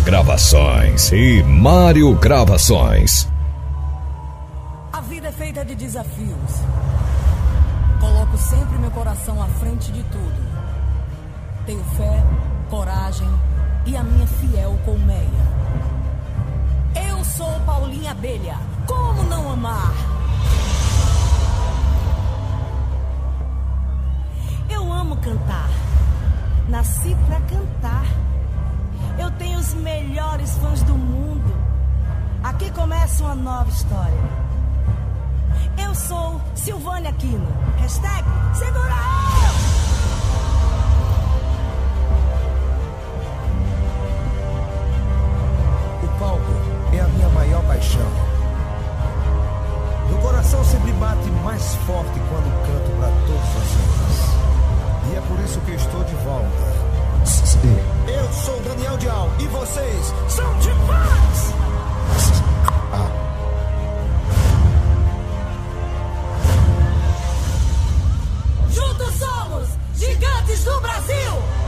Gravações e Mário Gravações. A vida é feita de desafios. Coloco sempre meu coração à frente de tudo. Tenho fé, coragem e a minha fiel colmeia. Eu sou Paulinha Abelha. Como não amar? Eu amo cantar. Nasci pra cantar. Eu tenho os melhores fãs do mundo. Aqui começa uma nova história. Eu sou Silvânia Aquino. Hashtag segura! O palco é a minha maior paixão. Meu coração sempre bate mais forte quando canto para todos vocês. E é por isso que eu estou de volta. Eu sou Daniel Dial e vocês são demais! Juntos somos gigantes do Brasil!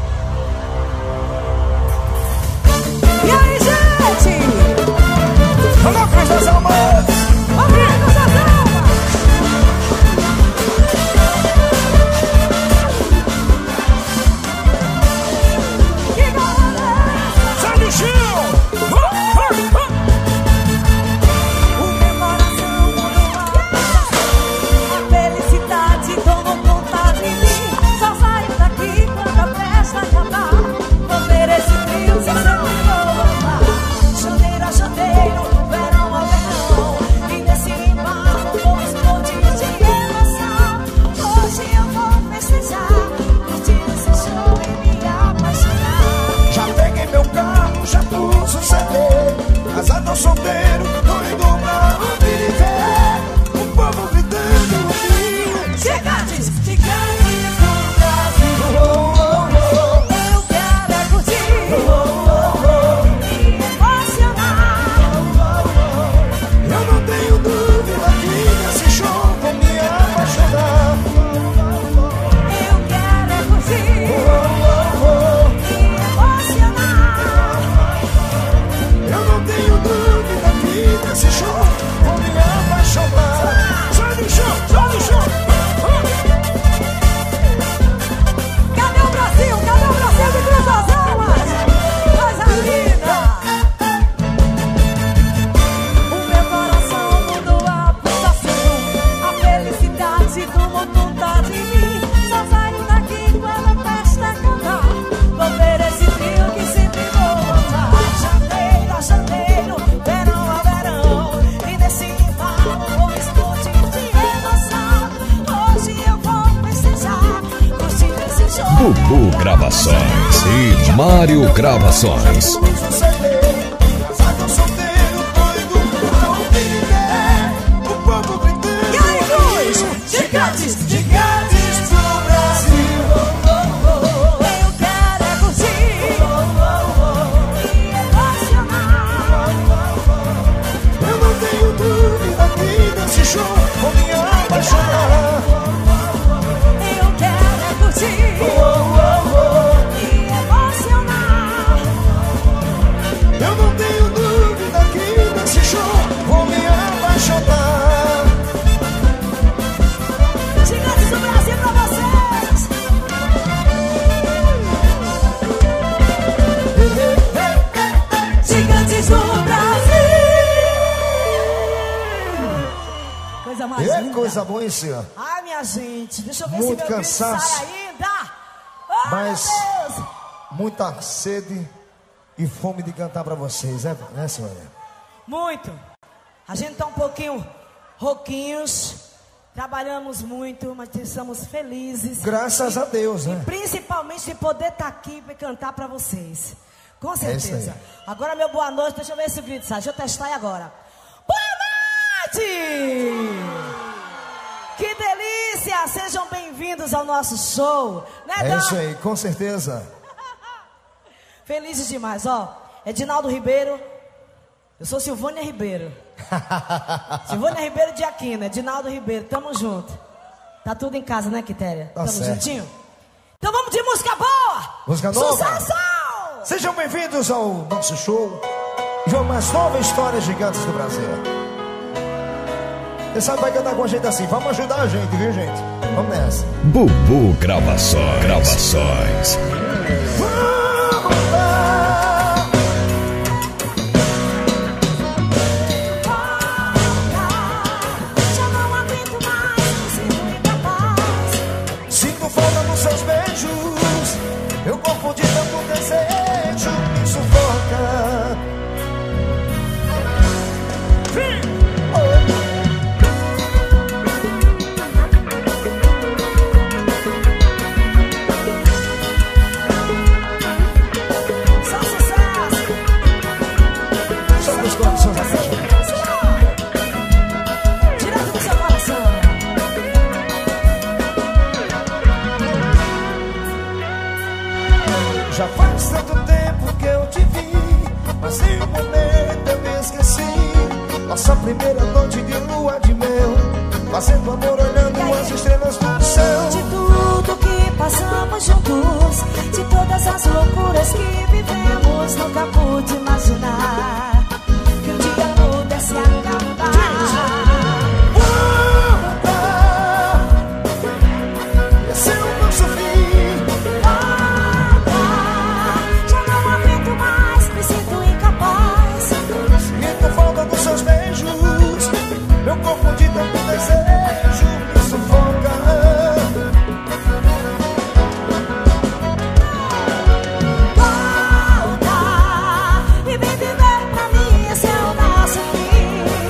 E aí, gente? Vamos com as almas! Vamos lá com as almas! Sai do chão! O meu coração a felicidade tomou conta de mim. Só saio daqui quando a festa acabar. Vou ver esse frio se sempre vou amar. Janeiro a janeiro, verão a verão. E nesse embalo vou explodir de emoção. Hoje eu vou festejar, curtir esse show e me apaixonar. Já peguei meu carro, já pus o CD. Casado tô solteiro, doido pra me ver. O povo gritando Gigantes, gigantes do Brasil. Eu quero é curtir e emocionar. Eu não tenho dúvida que nesse show vou me apaixonar. Eu quero é curtir e emocionar. Eu não tenho dúvida que nesse show vou me apaixonar. Sai do chão, sai do chão. Cadê o Brasil? Cadê o Brasil de Três Almas? Coisa linda! O meu coração mudou a pulsação. A felicidade tomou conta de mim. Só saio daqui quando a festa acabar. Vou ver esse frio que sempre vou amar. Janeiro a janeiro, verão a verão. E nesse embalo vou explodir de emoção. Hoje eu vou festejar, curtir esse show. Bubu Gravações e Mário Gravações. Casado solteiro, doido pra me ver. O povo gritando. E aí, Cruz? Gigantes, Gigantes do Brasil. eu quero é curtir e emocionar. Eu não tenho dúvida que nesse show vou me apaixonar. Eu quero é curtir e emocionar. Eu não tenho dúvida que nesse show vou me apaixonar. Gigantes do Brasil pra vocês. Gigantes do Brasil. Coisa mais É linda. coisa boa, hein, senhor? Ai, minha gente, deixa eu ver Muito se meu cansaço. grito sai ainda. Oh, Mas- meu Deus. Muita sede e fome de cantar pra vocês, né, senhora? Muito. A gente tá um pouquinho rouquinhos, trabalhamos muito, mas estamos felizes. Graças a Deus, né? Principalmente de poder estar aqui para cantar para vocês. Com isso certeza. aí. Agora, meu boa noite, deixa eu ver esse grito sai. Deixa eu testar aí agora. Boa noite! Que delícia! Sejam bem-vindos ao nosso show. Né, É Dan? isso aí, com certeza. Felizes demais, ó. Edinaldo Ribeiro. Eu sou Silvânia Ribeiro. Silvânia Ribeiro de Aquino, Edinaldo Ribeiro. Tamo junto. Tá tudo em casa, né, Quitéria? Tá Tamo certo. juntinho? Então vamos de música boa! Música nova? Sucesso! Sejam bem-vindos ao nosso show de uma mais nova história Gigantes do Brasil. Você sabe, vai cantar com a gente assim. Vamos ajudar a gente, viu, gente? Vamos nessa. Bubu Gravações. Vamos lá. Já não aguento mais, me sinto incapaz. Sinto falta dos seus beijos. Meu corpo de tanto desejo me sufoca. Só sucesso. Só dos corações. Direto do seu coração. Já faz tanto tempo que eu te vi, mas em um momento eu me esqueci. Nossa primeira noite de lua de mel, fazendo amor olhando as estrelas do céu. De tudo que passamos juntos, de todas as loucuras que vivemos, nunca pude imaginar que um dia pudesse acabar. Esse é o nosso fim. Já não aguento mais, me sinto incapaz. Sinto falta dos seus beijos. Meu corpo de tanto desejo me sufoca. Volta e vem viver pra mim, esse é o nosso fim.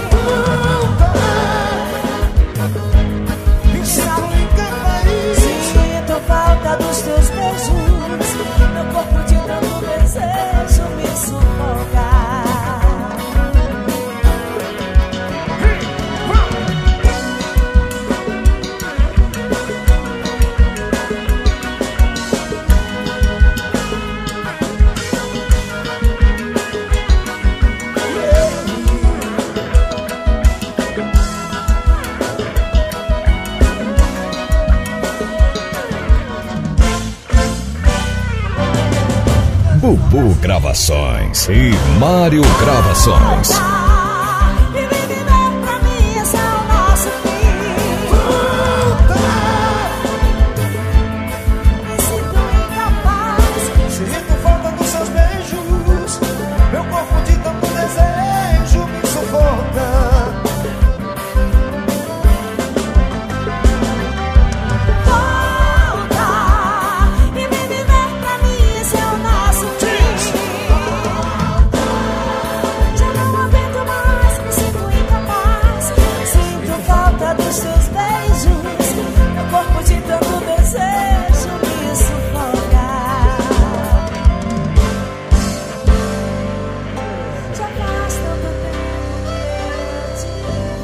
Me sinto incapaz. Sinto falta dos teus beijos, meu corpo de tanto desejo me sufoca. Bubu Gravações e Mário Gravações. E vem viver pra mim, esse é o nosso fim. Me sinto incapaz. Sinto falta dos seus beijos. Meu corpo de tanto desejo me sufoca. Volta e vem viver pra mim, esse é o nosso fim. Já não aguento mais, me sinto incapaz. Sinto falta dos seus beijos, meu corpo de tanto desejo me sufoca. Já faz tanto tempo que eu te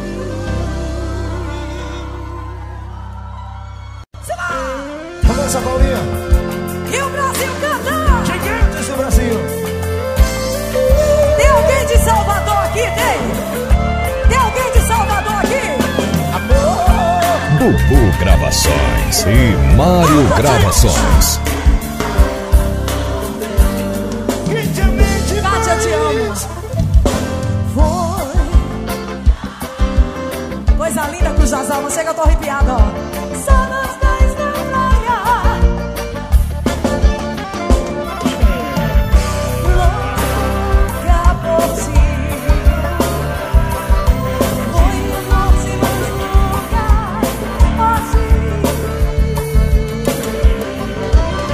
vi. Vamos nessa, Paulinha. E o Brasil canta! Gigantes do Brasil. Tem alguém de Salvador aqui? Tem? Tem alguém de Salvador aqui? Bubu Gravações e Mário Gravações. Intimamente Kátia, te amo. Foi coisa linda com o Jazão, você que eu tô arrepiada, ó. Só nós dois na praia, louca por ti. Foi o nosso lugar, hoje.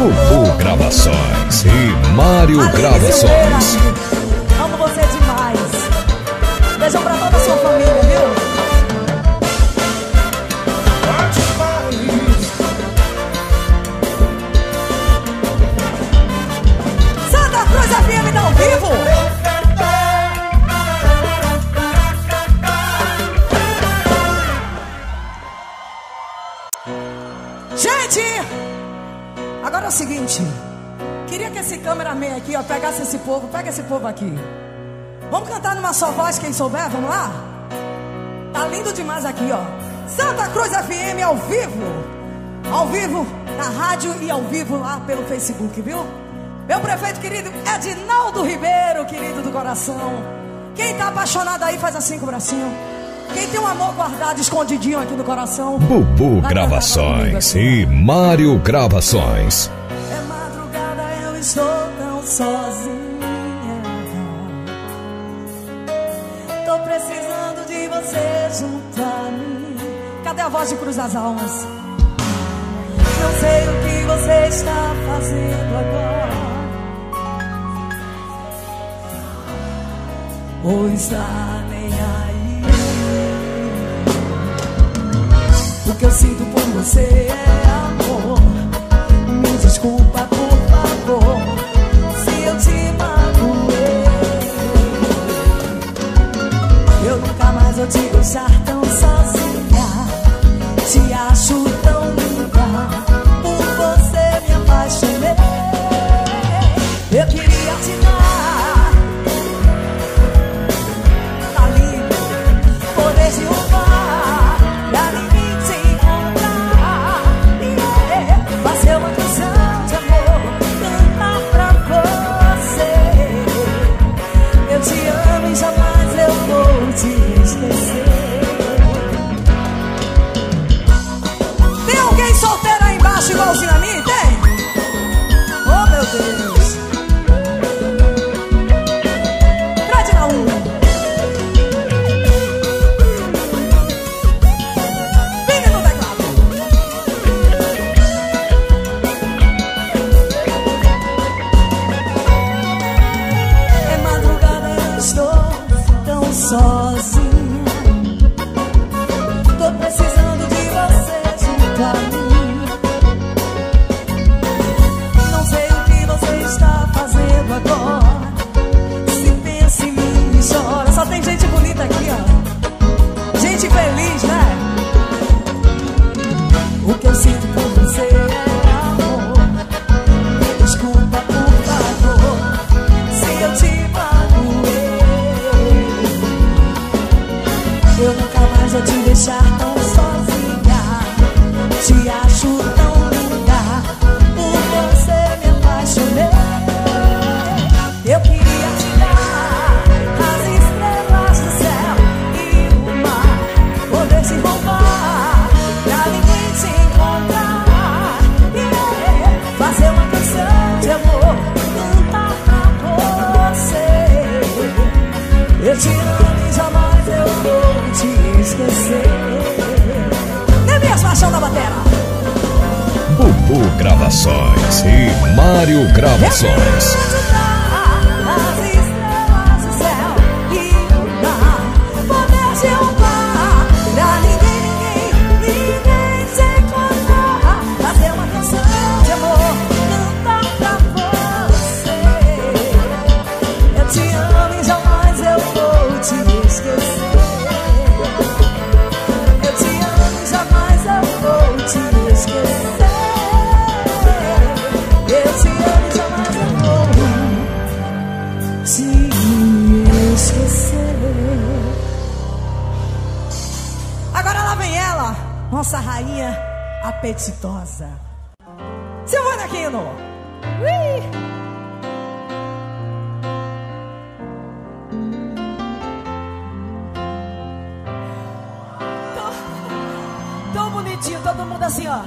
Bubu Gravações e Mário Gravações. Amo você demais. Beijão pra toda a sua família, viu? Santa Cruz FM tá ao vivo. Gente, agora é o seguinte. Queria que esse cameraman aqui, ó, pegasse esse povo. Pega esse povo aqui. Vamos cantar numa só voz, quem souber, vamos lá? Tá lindo demais aqui, ó. Santa Cruz FM ao vivo. Ao vivo na rádio e ao vivo lá pelo Facebook, viu? Meu prefeito querido Edinaldo Ribeiro, querido do coração. Quem tá apaixonado aí faz assim com o bracinho. Quem tem um amor guardado, escondidinho aqui no coração. Bubu Gravações e Mário Gravações. É madrugada, eu estou tão sozinha. Tô precisando de você junto a mim. Cadê a voz de Cruz das Almas? Não sei o que você está fazendo agora. Ou está nem aí. O que eu sinto por você é amor. Me desculpa, por favor, se eu te magoei. Eu nunca mais vou te deixar tão sozinha. Te acho tão linda. Por você me apaixonei. Eu queria te dar. Tá lindo. Poder te roubar. Pra ninguém te encontrar. Fazer uma canção de amor. Cantar pra você. Eu te amo e jamais eu vou te esquecer. Tem alguém solteiro aí embaixo igualzinho a mim? Tem? Oh, meu Deus. Fred na 1. Vini no teclado. É madrugada, eu estou tão sozinha. Tô precisando de você junto a mim. Não sei o que você está fazendo agora. Se pensa em mim e chora. Só tem gente bonita aqui, ó. Gente feliz, né? O que eu sinto por você é amor. Me desculpa, por favor, se eu te magoei. Eu nunca mais vou te deixar tão sozinha. Te acho tão linda. Por você me apaixonei. Eu queria te dar as estrelas do céu e o mar. Poder te roubar pra ninguém te encontrar. Fazer uma canção de amor. Cantar pra você. Eu te amo e jamais eu vou te esquecer. Neemias Paixão da batera. Bubu Gravações e Mário Gravações. As estrelas do céu e o mar. Poder te roubar pra ninguém te encontrar. Fazer uma canção de amor. Cantar pra você. Eu te amo e jamais eu vou te esquecer. Eu te amo e jamais eu vou te esquecer. Eu te amo e jamais eu vou te esquecer. Agora lá vem ela, nossa rainha apetitosa, Silvana Aquino. Ui! Tão bonitinho, todo mundo assim, ó.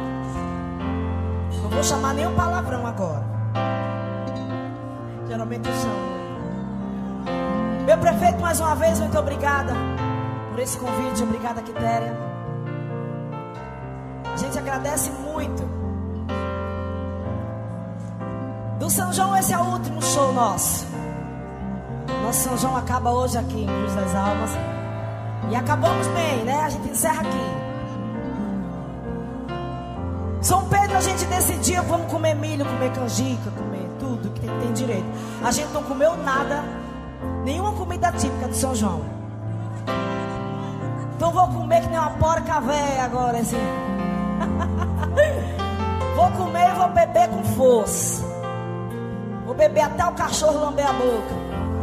Não vou chamar nenhum palavrão agora. Geralmente eu chamo. Meu prefeito, mais uma vez, muito obrigada por esse convite. Obrigada, Quitéria. A gente agradece muito Do São João, esse é o último show nosso. Nosso São João acaba hoje aqui em Cruz das Almas. E acabamos bem, né? A gente encerra aqui. São Pedro, a gente decidiu, vamos comer milho, comer canjica, comer tudo que tem direito. A gente não comeu nada, nenhuma comida típica do São João. Então vou comer que nem uma porca véia agora, assim. Vou comer e vou beber com força. Vou beber até o cachorro lamber a boca.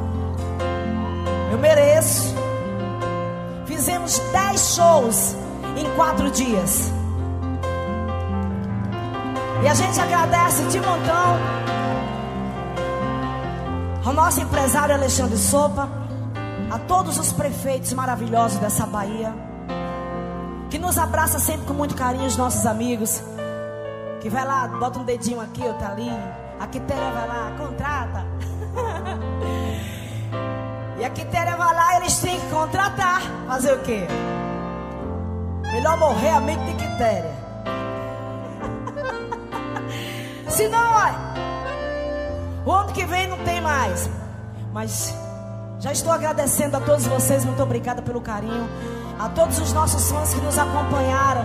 Eu mereço. Fizemos 10 shows em 4 dias. E a gente agradece de montão ao nosso empresário Alexandre Sopa, a todos os prefeitos maravilhosos dessa Bahia, que nos abraça sempre com muito carinho, os nossos amigos, que vai lá, bota um dedinho aqui, outro ali, a Quitéria vai lá, contrata. E a Quitéria vai lá, eles têm que contratar. Fazer o quê? Melhor morrer amigo de Quitéria. Senão, olha, o ano que vem não tem mais. Mas já estou agradecendo a todos vocês. Muito obrigada pelo carinho. A todos os nossos fãs que nos acompanharam.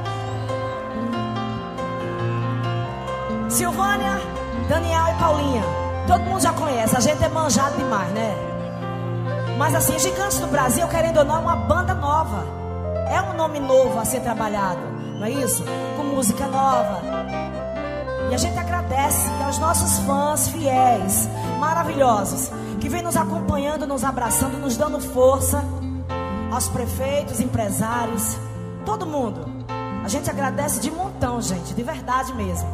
Silvânia, Daniel e Paulinha, todo mundo já conhece. A gente é manjado demais, né? Mas assim, Gigantes do Brasil, querendo ou não, é uma banda nova. É um nome novo a ser trabalhado, não é isso? Com música nova. E a gente agradece aos nossos fãs fiéis, maravilhosos, que vem nos acompanhando, nos abraçando, nos dando força. Aos prefeitos, empresários, todo mundo. A gente agradece de montão, gente, de verdade mesmo.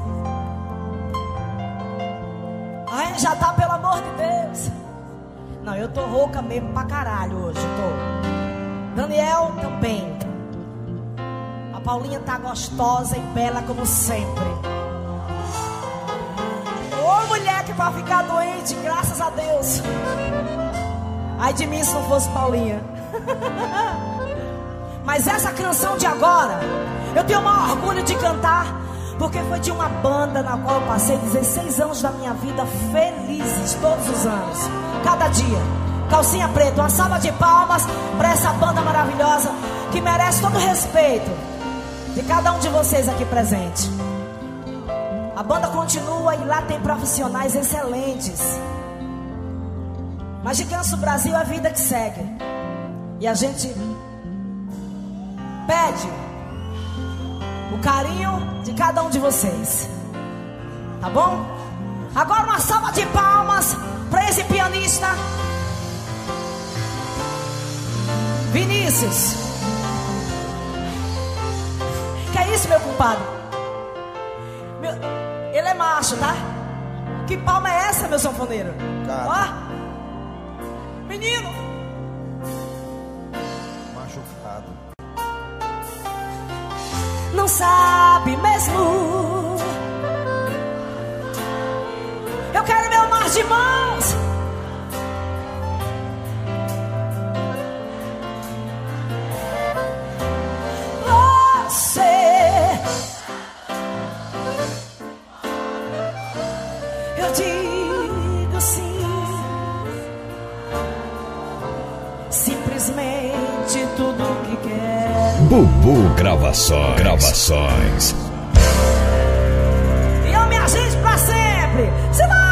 Ai, já tá, pelo amor de Deus. Não, eu tô rouca mesmo pra caralho hoje, tô. Daniel também. A Paulinha tá gostosa e bela como sempre. Ô mulher que vai ficar doente, graças a Deus. Ai de mim se não fosse Paulinha. Mas essa canção de agora, eu tenho o maior orgulho de cantar, porque foi de uma banda na qual eu passei 16 anos da minha vida felizes, todos os anos, cada dia. Calcinha Preta, uma salva de palmas para essa banda maravilhosa, que merece todo o respeito de cada um de vocês aqui presente. A banda continua e lá tem profissionais excelentes. Mas Gigantes do Brasil é a vida que segue. E a gente pede o carinho de cada um de vocês. Tá bom? Agora uma salva de palmas para esse pianista Vinícius. Que é isso, meu compadre? Ele é macho, tá? Que palma é essa, meu sanfoneiro? Ó, menino. Machucado. Não sabe mesmo. Eu quero meu mar de mãos. Eu digo sim. Simplesmente tudo que quero. Bubu Gravações. E eu me agite pra sempre. Se vai!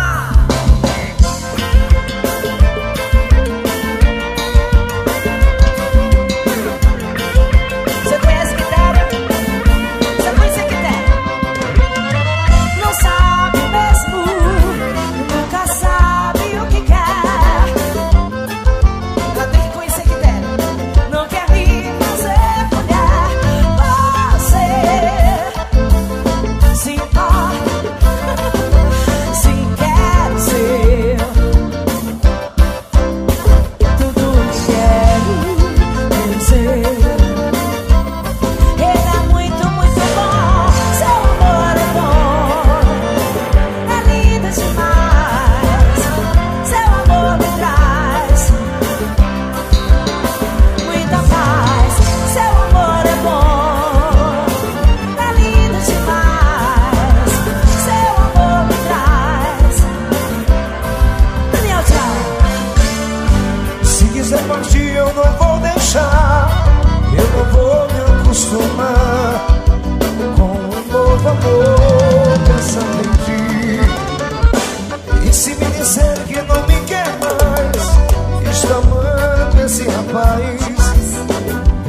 Sim,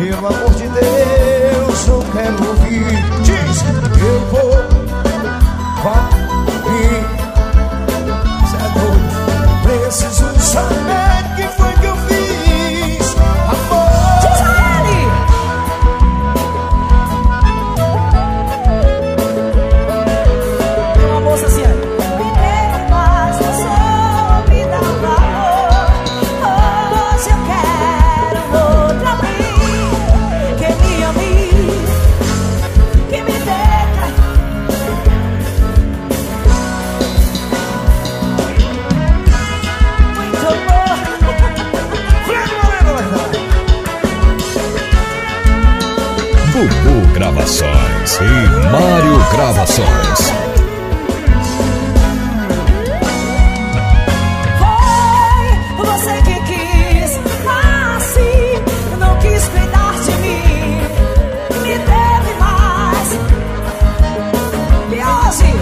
Pelo amor de Deus, eu quero ouvir. Diz, eu vou vir. Cê é doido. Preciso saber o que foi que eu fiz. Amor. Diz a ele. Uma moça assim, me dê mais, você me dá valor. Hoje eu quero outra vez. Que me ame, que me dê. Muito amor. Bubu Gravações e Mário Gravações. Foi você que quis assim, não quis cuidar de mim, me teve mais. E hoje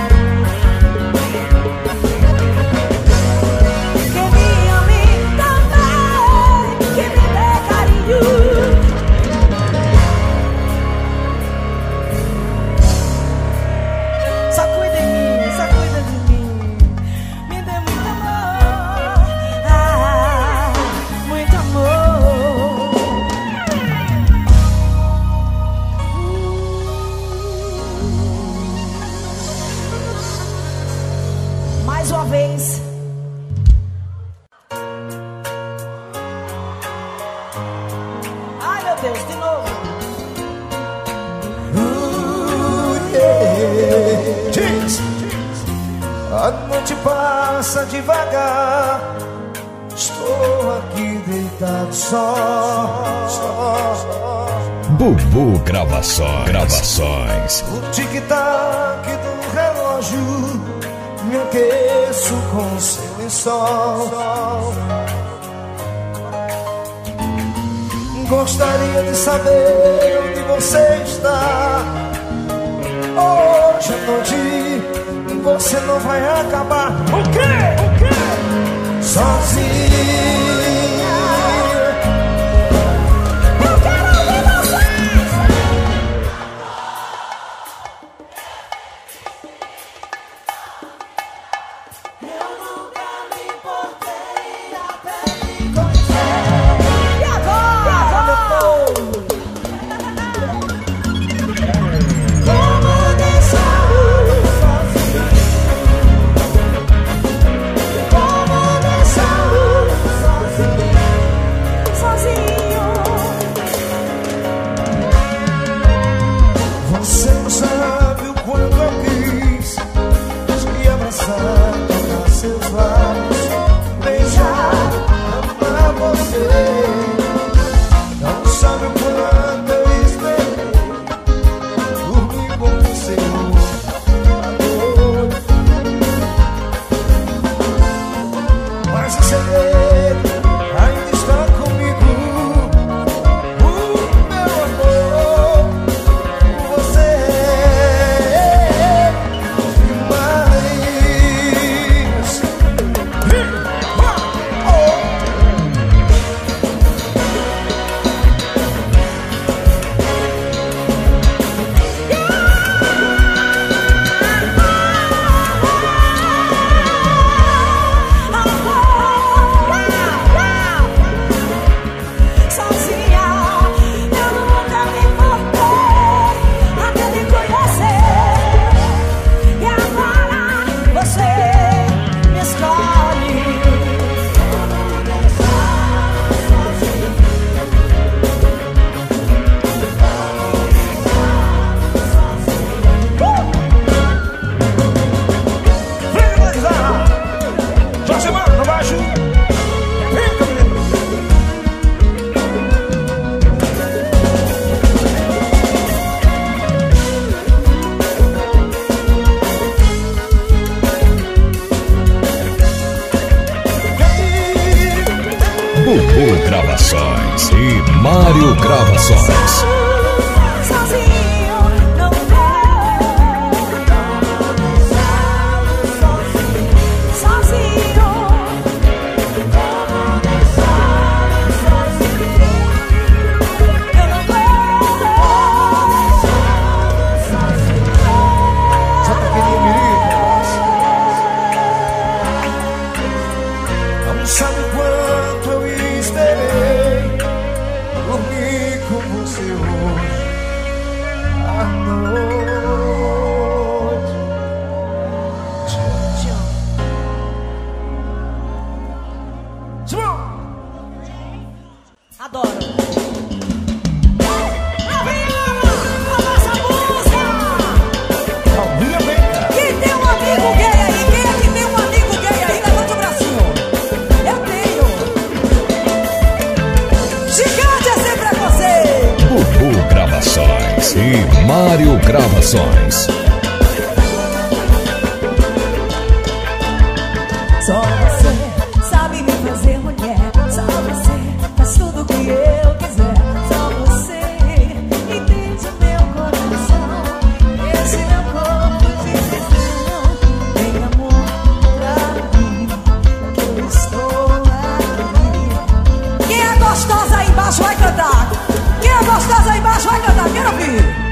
que me ame também, que me dê carinho. Só cuida de mim, só cuida de mim. Me dê muito amor, muito amor. Mais uma vez. Ai, meu Deus, de novo. Diz, a noite passa devagar. Estou aqui deitado só. Bubu Gravações. O tic-tac do relógio, me aqueço com seu lençol. Gostaria de saber onde você está. Hoje à noite você não vai acabar. O quê? Sozinho. Eu quero ouvir vocês. Eu nunca me importei até me conhecer. E agora, meu povo? Como deixá-lo sozinho? Como deixá-lo sozinho? Sozinho. Você não sabe o quanto eu quis te abraçar, tocar seus lábios, beijar, amar você. Não sabe o quanto eu esperei dormir com você. Mas o segredo ainda está comigo. O meu amor, você Bubu Gravações e Mário Gravações. Sozinho não sozinho. você hoje à noite. Adoro. A nossa música. Quem tem um amigo gay aí? Quem é que tem um amigo gay aí? Levante o bracinho. Eu tenho. Gigante é sempre você. Bubu Gravações e Mário Gravações. Só você sabe me fazer mulher. Só você faz tudo que eu quiser. Só você entende meu coração. Esse meu corpo de tesão. Tem amor pra mim, que eu estou aqui. Quem é gostosa aí embaixo vai cantar. Quem é gostosa aí embaixo vai cantar. Quero ouvir.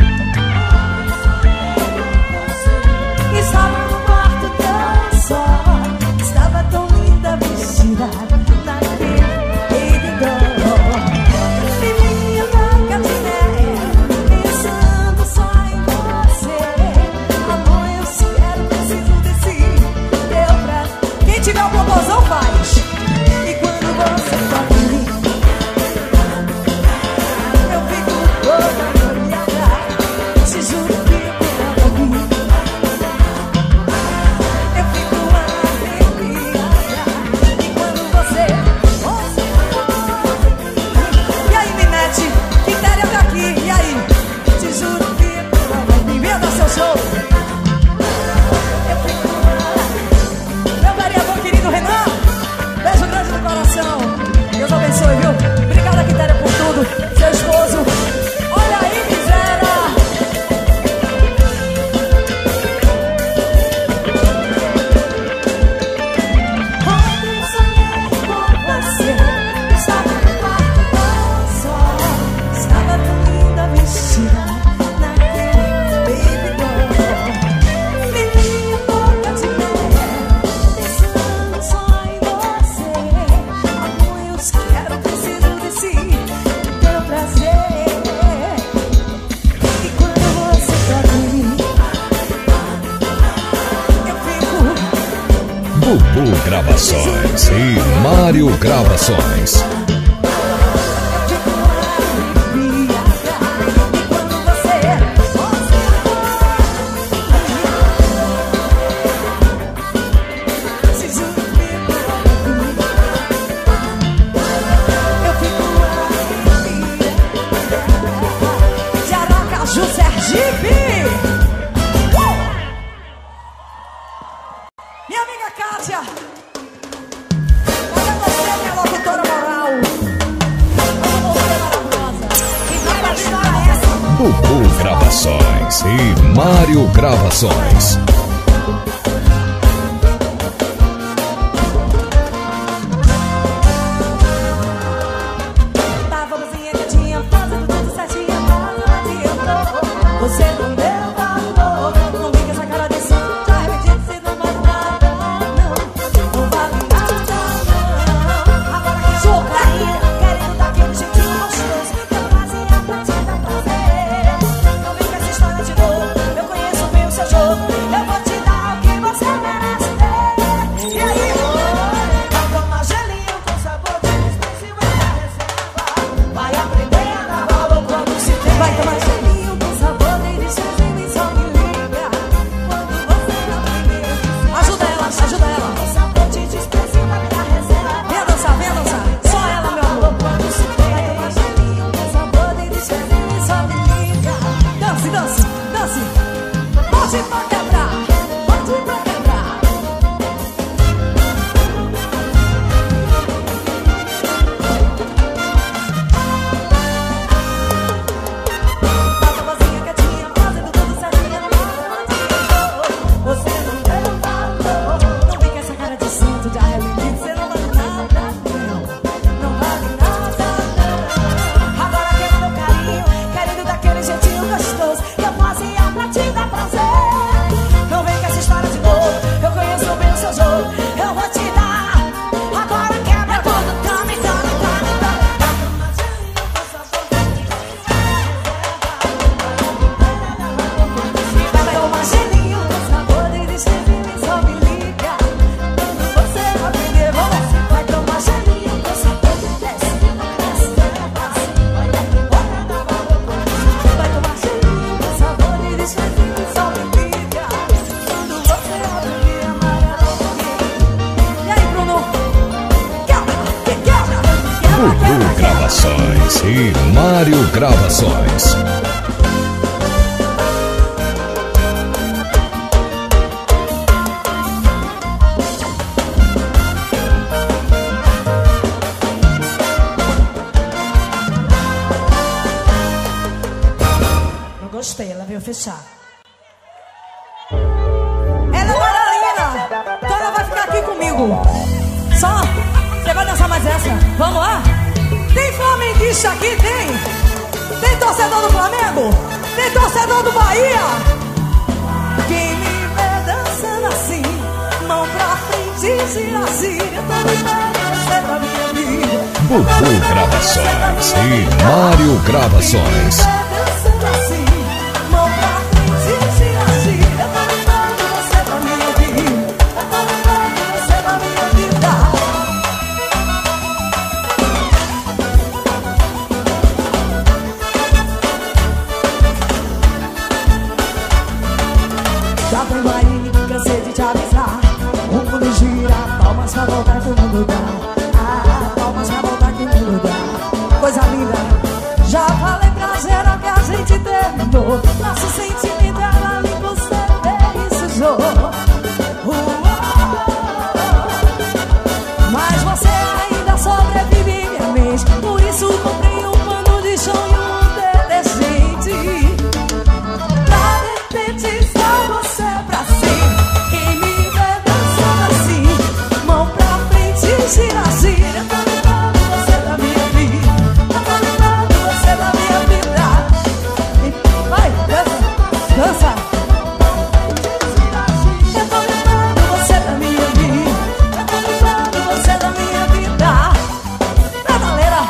Estava no quarto tão só. Estava tão linda vestida naquele baby doll. Menina louca de mel, pensando só em você. Amor, eu se quero, preciso desse teu braço. Quem tiver um popozão faz. E quando você toca em mim, eu fico toda molhada. Te juro que eu quero ouvir. Eu fico arrepiada. E quando você e aí, Minete? Quitéria tá aqui. E aí? Te juro que eu quero ouvir. Venha dar seu show. Eu fico meu vereador querido Renan. Beijo grande no coração. Deus abençoe, viu? Obrigada, Quitéria, por tudo. Seu esposo. Olha aí, miséria. Ontem sonhei com você. Estava no quarto tão só. Estava tão linda vestida naquele baby doll. Menina louca de mel, pensando só em você. Amor, eu se quero, preciso desse teu prazer. E quando você toca em mim, eu fico. Bubu Gravações e Mário Gravações. De Aracaju, Sergipe. Minha amiga Kátia. Olha você, minha locutora moral. Olha você, maravilhosa. E vai pra história essa. Bubu Gravações e Mário Gravações. Tava cozinha quietinha, fazendo tudo certinho, mas não adiantou. Você não deu valor. Não fica essa cara de santo, já repetido, se não vale nada, não. Não vale nada, não. Agora que sou carinha, querendo daquele jeitinho gostoso que eu fazia pra te dar prazer. Não vem com essa história de novo, eu conheço bem o seu jogo. Eu vou te dar o que você merece ter. E aí? Vai tomar gelinho com sabor de especial da reserva. Vai aprender a dar valor quando se tem. Vai tomar gelinho com sabor de delicioso e só me liga quando você aprender. Ajuda ela, ajuda ela. Com sabor de especial da reserva. Venha dançar, venha dançar. Só ela, meu amor. Quando se tem. Vai tomar gelinho com sabor de delicioso e só me liga. Dance, dance, dance. Bote pra quebrar, bote pra quebrar. Tava vozinha quietinha, fazendo tudo certinho, mas não adiantou. Você não deu valor. Não vem com essa cara de santo, de arrependido. Você não vale nada, não. Não vale nada, não. Agora quero meu carinho, querendo daquele jeitinho gostoso que eu fazia pra te dar prazer. e Mário Gravações. Não gostei, ela veio fechar. Ela é bailarina, então ela vai ficar aqui comigo. Só, você vai dançar mais essa? Vamos lá? Tem flamenguista aqui? Tem torcedor do Flamengo? Tem torcedor do Bahia? Quem me vê dançando assim, mão pra frente, gira, gira, eu tô lembrando você da minha vida. Bubu Gravações e Mário Gravações. Quem me vê dançando assim, mão pra frente, gira, gira, eu tô lembrando você da minha vida. Eu tô lembrando você da minha vida. Já vem aí, cansei de te avisar. O mundo gira, palmas pra voltar que o mundo dá. Ah, palmas pra voltar que o mundo dá. Coisa linda, já falei pra geral que a gente terminou. Nosso sentimento era ali, você veio e sujou. Mas você ainda sobrevive em minha mente. Por isso comprei um pano de chão e um detergente. Pra de repente só você pra cima. Quem me vê dançando assim, mão pra frente, gira, gira. Eu tô lembrando você da minha vida. Eu tô lembrando você da minha vida. Vai, dança, dança. Eu tô lembrando você da minha vida. Eu tô lembrando você da minha vida. Pra galera.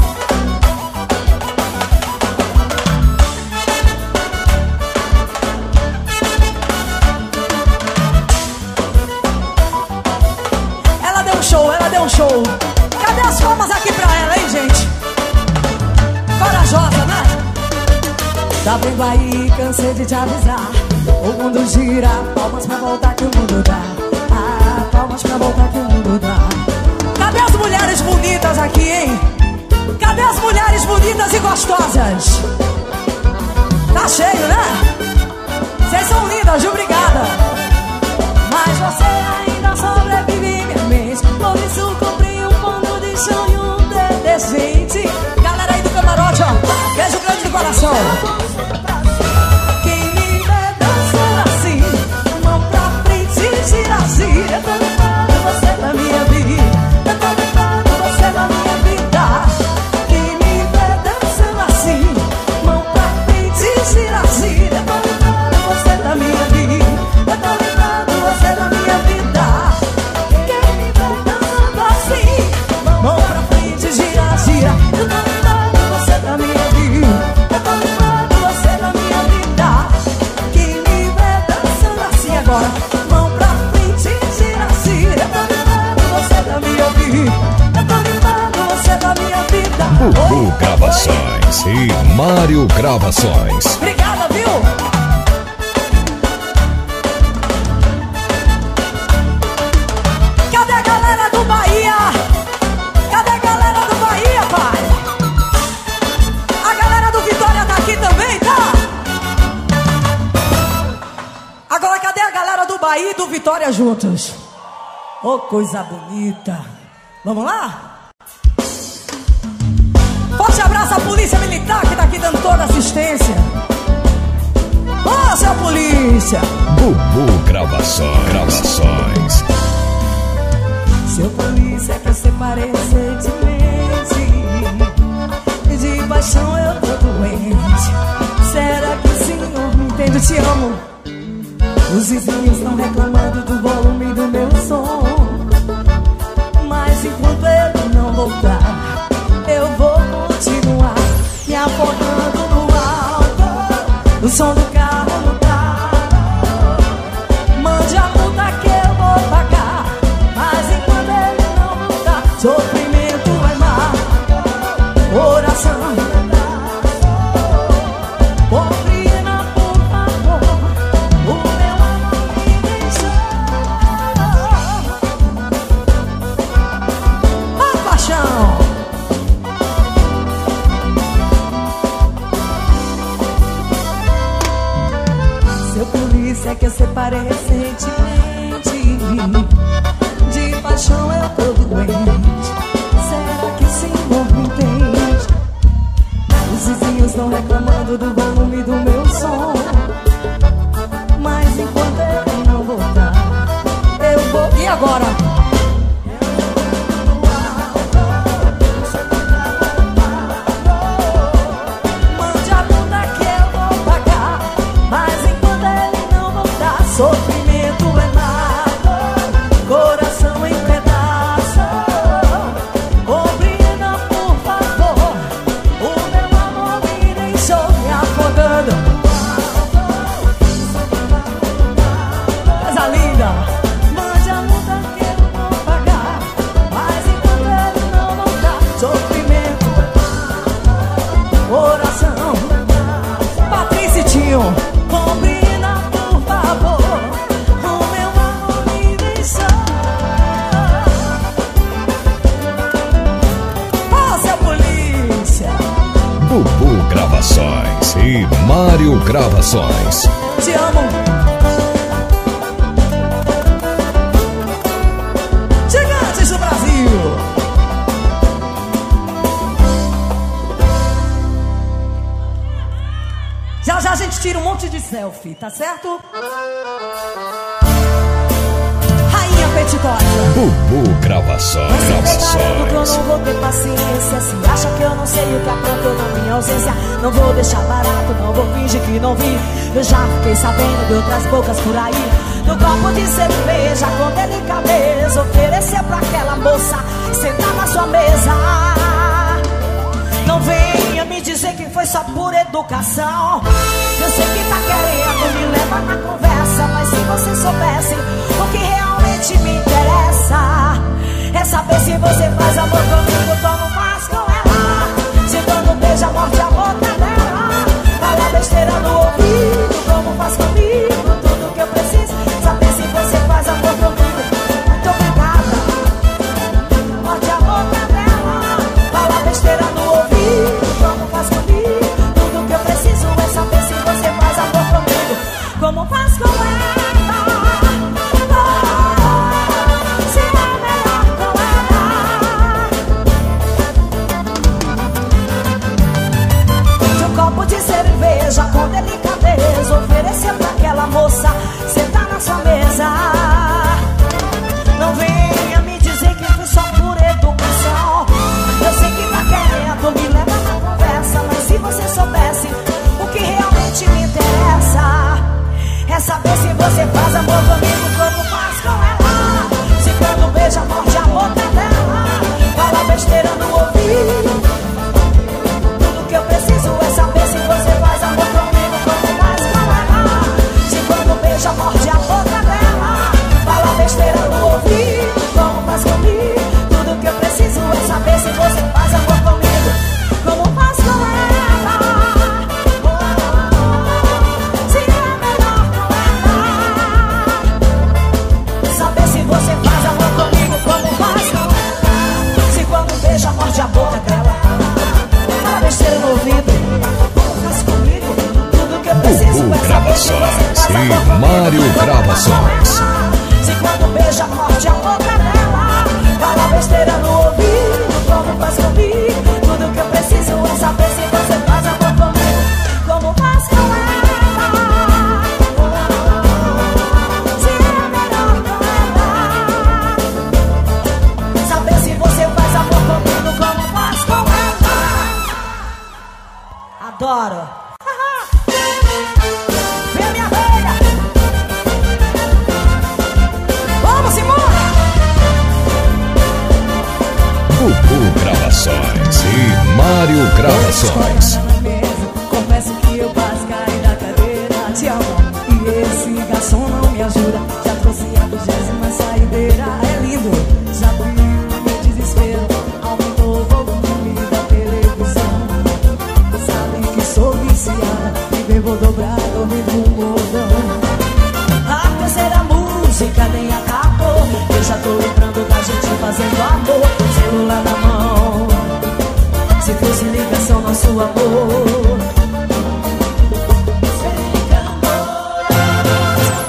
Ela deu um show, ela deu um show. Cadê as palmas aqui pra ela, hein, gente? Corajosa, né? Tá vendo aí, cansei de te avisar. O mundo gira, palmas pra voltar que o mundo dá. Ah, palmas pra voltar que o mundo dá. Cadê as mulheres bonitas aqui, hein? Cadê as mulheres bonitas e gostosas? Tá cheio, né? Vocês são lindas, viu? Obrigada. Mas você ainda sobrevive em minha mente. Por isso comprei um pano de chão e um detergente. Galera aí do camarote, ó, beijo grande do coração. Quem me vê dançando assim, mão pra frente, gira, gira. Eu tô lembrando você da minha vida. Eu tô lembrando você da minha vida. Quem me vê dançando assim, mão pra frente, gira, gira. Eu tô lembrando você da minha vida. Eu tô lembrando você da minha vida. Quem me vê dançando assim, mão pra frente, gira, gira. Eu tô lembrando você da minha vida. Eu tô lembrando você da minha vida. Quem me vê dançando assim agora, mão pra frente, gira, gira. Eu tô lembrando você da minha vida. Eu tô lembrando você da minha vida. Bubu Gravações e Mário Gravações. Obrigada, viu? Cadê a galera do Bahia? Cadê a galera do Bahia, pai? A galera do Vitória tá aqui também, tá? Agora cadê a galera do Bahia e do Vitória juntos? Ô, coisa bonita. Vamos lá? Forte abraço à polícia militar que tá aqui dando toda a assistência. Ô, seu polícia! Bubu Gravações. Seu polícia quer separar recentemente. De paixão eu tô doente. Será que o senhor me entende? Eu te amo. Os vizinhos estão reclamando do volume do meu som. Mas enquanto ele não voltar, eu vou continuar me afogando no álcool. O som do carro no carro. Mande a multa que eu vou pagar. Mas enquanto ele não voltar, sofrimento é mar. Coração, compreenda por favor. O meu amor me deixou. Ó, paixão. disse é que eu separei recentemente. De paixão eu tô doente. Será que o senhor me entende? Os vizinhos estão reclamando do volume do meu som, mas enquanto ele não voltar, eu vou... E agora? Mande a bunda que eu vou pagar, mas enquanto ele não voltar, sofrimento é nada, coração em pedaço. Compreenda, por favor, o meu amor me deixou me afogando. Coisa linda. Mande a multa que eu vou pagar, mas enquanto ele não voltar, sofrimento, coração. Patrícia e Tinho, compreenda, por favor, o meu amor me deixou. Ô, seu polícia, Bubu Gravações e Mário Gravações. te amo. Gigantes do Brasil. Já já a gente tira um monte de selfie, tá certo? Rainha Petitosa. Bubu Gravações. Preparando que eu não vou ter paciência. Se acha que eu não sei o que aprontou na minha ausência, não vou deixar barato, não vou fingir que não vi. Eu já fiquei sabendo de outras bocas por aí. No copo de cerveja, com delicadeza, oferecer pra aquela moça sentar na sua mesa. Não venha me dizer que foi só por educação. Eu sei que tá querendo me levar na conversa, mas se você soubesse o que realmente me interessa, é saber se você faz amor comigo, como faz com ela. Se quando beija, morde a boca dela, fala besteira no ouvido, como faz comigo, tudo que eu preciso. Saber se você faz amor comigo. Muito obrigada. Morde a boca dela, fala besteira no ouvido, como faz comigo. Tudo que eu preciso é saber se você faz amor comigo, como faz com ela. Se é melhor com ela. De um copo de cerveja, com delicadeza, oferecer pra aquela moça sentar na sua mesa. Não venha me dizer que foi só por educação. Eu sei que tá querendo me levar na conversa, mas se você soubesse o que realmente me interessa, é saber se você faz amor comigo, como faz com ela. Se quando beija, morde a boca dela, fala besteira no ouvido. Tudo que eu preciso é saber se você faz amor comigo, como faz com ela. Se quando beija, morde a boca dela, fala besteira no ouvido, como faz comigo. Tudo que eu preciso é saber se você faz amor comigo, como faz com ela. Se é melhor com ela. Saber se você faz amor comigo, como faz com ela. Se quando beija, morde a boca dela, fala besteira no ouvido, como faz comigo. Tudo que eu preciso Bubu é saber se você Gravações faz amor e comigo, Mário como faz com Gravações. ela. Se quando beija, morde a boca dela, fala besteira no ouvido, como faz comigo. Tudo que eu preciso é saber se você faz amor comigo, como faz com ela. Se é melhor com ela. Saber se você faz amor comigo, como faz com ela. Adoro. Vem, minha velha. Vamos embora. Bubu Gravações e Mário Gravações. Confesso que eu quase caí da cadeira. Te amo. E esse garçom não me ajuda. Já trouxe a 20ª saideira. É lindo. Já viu meu desespero. Aumentou o volume da televisão. Sabe que sou viciada e bebo dobrado, eu vivo um gordão. A terceira música nem acabou. Eu já tô lembrando da gente fazendo amor, celular na mão. Se fosse ligação, nosso amor.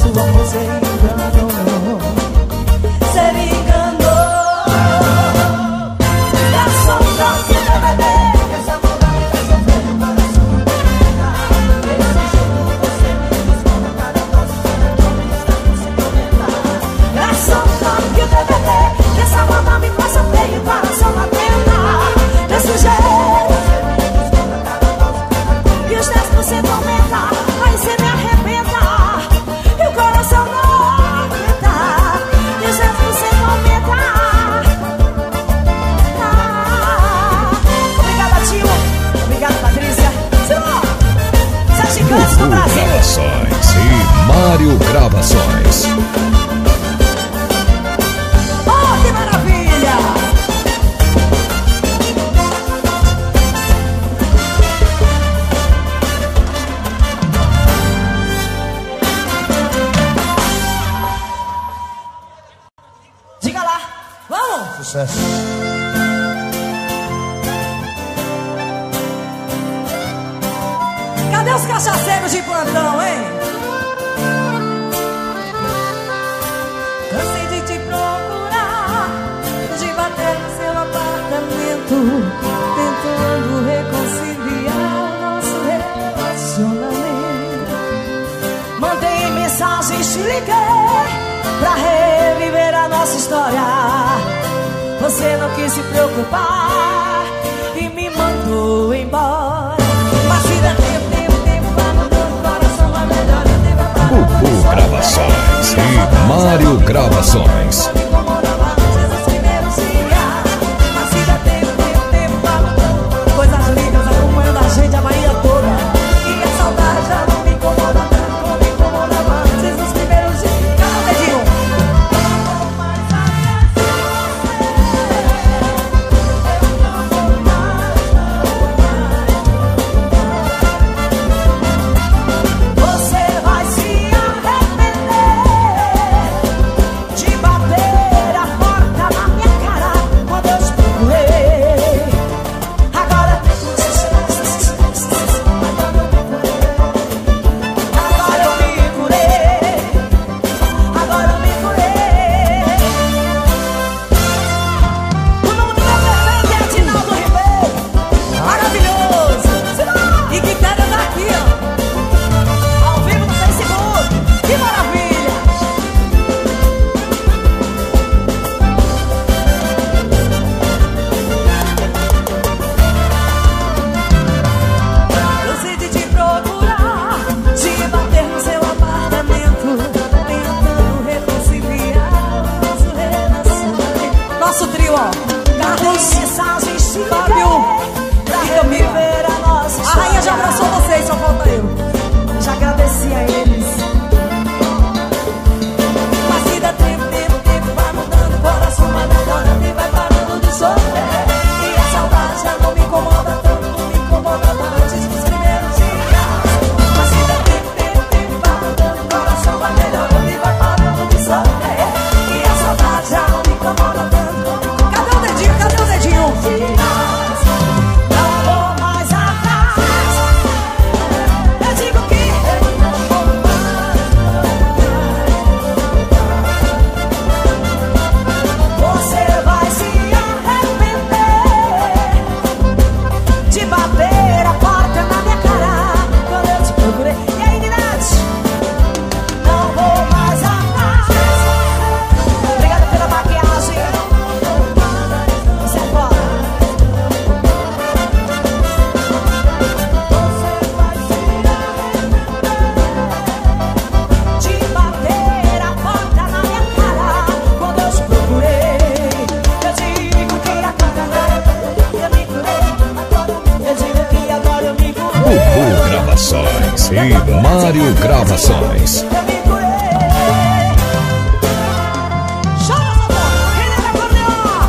amor se enganou. Se me enganou. Garçom, troque meu bebê. Essa moda me faz sofrer no coração. Esse jogo você me desconta. Cada dose de retorno está sem comentar. Garçom, troque meu bebê. Essa moda me faz sofrer no coração latenta. Desse jeito e os 10% aumenta. Aí cê me arrebenta e o coração não aguenta. E os 10% aumenta. Obrigada, tio. Obrigada, Patrícia. Sete gigantes do Brasil. Gravações e Mário Gravações. Oh, que maravilha! Diga lá, vamos! Sucesso. Cadê os cachaceiros de plantão, hein? Cansei de te procurar, de bater no seu apartamento, tentando reconciliar o nosso relacionamento. Mandei mensagens, te liguei pra reviver a nossa história. Você não quis se preocupar e me mandou embora. Mas vida tempo, vai mudando o coração, vai melhor, eu devo parar. Bubu Gravações e Mário Gravações. Coisas lindas acompanhando a gente a manhã toda. E a saudade já não me incomoda tanto como me incomodava antes nos primeiros dias. Cada dedinho. Você vai se arrepender de bater a porta na minha cara quando eu te procurei. Agora eu me curei. Agora eu me curei. O nome do meu perfeito é Adinaldo Ribeiro. Maravilhoso. E que quero daqui, ó. Ao vivo no Facebook. Que maravilha. Cansei de te procurar, de bater no seu apartamento, tentando reconciliar o nosso relacionamento. Nosso trio, ó. Carlos, mensagens, Fábio e Camila. A rainha já abraçou vocês, só falta eu. Já agradeci a eles. Mas vida tempo, vai mudando o coração, vai melhorando e vai parando de sofrer. E a saudade já não me incomoda tanto, não me incomodava antes dos primeiros dias. Mas vida tempo, vai mudando o coração, vai melhorando e vai parando de sofrer. E a saudade já não me incomoda tanto. Cadê o dedinho? Cadê o dedinho? Não vou mais atrás. Eu digo que eu não vou mais. Você vai se arrepender de bater a porta na minha cara quando eu te procurei. E aí, Ninete? Não vou mais atrás. Obrigada pela maquiagem. Você é foda. Você vai se arrepender de bater a porta na minha cara quando eu te procurei. Eu digo que agora eu me curei. Eu digo que agora eu me curei. Bubu Gravações e Mário Gravações. Eu me curei. Chama essa porra, Renan da Cordeon.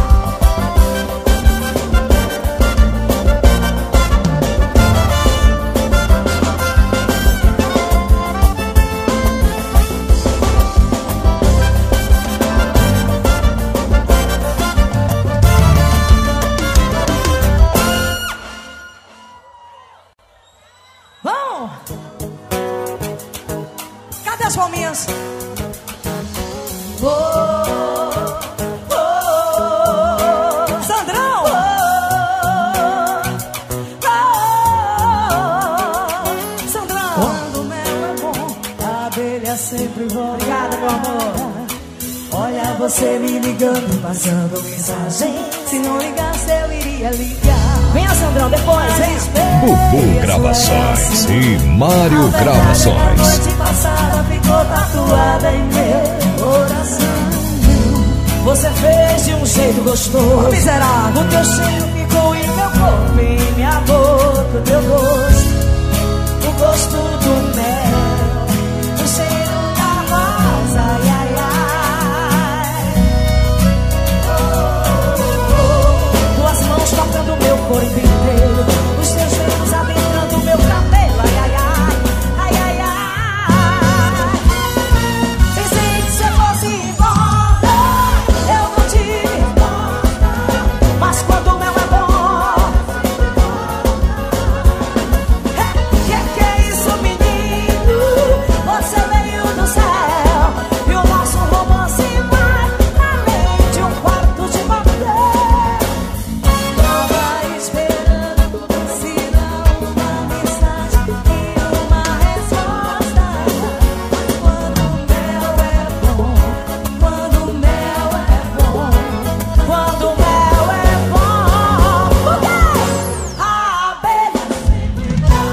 Vamos! Cadê as palminhas. Sandrão! Sandrão! Quando o mel é bom, a abelha sempre volta. Obrigada, meu amor. Olha você me ligando, passando mensagem. Se não ligasse eu iria ligar. Venha, Sandrão, depois, vem. Bubu Gravações e Mário Gravações. A noite passada ficou tatuada em meu coração. Você fez de um jeito gostoso, miserável. O teu cheiro ficou em meu corpo, em minha boca, o teu gosto, o gosto do mel, o cheiro da rosa, ai, ai, ai. Tuas mãos tocando meu corpo inteiro, os teus dedos adentrando meu cabelo, ai, ai, ai, ai, ai, ai. Pensei que você fosse embora, eu não te importo, mas quando o mel é bom. Que é isso, menino? Você veio do céu e o nosso romance vai além de um quarto de motel. Tava esperando um sinal, uma mensagem e uma resposta. Quando o mel é bom, quando o mel é bom, quando o mel é bom, porque a abelha sempre dá.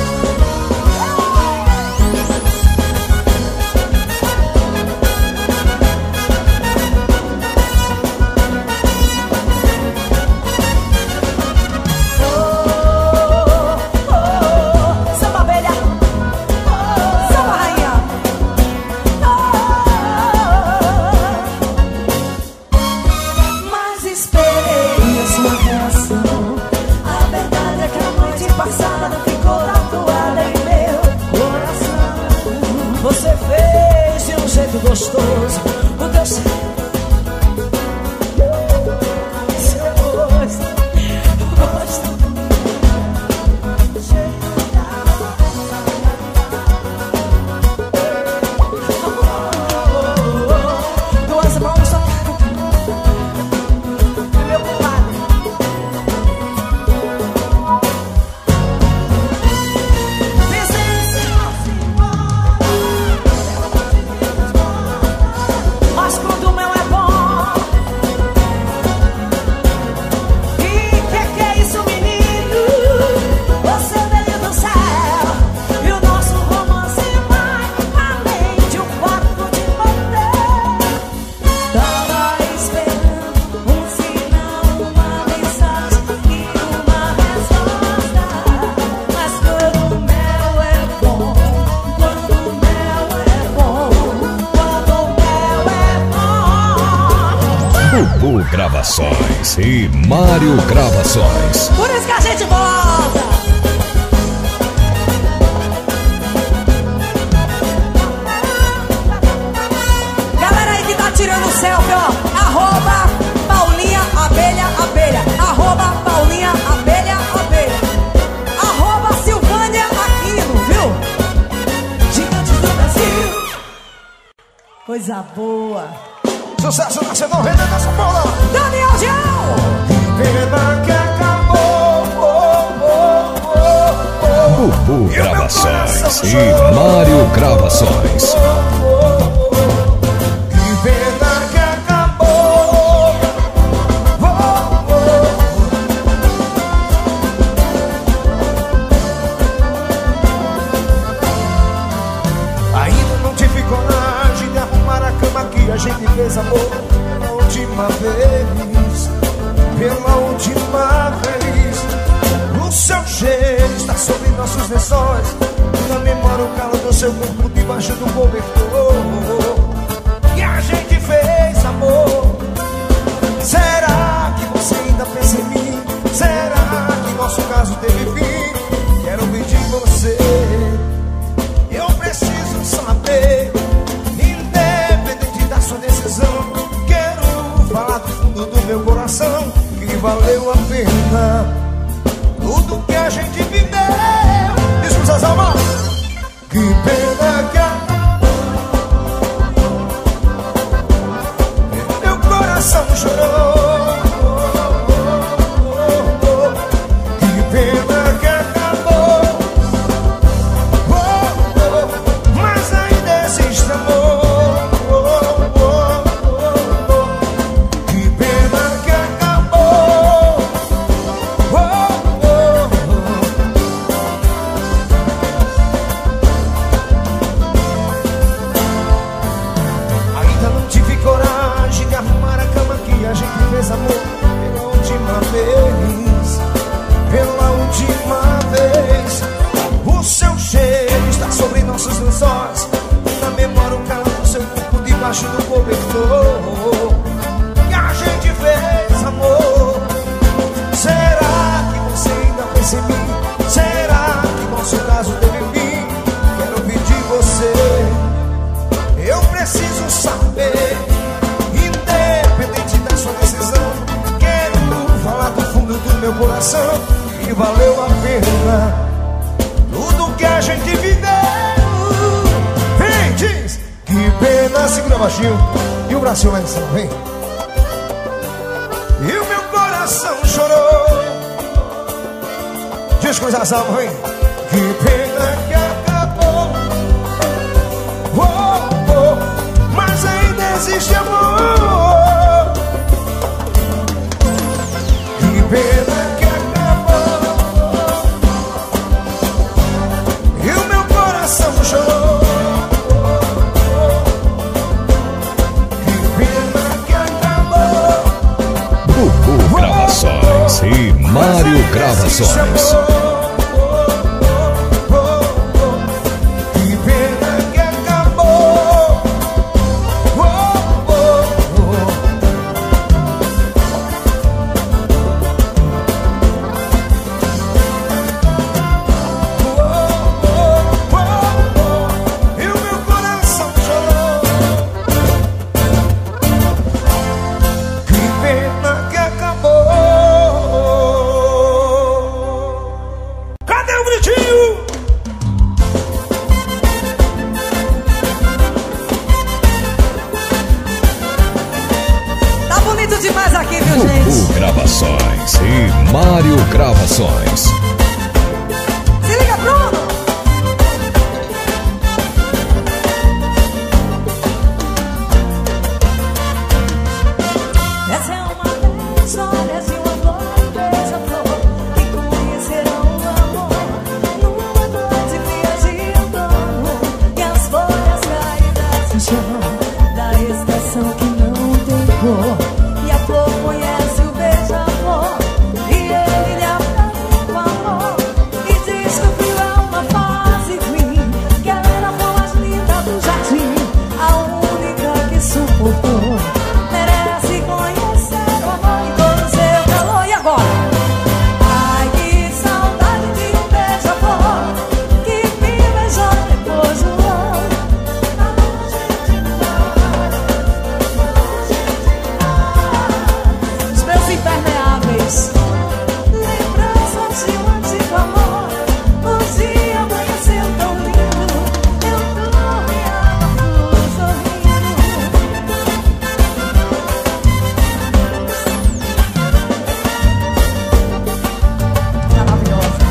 Samba abelha, samba rainha. Mas esperei a sua reação. A verdade é que a noite passada ficou tatuada em meu coração. Você fez de um jeito gostoso o teu cheiro. Seu gosto, o gosto do cheiro da rosa. Duas mãos só meu compadre. Mas quando o mel é bom. E que é isso, menino? Você veio do céu e o nosso romance vai além de um quarto de motel. Tava esperando um sinal, uma mensagem e uma resposta. Mas quando o mel é bom, quando o mel é bom, quando o mel é bom. Bubu Gravações e Mário Gravações. Por isso que a gente volta. Galera aí que tá tirando selfie, ó. Arroba Paulinha Abelha Abelha. Arroba Paulinha Abelha Abelha. Arroba Silvânia Aquino, viu? Gigantes do Brasil. Coisa boa. Sucesso nacional, Renan da São Paulo. Daniel Dial. Pena que acabou. Bubu Gravações e Mário Gravações. Que pena que acabou. Ainda não tive coragem de arrumar a cama que a gente fez amor pela última vez. Pela última vez. O seu cheiro está sobre nossos lençóis. Na memória o calor do seu corpo debaixo do cobertor. E a gente fez amor. Será que você ainda pensa em mim? Será que nosso caso teve fim? Quero pedir você. Eu preciso saber, independente da sua decisão. Quero falar do fundo do meu coração que valeu a pena tudo que a gente viveu. Diz pros seus almas. Que pena que acabou. na memória o calor do seu corpo debaixo do cobertor que a gente fez, amor. Será que você ainda pensa em mim? Será que nosso caso teve fim? Quero ouvir de você, eu preciso saber, independente da sua decisão. Quero falar do fundo do meu coração que valeu a pena tudo que a gente viveu. Vem, diz, que pena, segura baixinho e o bracinho lá em cima, vem. E o meu coração chorou. Diz com as almas, vem. Que pena que acabou. Oh, oh, mas ainda existe amor. Que pena que acabou. E o meu coração chorou. Que pena que acabou. Bubu Gravações e Mário Gravações. Que pena que acabou. E o meu coração chorou. Que pena que acabou. Cadê o gritinho? Tá bonito demais aqui, viu, gente? Bubu Gravações e Mário Gravações. Se liga, Bruno! Essa é uma bela história de uma flor e um beija-flor que conheceram o amor numa noite fria de outono e as folhas caídas no chão da estação que não tem cor. E a flor conhece o beija-flor e ele lhe apresenta o amor e diz que o frio é uma fase ruim, que ela era a flor mais linda do jardim, a única que suportou. Merece conhecer o amor e todo o seu calor. E agora? Ai, que saudade de um beija-flor que me beijou depois do ano. Tá longe demais. Os meus impermeáveis, lembranças de um antigo amor. O dia amanheceu tão lindo, eu dormia na flor sorrindo. Maravilhosa.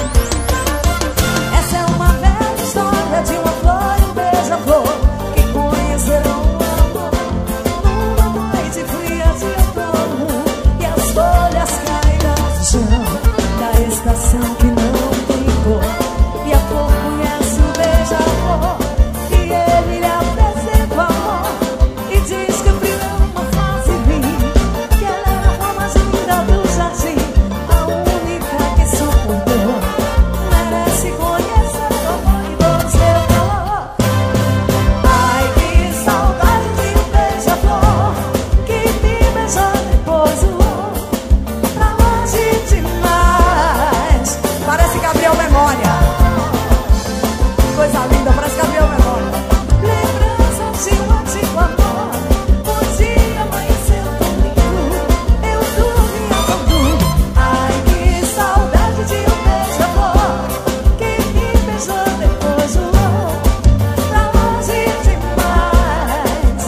Essa é uma velha história de uma flor e um beija-flor que conheceram o amor numa noite fria de outono e as folhas caíram no chão da estação que não tem cor. E a flor conhece o beija-flor e ele lhe apresenta o amor e diz que o frio é uma fase ruim, que ela era a flor mais linda do jardim, a única que suportou. Merece conhecer o amor e todo o seu calor. Ai, que saudade de um beija-flor que me beijou depois do ano. Pra longe demais. Parece Gabriel Memória. Coisa linda, parece Gabriel Memória. Lembranças de um antigo amor. O dia amanheceu tão lindo, eu dormia tão duro. Ai, que saudade de um beija-flor que me beijou depois do ano. Pra longe demais.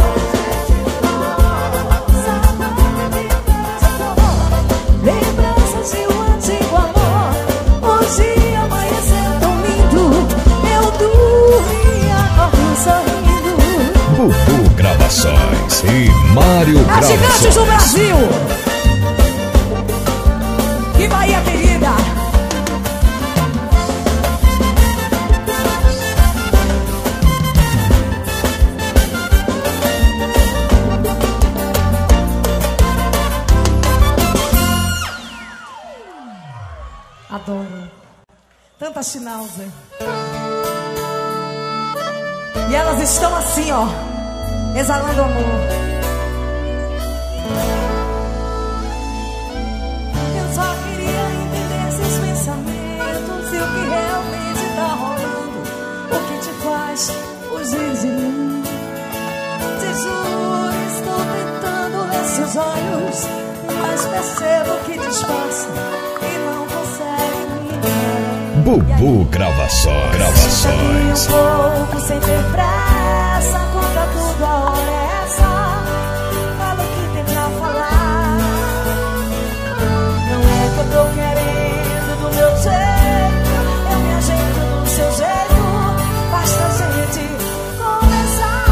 Saudade de beija-flor. Lembranças de um antigo amor. O dia amanheceu tão lindo, eu dormia sorrindo. Bubu Gravações e Mário As gigantes do Gravações. Brasil! Que Bahia querida! Adoro. Tanta Schnauzer. E elas estão assim, ó, exalando amor. Eu só queria entender esses pensamentos e o que realmente tá rolando, o que te faz fugir de mim. Te juro, estou tentando ler seus olhos, mas percebo que disfarça e não consegue me enganar. Bubu Gravações. Um pouco sem ter pressa, conta tudo, a hora é essa. Fala o que tem pra falar. Não é que eu tô querendo do meu jeito, eu me ajeito do seu jeito. Basta a gente começar.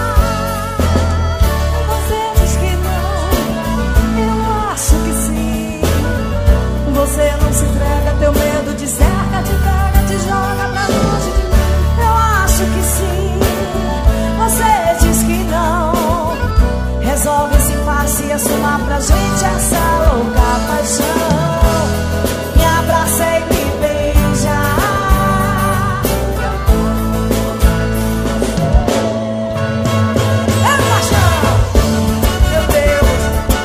Você diz que não, eu acho que sim. Você não se entrega, teu medo te cerca, te pega, te joga pra longe de mim. Eu acho que sim. Você diz que não. Resolve esse impasse e assumar pra gente essa louca paixão. Me abraça e me beija. É paixão, meu Deus.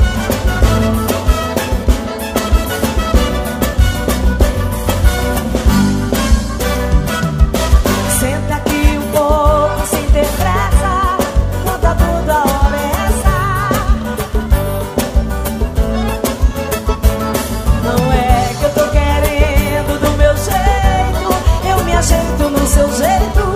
Senta aqui um pouco sem ter pressa, conta tudo, a hora é essa. Não é que eu tô querendo do meu jeito, eu me ajeito no seu jeito.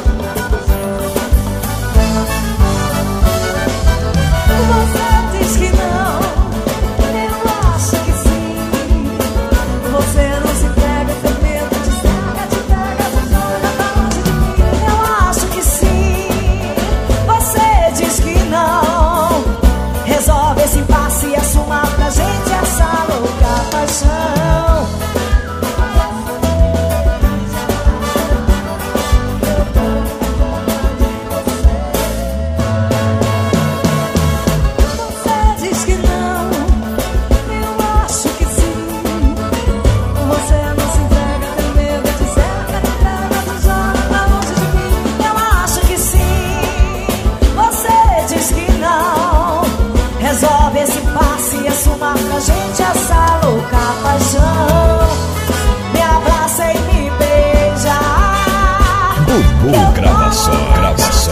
Você diz que não, eu acho que sim. Você não se pega, teu medo te cerca, te pega, te joga pra longe de mim. Eu acho que sim. Você diz que não. Resolve esse impasse e assuma pra gente essa louca paixão. Você diz que não, eu acho que sim. Você não se entrega, tem medo, te cerca, te pega, te joga pra longe de mim. Eu acho que sim. Você diz que não. Resolve esse passe e assuma pra gente essa louca paixão. Me abraça e me beija. Bubu Gravações.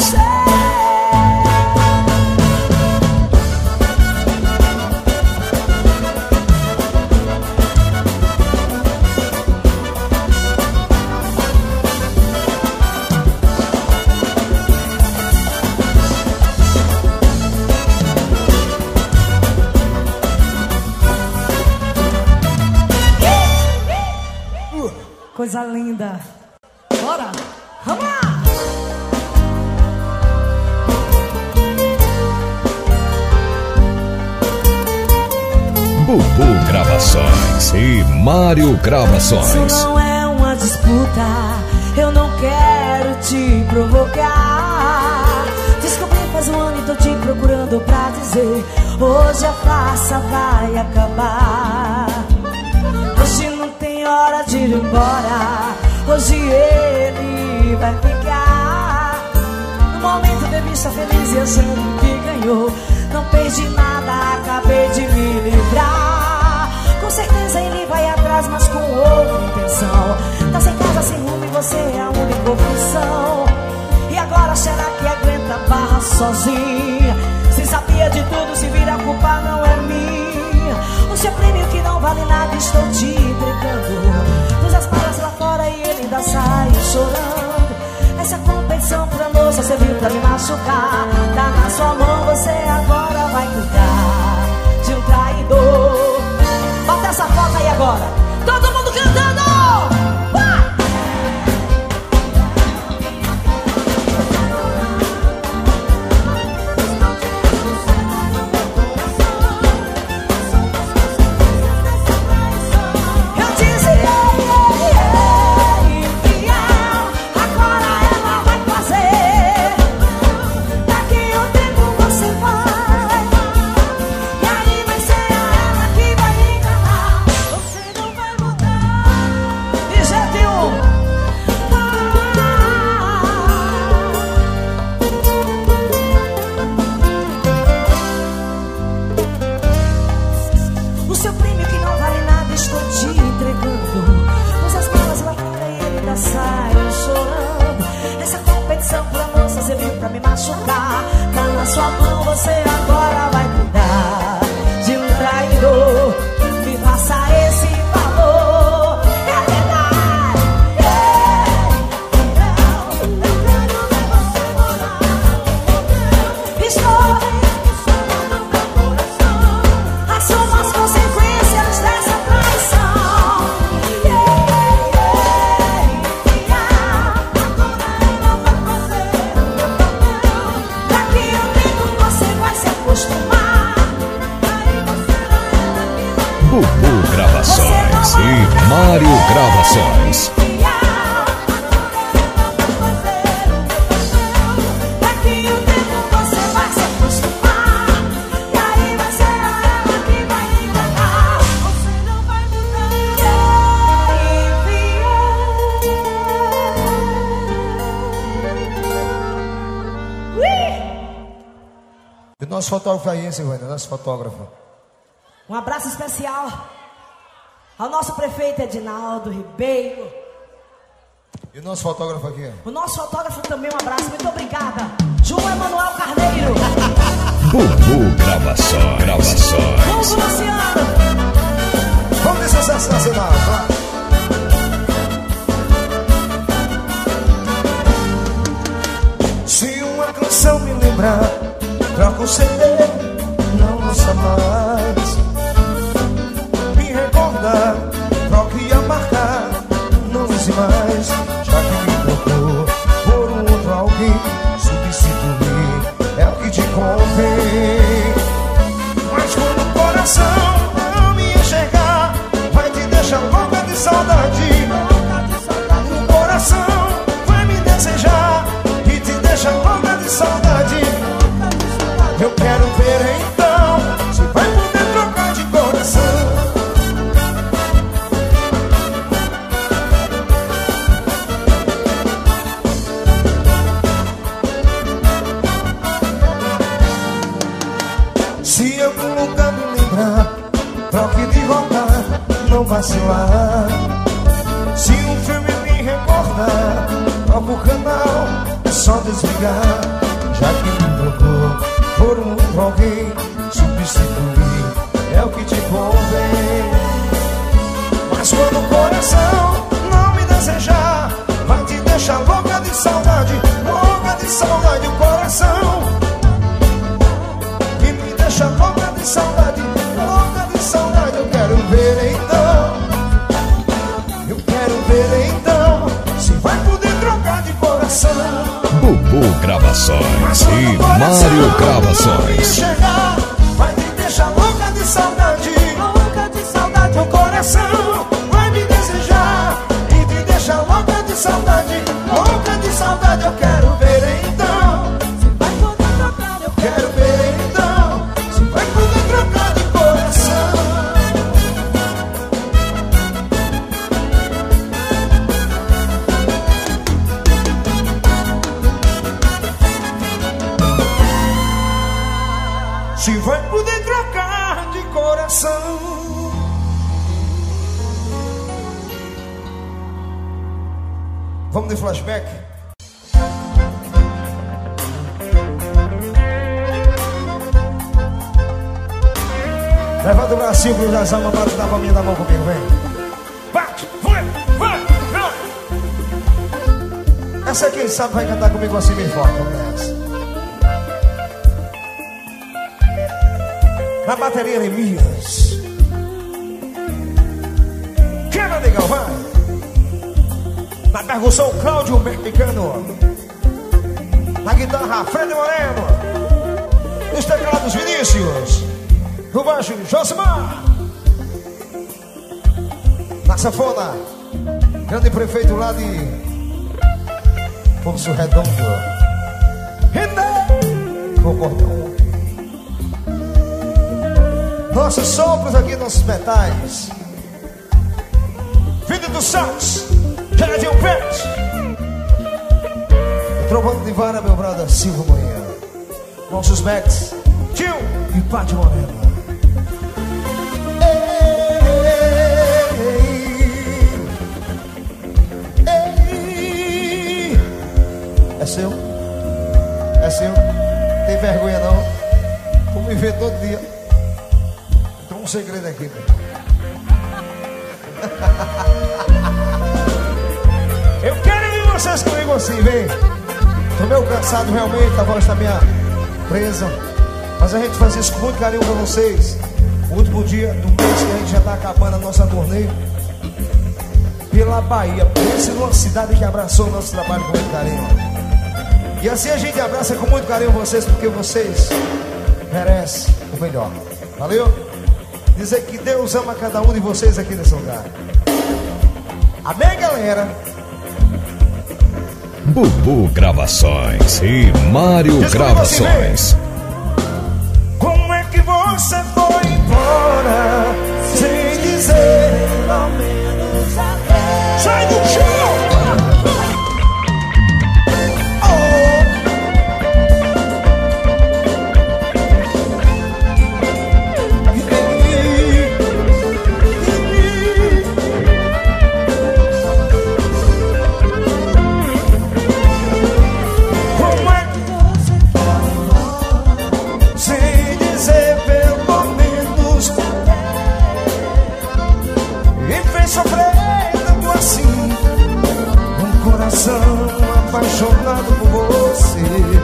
Coisa linda. Bora, vamos lá. Bubu Gravações e Mário Gravações. Isso não é uma disputa, eu não quero te provocar. Descobri faz um ano e tô te procurando pra dizer: hoje a farsa vai acabar. Hoje não tem hora de ir embora, hoje ele vai ficar. No momento bebi estar feliz e achando que ganhou. Não perdi nada, acabei de me livrar. Com certeza ele vai atrás, mas com outra intenção. Tá sem casa, sem rumo e você é a única opção. E agora será que aguenta a barra sozinha? Se sabia de tudo, se vira, a culpa não é minha. O seu prêmio que não vale nada estou te entregando. Pus as palas lá fora e ele ainda sai chorando. Essa competição pra moça serviu pra me machucar. Tá na sua mão, você agora vai cuidar de um traidor. Bota essa foto aí agora, todo mundo cantando! Vai! Eu disse infiel, agora ela vai fazer. Daqui um tempo nunca me machucar. Tá na sua mão, você agora vai cuidar de um traidor. Me faça esse favor. É verdade. Estou assuma as consequências dessa traição. Daqui a um tempo você vai se acostumar. Bubu Gravações e Mário Gravações. Daqui a um tempo você vai se acostumar. E aí vai ser ela que vai enganar. Você não vai mudar. E o nosso fotógrafo aí, hein, Silvânia? Nosso fotógrafo. Um abraço especial ao nosso prefeito Edinaldo Ribeiro. E o nosso fotógrafo aqui? O nosso fotógrafo também, um abraço, muito obrigada. João Emanuel Carneiro. Bubu Gravações. Vamos, Luciano. Vamos de sucesso nacional, claro. Se uma canção me lembrar, troca o CD, não lança mais. Me recordar, troque a marca, não use mais. Já que me trocou por um outro alguém, substituir é o que te convém. Mas quando o coração não me enxergar, vai te deixar louca de saudade. O coração vai me desejar e te deixa louca de saudade. Eu quero ver então se vai poder trocar de coração. Se algum lugar me lembrar, troque de rota, não vacilar. Se um filme me recordar, troca o canal, é só desligar. Já que me trocou por um outro alguém, substituir é o que te convém. Mas quando o coração não me desejar, vai te deixar louca de saudade. Louca de saudade o coração, e me deixa louca de saudade. Louca de saudade, eu quero ver então. Eu quero ver então se vai poder trocar de coração. Bubu Gravações e Mário Gravações. Chegar, vai me deixar louca de saudade. Louca de saudade, o coração vai me desejar e te deixa louca de saudade. Louca de saudade, eu quero ver então se vai poder trocar. Eu quero ver então se vai poder trocar de coração. Se vai poder trocar de coração. Vamos de flashback. Levanta o bracinho pro Jazão, bate na palminha da mão comigo, vem. Bate, vai. Essa quem sabe vai cantar comigo assim bem forte, vamos nessa. Na bateria Elias. Quebra, negão, vai. Na percussão Cláudio Mexicano. Na guitarra Fred Moreno. Nos teclados Vinícius. No baixo Josimar. Na sanfona grande prefeito lá de Poço Redondo. Vou cortar um. Nossos sopros aqui, nossos metais. Filho do sax, Jardim Pet. Trombando de vara, meu brother Silvio Moinha. Nossos Max, Tio e Pati Moreno. É seu? É seu? Tem vergonha não? Vou me ver todo dia. Tem um segredo aqui, velho. Eu quero ir vocês comigo assim, vem. Tô meio cansado realmente, a voz tá meio presa. Mas a gente faz isso com muito carinho pra vocês. O último dia do mês que a gente já tá acabando a nossa turnê pela Bahia. Pense numa cidade que abraçou o nosso trabalho com muito carinho. E assim a gente abraça com muito carinho vocês, porque vocês merecem o melhor. Valeu? Dizer que Deus ama cada um de vocês aqui nesse lugar. Amém, galera? Bubu Gravações e Mário Gravações. Como é que você foi embora sem dizer ao menos até? Sai do chão! Apaixonado por você.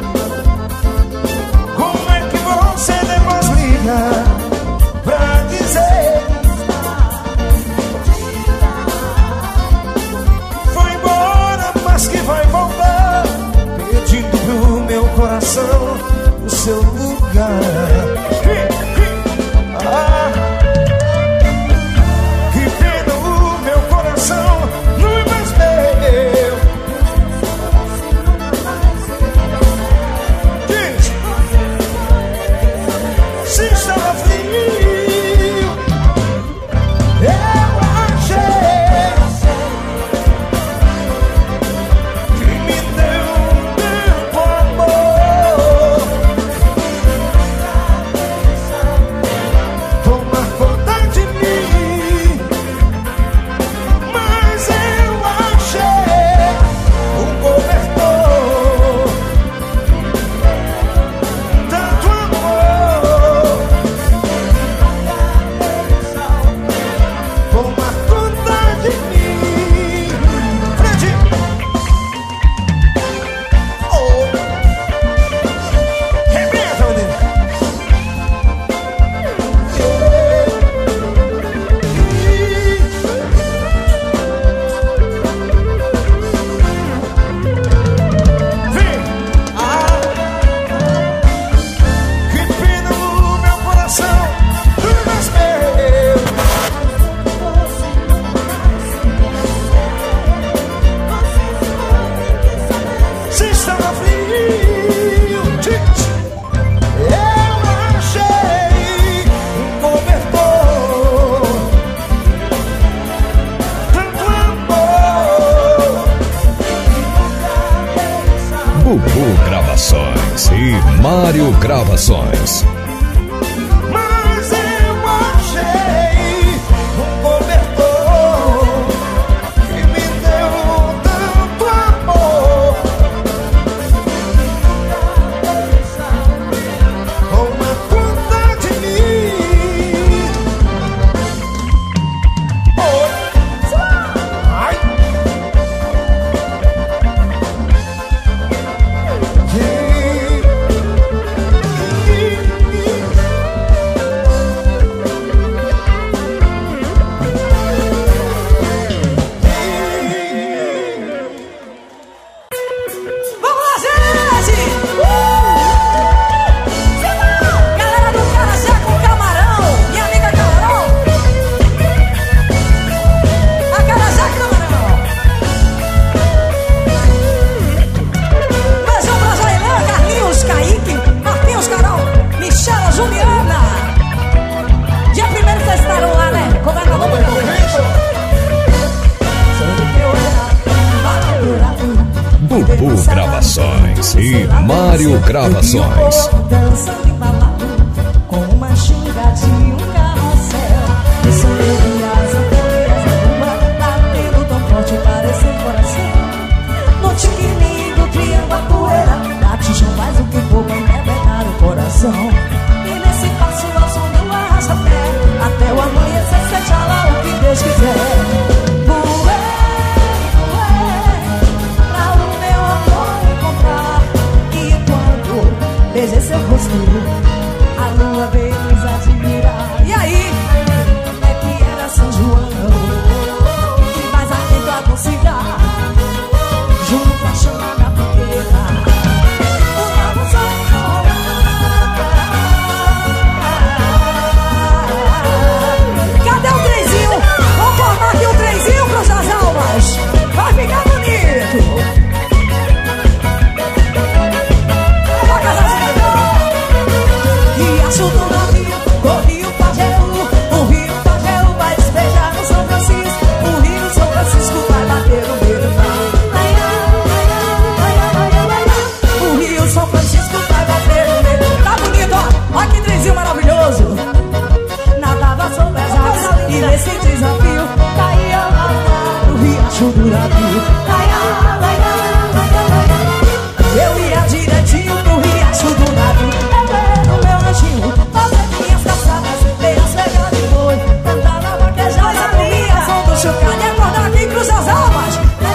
Como é que você depois liga pra dizer foi embora, mas que vai voltar, pedindo pro meu coração o seu lugar. Que pena, o meu coração não é mais meu. Bubu Gravações e Mário Gravações. Mas eu achei um cobertor que me deu tanto amor. Toma conta de mim. Oi. Ai. Bubu Gravações e Mário Gravações. Dançando embalado com uma xingadinha e um carrossel. E são as ampulhas da rua batendo tão forte parecendo coração. No tiquininho do triângulo a poeira bate chão, faz o beijei seu rosto, a lua veio nos admirar. E aí, é que era São João, que mais atento a considerar, junto à chama da fogueira, o novo sol rolar. Cadê o trenzinho? Vamos formar aqui o trenzinho pros das almas. Vai ficar bonito. Riacho do navio, o rio Pajeú, o rio Pajeú vai despejar no São Francisco, o rio São Francisco vai bater no meio do mar. O rio São Francisco vai bater no meio. Tá bonito, ó. Olha que trenzinho maravilhoso. Nadava sobre as águas e nesse desafio caía lá no riacho do navio. Eu ia direitinho pro riacho do navio, no meu lanchinho, fazer minhas caçadas, ver as pegas de boi, cantar na vaquejada, dormir a som do chocalho e acordar aqui cruz as almas.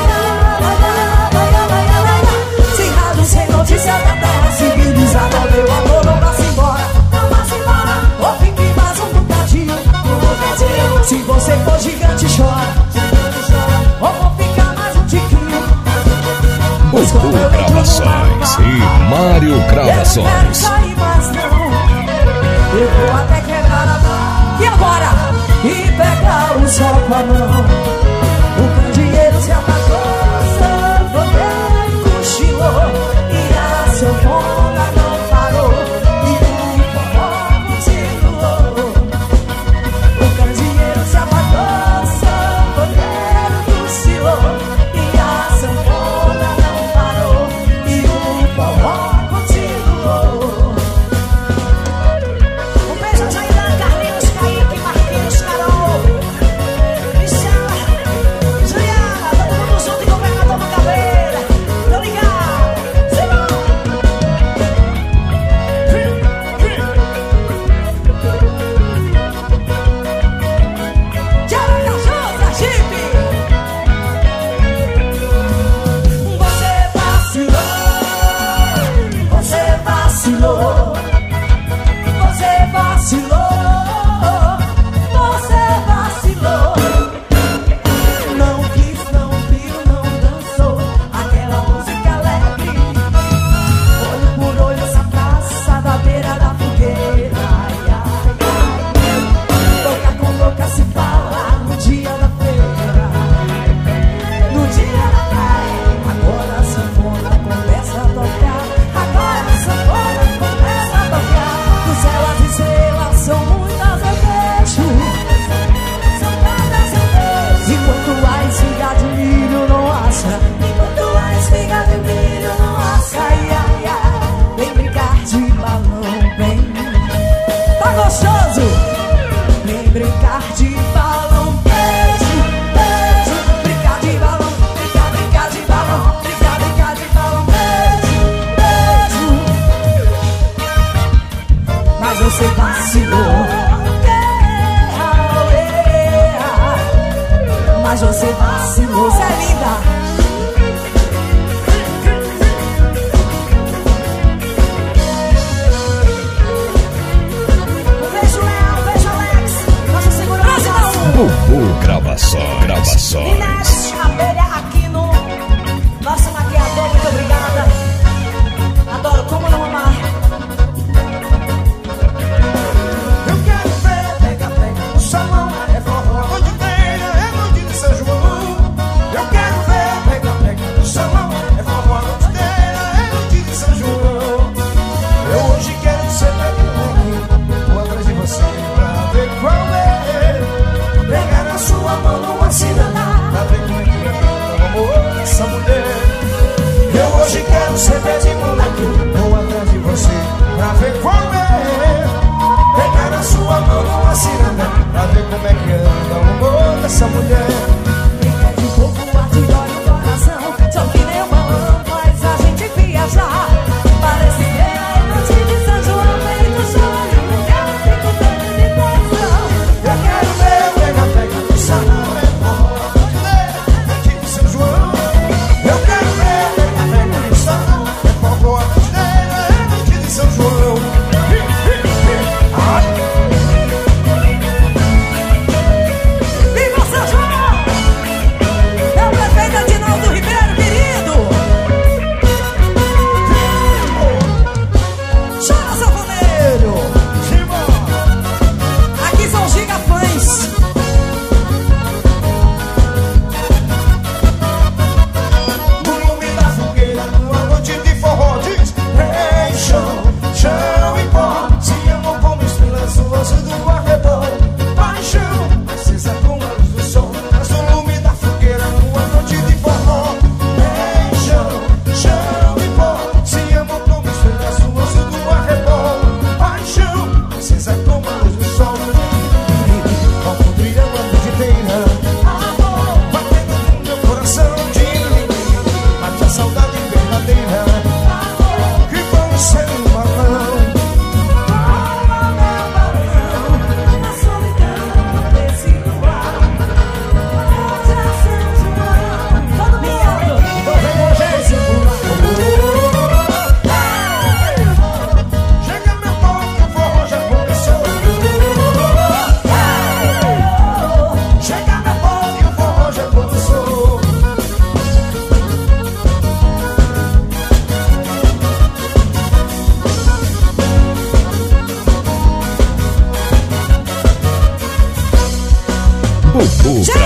Sem rádio, sem notícia da terra civilizada, meu amor, não vá-se embora, não vá-se embora, ou fique mais um bocadinho. Se você for gigante, chora, ou vou ficar mais um tiquinho. Bubu Gravações e Mário Eu não quero Gravações. sair mais não, eu vou até quebrar a mão. E agora? E pegar o sol com a mão. O candeeiro se apagou, sanfoneiro cochilou, e a sanfona não parou, e o forró continuou. O candeeiro se apagou, sanfoneiro cochilou, e a sanfona não parou, e o forró continuou. Um beijo a Jair, Carlinhos, Kaique, Marquinhos, Carol, Michel, Juliana, todo mundo junto e governador do Caveira. Tô ligado, Simão. Aracaju, Sergipe. Você vacilou, você vacilou, você vacilou, você vacilou. Não quis, não viu, não dançou aquela música alegre. Olho por olho essa praça da beira da fogueira. Ai, ai, ai. Boca com boca se fala no dia da feira, no dia da praia. Agora a sanfona começa a tocar, agora a sanfona começa a tocar. Do céu as estrelas são muitas, eu deixo, são tantas, eu deixo. Enquanto a espiga de milho não assa, enquanto a espiga de milho não assa, ai, ai, ai. Vem brincar de balão, vem. Tá gostoso? Vem brincar de balão, beijo, beijo. Brincar de balão, brincar, brincar de balão, brincar, brincar de balão, beijo, beijo. Mas você vacilou, mas você vacilou, você é linda. Um beijo, Léo, um beijo, Alex. Nossa segurança. Bubu Gravações. Inês, abelha aqui no nosso maquiador, muito obrigada. Adoro, como não amar. Eu quero ver, pega, pega, o salão é forró. Onde tem, é onde de São João. E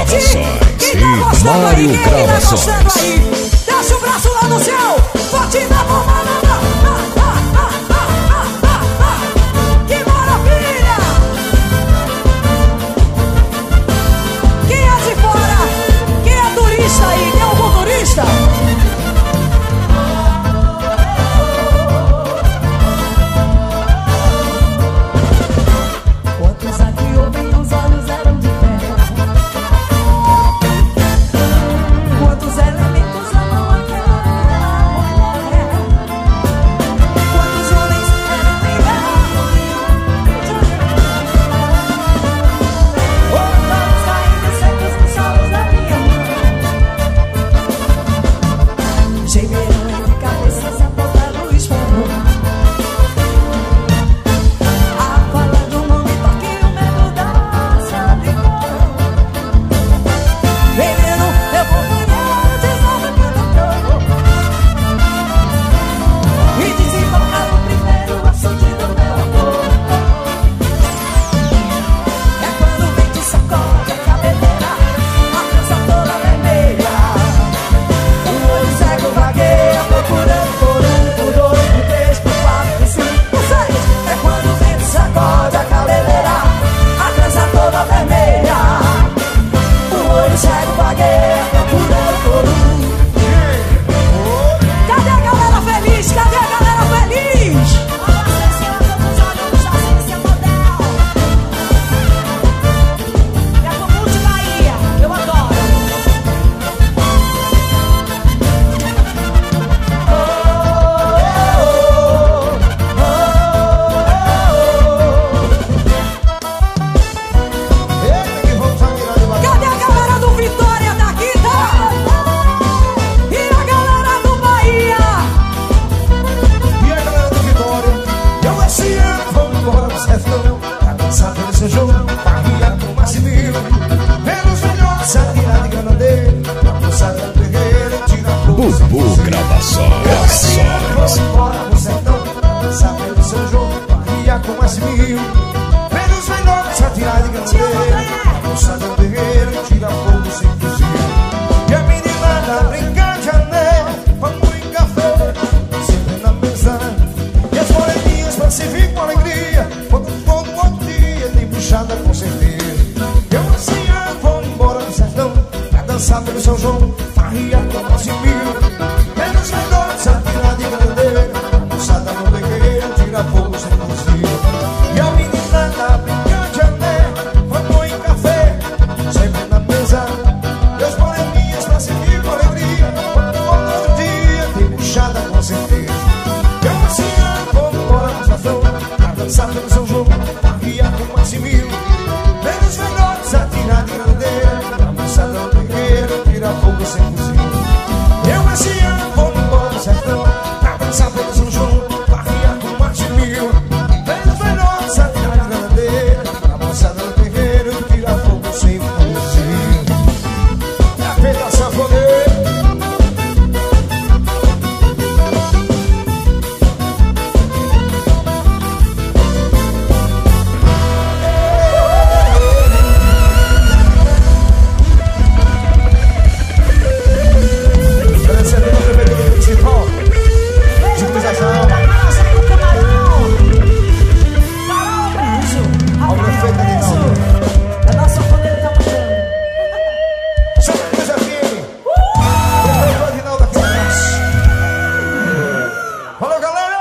Gravações Quem e tá gostando aí? Mário Quem tá gostando Gravações. aí? Deixa o braço lá no céu. Forte na bomba. Que maravilha! Quem é de fora? Quem é turista aí? Tem algum turista? Quantos aqui ouvem os olhos eram de ferro? Quantos elementos amam aquela mulher? Quantos homens eram Voltamos caindo secos nos solos da minha mão. Gemeram entre cabeças apontando o esforço. A fala do mundo e toque o medo da solidão. Veneno, meu companheiro, desonra que eu tô. E desembocar no primeiro açude do meu amor. É quando o vento sacode a cabeleira, a trança toda vermelha. O olho cego vagueia procurando por dois, por três, por quatro, por cinco, por seis. É quando o vento sacode a cabeleira, a trança toda vermelha. O olho cego vagueia procurando por Cadê a galera feliz? Cadê a galera feliz? Olha, senhora, dos olhos da ciência model. É comum de Bahia, eu adoro. Eita, que vamos virar de baixo. Cadê a galera do Vitória daqui, tá? E a galera do Bahia? E a galera do Vitória, eu esse ano vou embora pro sertão, pra dançar pelo São João, pra riar com o Massimil, pelos melhores, a tirar de granadeiro, pra moçada do terreiro, tirar flores. Bubu Gravações. Esse ano vou embora pro sertão, pra dançar pelo São João, pra riar com o Massimil, pelos melhores, a tirar de granadeiro, pra moçada do terreiro, tirar fogo sem fuzil. E a meninada brincar de anel, vamos em café, sempre na mesa. E as moreninhas pacificam com alegria, quando for um bom dia, tem puxada com certeza. Eu assim vou embora do sertão, pra dançar pelo São João, farria com o Massimil. Pelos melhores, a tirar de grandeira, moçada no terreiro, tira fogo sem fuzil. E a meninada brincar de anel, vamos em café, sempre na mesa. E as moreninhas pacificam com alegria, quando for um bom dia, tem puxada com certeza. Eu assim vou embora do sertão, pra dançar pelo São João, farria com o Massimil. Pelos melhores, a tirar de grandeira, a moçada no terreiro, tira fogo sem fuzil. Eu esse ano vou embora do sertão, pra dançar pelo São João, farria com o Massimil. Pelos melhores, a tirar de grandeira, a moçada no terreiro, tira fogo sem fuzil. É a feita sanfoneira. Recebendo a prefeitura municipal de Cruz das Almas, ao prefeito Adinaldo. É nossa poder tá mandando. Santa Cruz FM, prefeito Adinaldo aqui atrás. Falou, galera!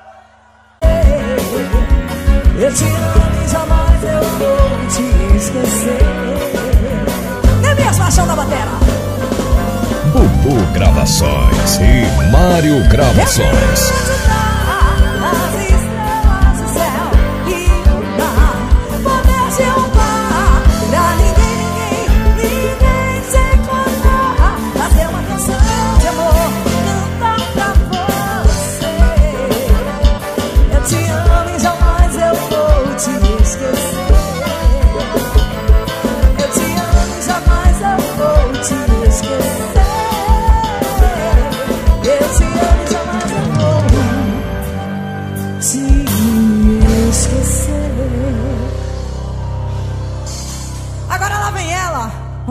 Eu te amo e jamais eu vou te esquecer. Nem mesmo a chão da batera. Bubu Gravações e Mário Gravações. As estrelas do céu e o mar, poder se honrar, pra ninguém se encontrar, fazer uma canção de amor, cantar pra você. Eu te amo e jamais eu vou te esquecer. Eu te amo e jamais eu vou te esquecer. Eu te amo e jamais eu vou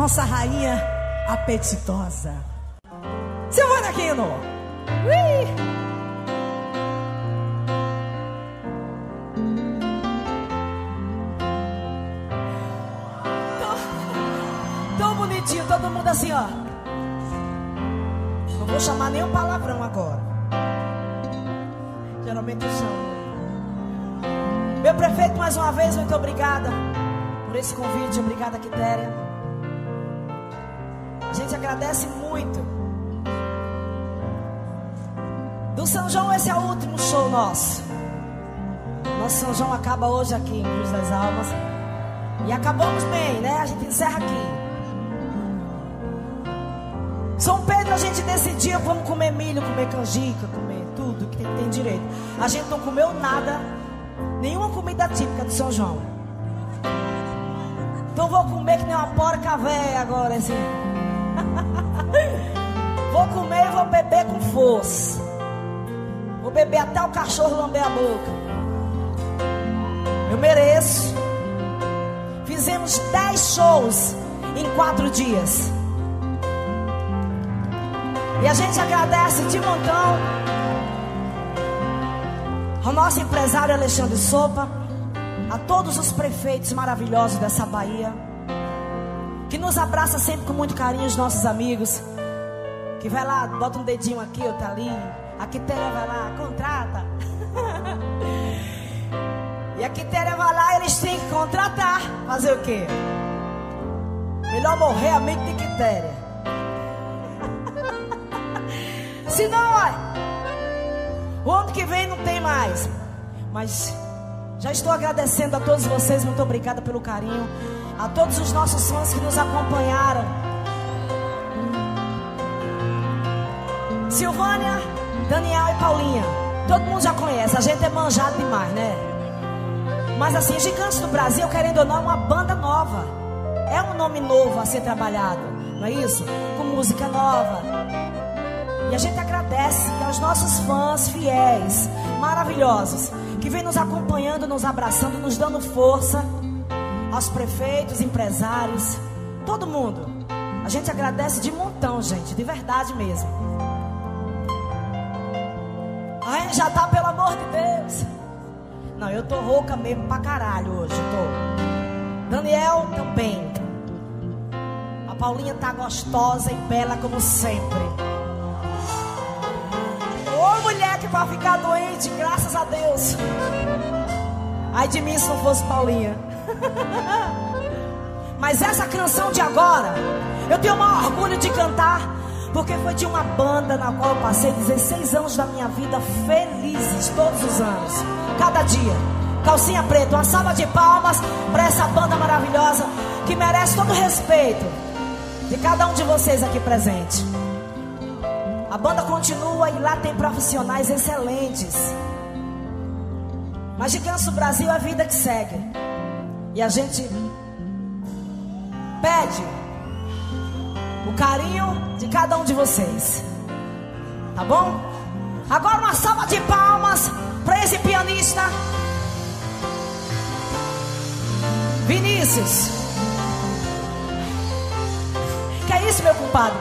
nossa rainha apetitosa, Silvânia Aquino. Ui! Tão bonitinho, todo mundo assim, ó. Não vou chamar nenhum palavrão agora. Geralmente eu chamo. Meu prefeito, mais uma vez, muito obrigada por esse convite. Obrigada, Quitéria. A gente agradece muito. Do São João, esse é o último show nosso. Nosso São João acaba hoje aqui em Cruz das Almas. E acabamos bem, né? A gente encerra aqui. São Pedro, a gente decidiu, vamos comer milho, comer canjica, comer tudo que tem direito. A gente não comeu nada, nenhuma comida típica do São João. Então vou comer que nem uma porca véia agora, assim. Vou comer e vou beber com força. Vou beber até o cachorro lamber a boca. Eu mereço. Fizemos 10 shows em 4 dias. E a gente agradece de montão ao nosso empresário Alexandre Sopa, a todos os prefeitos maravilhosos dessa Bahia, que nos abraça sempre com muito carinho, os nossos amigos, que vai lá, bota um dedinho aqui, outro ali, a Quitéria vai lá, contrata. E a Quitéria vai lá, eles têm que contratar. Fazer o quê? Melhor morrer amigo de Quitéria. Se não, o ano que vem não tem mais. Mas já estou agradecendo a todos vocês. Muito obrigada pelo carinho. A todos os nossos fãs que nos acompanharam. Silvânia, Daniel e Paulinha, todo mundo já conhece. A gente é manjado demais, né? Mas assim, Gigantes do Brasil, querendo ou não, é uma banda nova. É um nome novo a ser trabalhado, não é isso? Com música nova. E a gente agradece aos nossos fãs fiéis, maravilhosos, que vem nos acompanhando, nos abraçando, nos dando força. Aos prefeitos, empresários, todo mundo. A gente agradece de montão, gente, de verdade mesmo. Ai, já tá, pelo amor de Deus. Não, eu tô rouca mesmo pra caralho hoje, tô. Daniel também. A Paulinha tá gostosa e bela como sempre. Ô mulher que vai ficar doente, graças a Deus. Ai de mim se não fosse Paulinha. Mas essa canção de agora, eu tenho o maior orgulho de cantar, porque foi de uma banda na qual eu passei 16 anos da minha vida felizes, todos os anos, cada dia. Calcinha Preta, uma salva de palmas para essa banda maravilhosa, que merece todo o respeito de cada um de vocês aqui presente. A banda continua e lá tem profissionais excelentes. Mas Gigantes do Brasil é a vida que segue. E a gente pede o carinho de cada um de vocês. Tá bom? Agora uma salva de palmas para esse pianista Vinícius. Que é isso, meu compadre?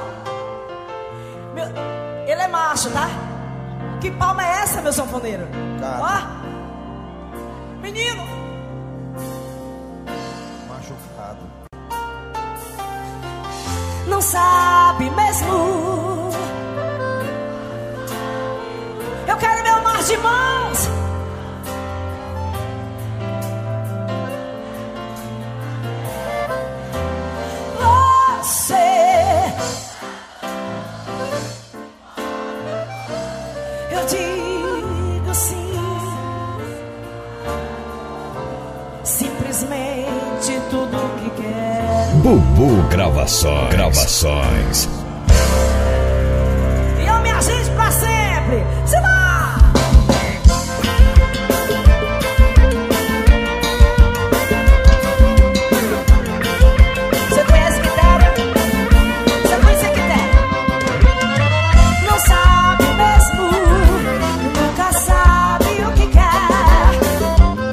Ele é macho, tá? Que palma é essa, meu sanfoneiro? Ó, menino machucado. não sabe mesmo. Eu quero meu mar de mãos. Eu digo sim, simplesmente tudo que quero. Bubu Gravações. E eu me agente pra sempre. Se vai!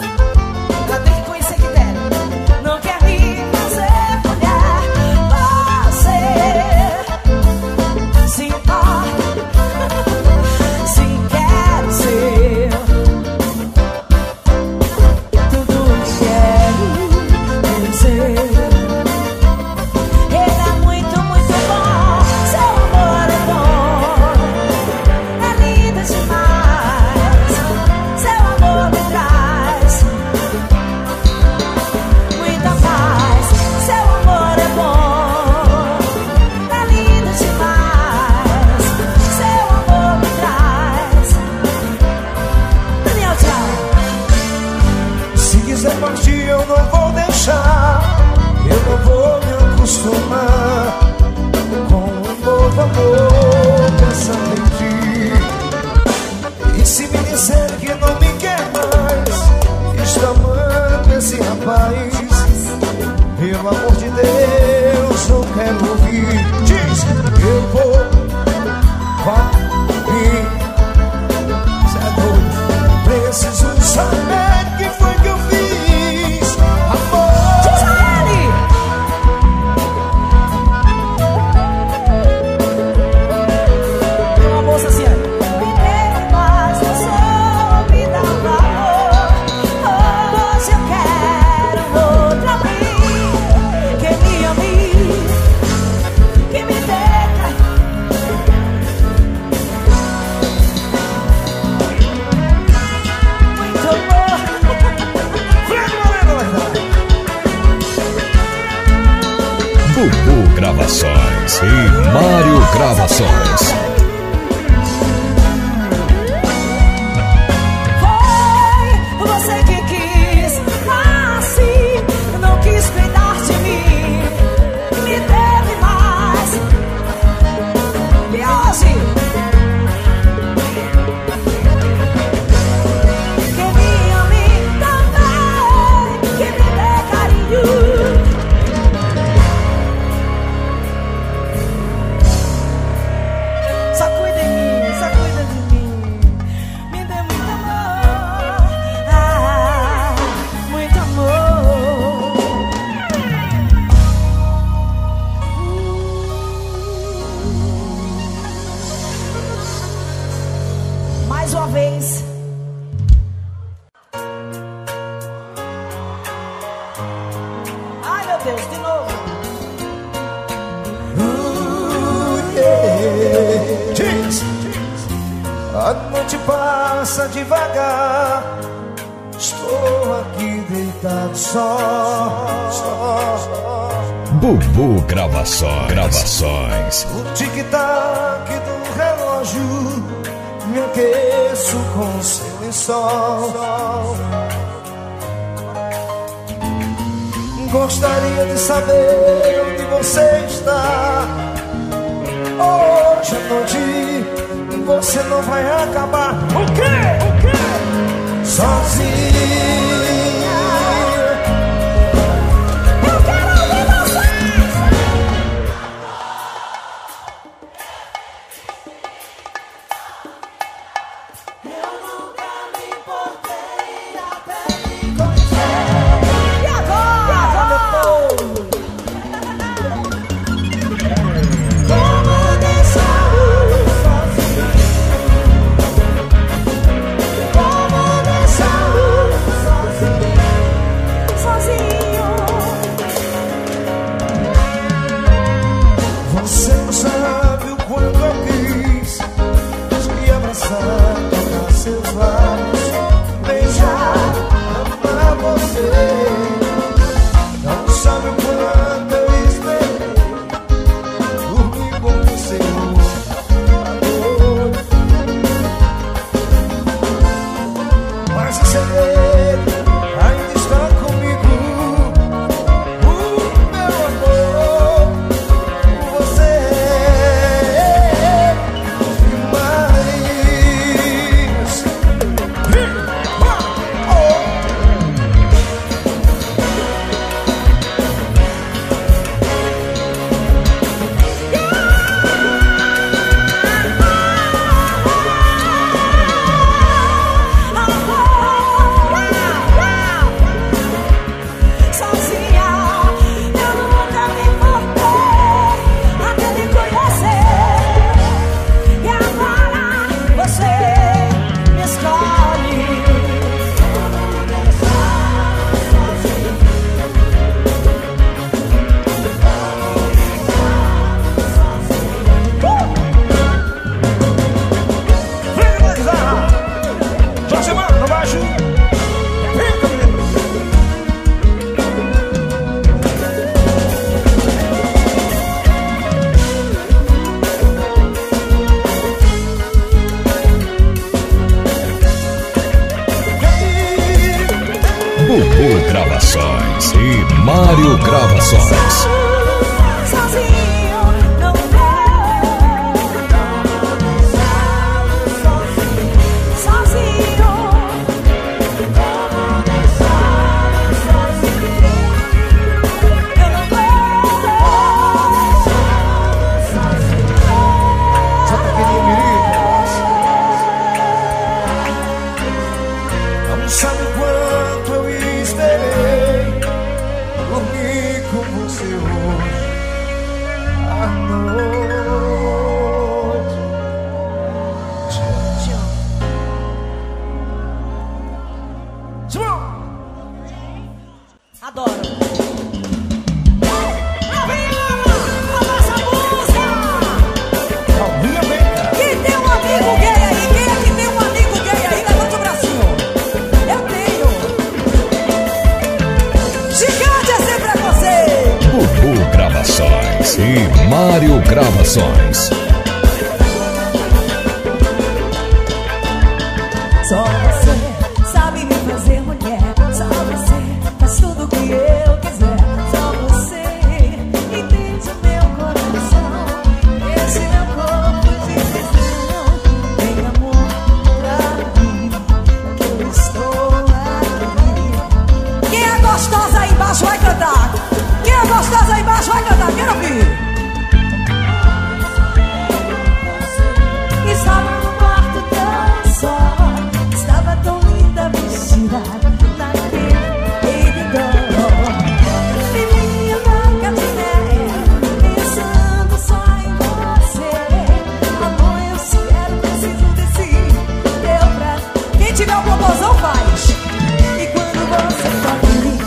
Vai! dizer que não me quer mais, está amando esse rapaz. Pelo amor de Deus, não quero ouvir. Diz, eu vou, vai vir. Cê é doido, preciso saber o que foi que eu fiz. Amor, Diz a ele. Uma moça assim, me dê mais, você me dá valor. Hoje eu quero outra vez. Que me ame, que me dê. Muito amor. Bubu Gravações e Mário Gravações. Foi você que quis assim, não quis cuidar de mim, me teve mais. E hoje que me ame também, que me dê carinho. Só cuida de mim, só cuida de mim. Me dê muito amor, muito amor. Mais uma vez. Ai, meu Deus, de novo. diz, a noite passa devagar. Estou aqui deitado só. Bubu Gravações. O tic-tac do relógio, me aqueço com seu lençol. Gostaria de saber onde você está. Hoje à noite você não vai acabar. O quê? Sozinha. Eu quero ouvir vocês. Eu nunca me importei até me conhecer. E agora, meu povo? Como deixá-lo sozinho? Como deixá-lo sozinho? Você não sabe o quanto eu quis te abraçar, tocar seus lábios, beijar, amar você. Não sabe o quanto eu esperei dormir com você. Mas o segredo ainda está comigo. O meu amor, você Sozinha, eu nunca me importei até me conhecer. E agora você me escolhe. Como deixá-lo sozinho? vem analisar. Josimar, no baixo. Vem, caminho. Bubu Gravações e Mário Gravações. Sozinho, não quero. Sozinho. Sabe o quanto eu esperei dormir com você hoje à noite. Simão! Adoro. A nossa música! Calminha bem, cara. Quem tem um amigo gay aí? Quem é que tem um amigo gay aí? Levante o bracinho. Eu tenho. Gigante é sem preconceito. Bubu Gravações e Mário Gravações. Só você sabe me fazer mulher. Só você faz tudo o que eu quiser. Só você entende meu coração. Esse meu corpo de tesão. Tem amor pra mim, que eu estou aqui. Quem é gostosa aí embaixo vai cantar. Quem é gostosa aí embaixo vai cantar. Quero ouvir. Estava no quarto tão só. Estava tão linda vestida naquele baby doll. Menina branca de neve, pensando só em você. Amor, eu se quero, preciso desse teu braço. Quem tiver o popozão faz. E quando você toca em mim,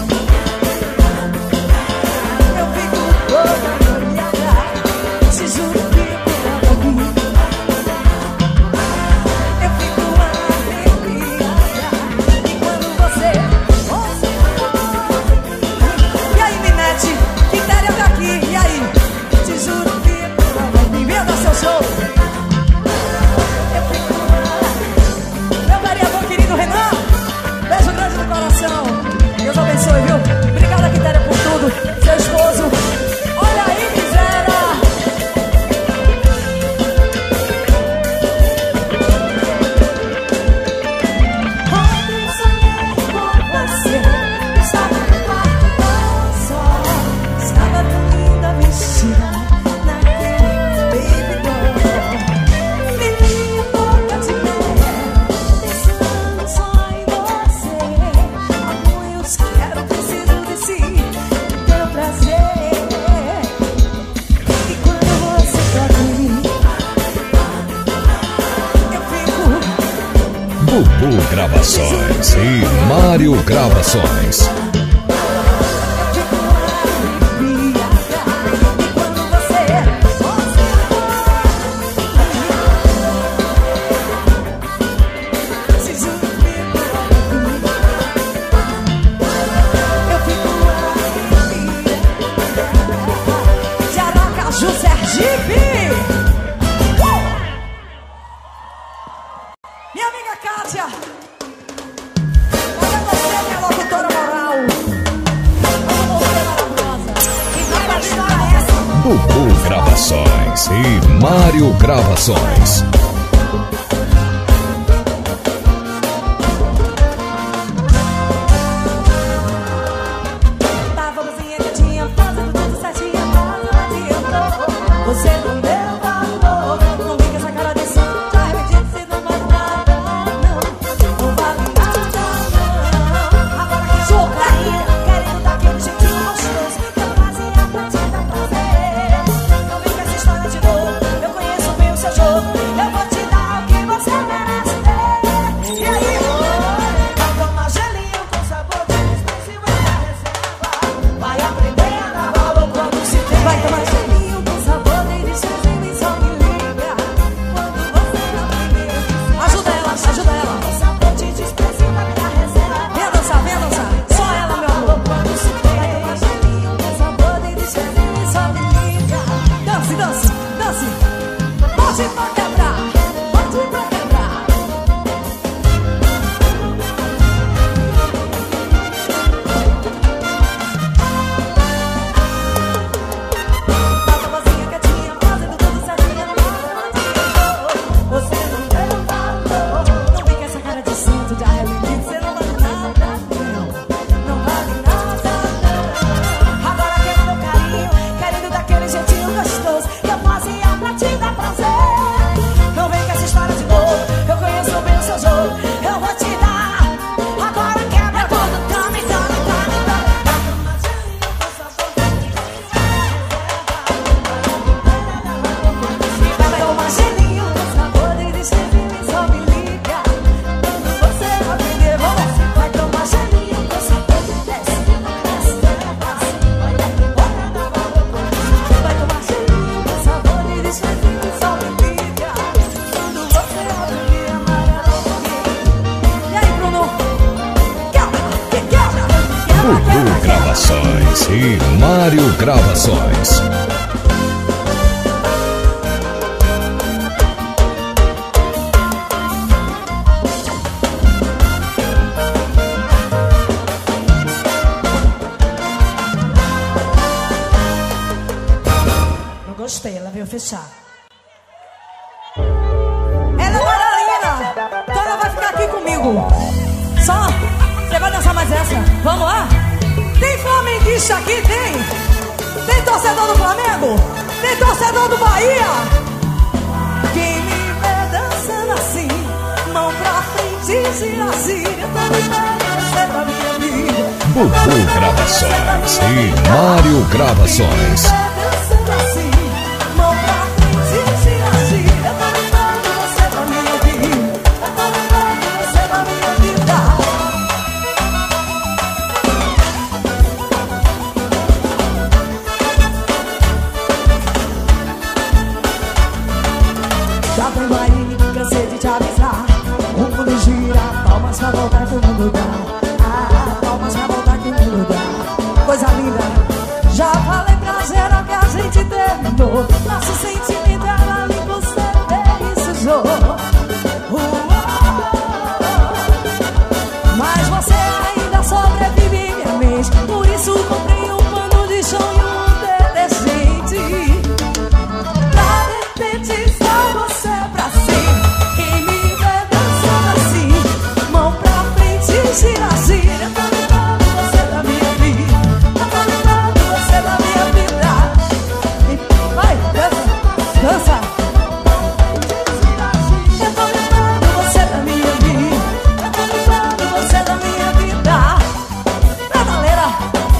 eu fico toda molhada. Te juro que eu amo aqui. Eu fico arrepiada. E quando você e aí, Minete? Quitéria tá aqui. E aí? Te juro que eu amo aqui. Venha dar seu show. Eu fico meu vereador querido Renan. Beijo grande no coração. Deus abençoe, viu? Obrigada, Quitéria, por tudo. Seu esposo. Olha aí, miséria. Ontem sonhei com você. Estava no quarto tão só. Estava tão linda vestida naquele baby doll. Menina boca de mel, pensando só em você. Amor, eu te quero, preciso desse teu prazer. E quando você toca em mim, eu fico. Bubu Gravações e Mário Gravações. Eu fico arrepiada. E quando você se juro que eu fico arrepiada. De Aracaju, Sergipe. Minha amiga Kátia. Olha você, minha locutora moral. Olha você, maravilhosa. E vai pra história essa. Bubu Gravações e Mário Gravações. Tava cozinha quietinha, fazendo tudo certinho, mas não adiantou. Você não deu valor. Não vem com essa cara de santo, arrependido se não vale nada, não. Não vale nada, não. Agora que sou rainha, querendo daquele jeitinho gostoso, eu fazia pra te dar prazer. Não vem com essa história de novo, eu conheço bem o seu jogo. Eu vou Gravações e Mário Gravações. Não gostei, ela veio fechar. Ela é bailarina, então ela vai ficar aqui comigo. Só, você vai dançar mais essa? Vamos lá? Tem flamenguista aqui? Tem torcedor do Flamengo? Tem torcedor do Bahia? Quem me vê dançando assim, mão pra frente, gira assim, eu tô lembrando você da minha vida. Bubu Gravações e Mário Gravações. Quem me vê dançando assim, mão pra frente, gira assim, eu tô lembrando você da minha vida. Eu tô lembrando você da minha vida. Já vem aí, cansei de te avisar. O mundo gira, palmas pra voltar que o mundo dá. Ah, palmas pra voltar que o mundo dá. Coisa linda. Já falei pra geral que a gente terminou. Nosso sentimento era ali, você precisou. Mas você ainda sobrevive em minha mente. Por isso comprei um pano de chão e um detergente. Pra de repente só você pra cima. Quem me vê dançando assim, mão pra frente, gira, gira. Eu tô lembrando você da minha vida. Eu tô lembrando você da minha vida. Vai, dança, dança. Eu tô lembrando você da minha vida. Eu tô lembrando você da minha vida. Pra galera.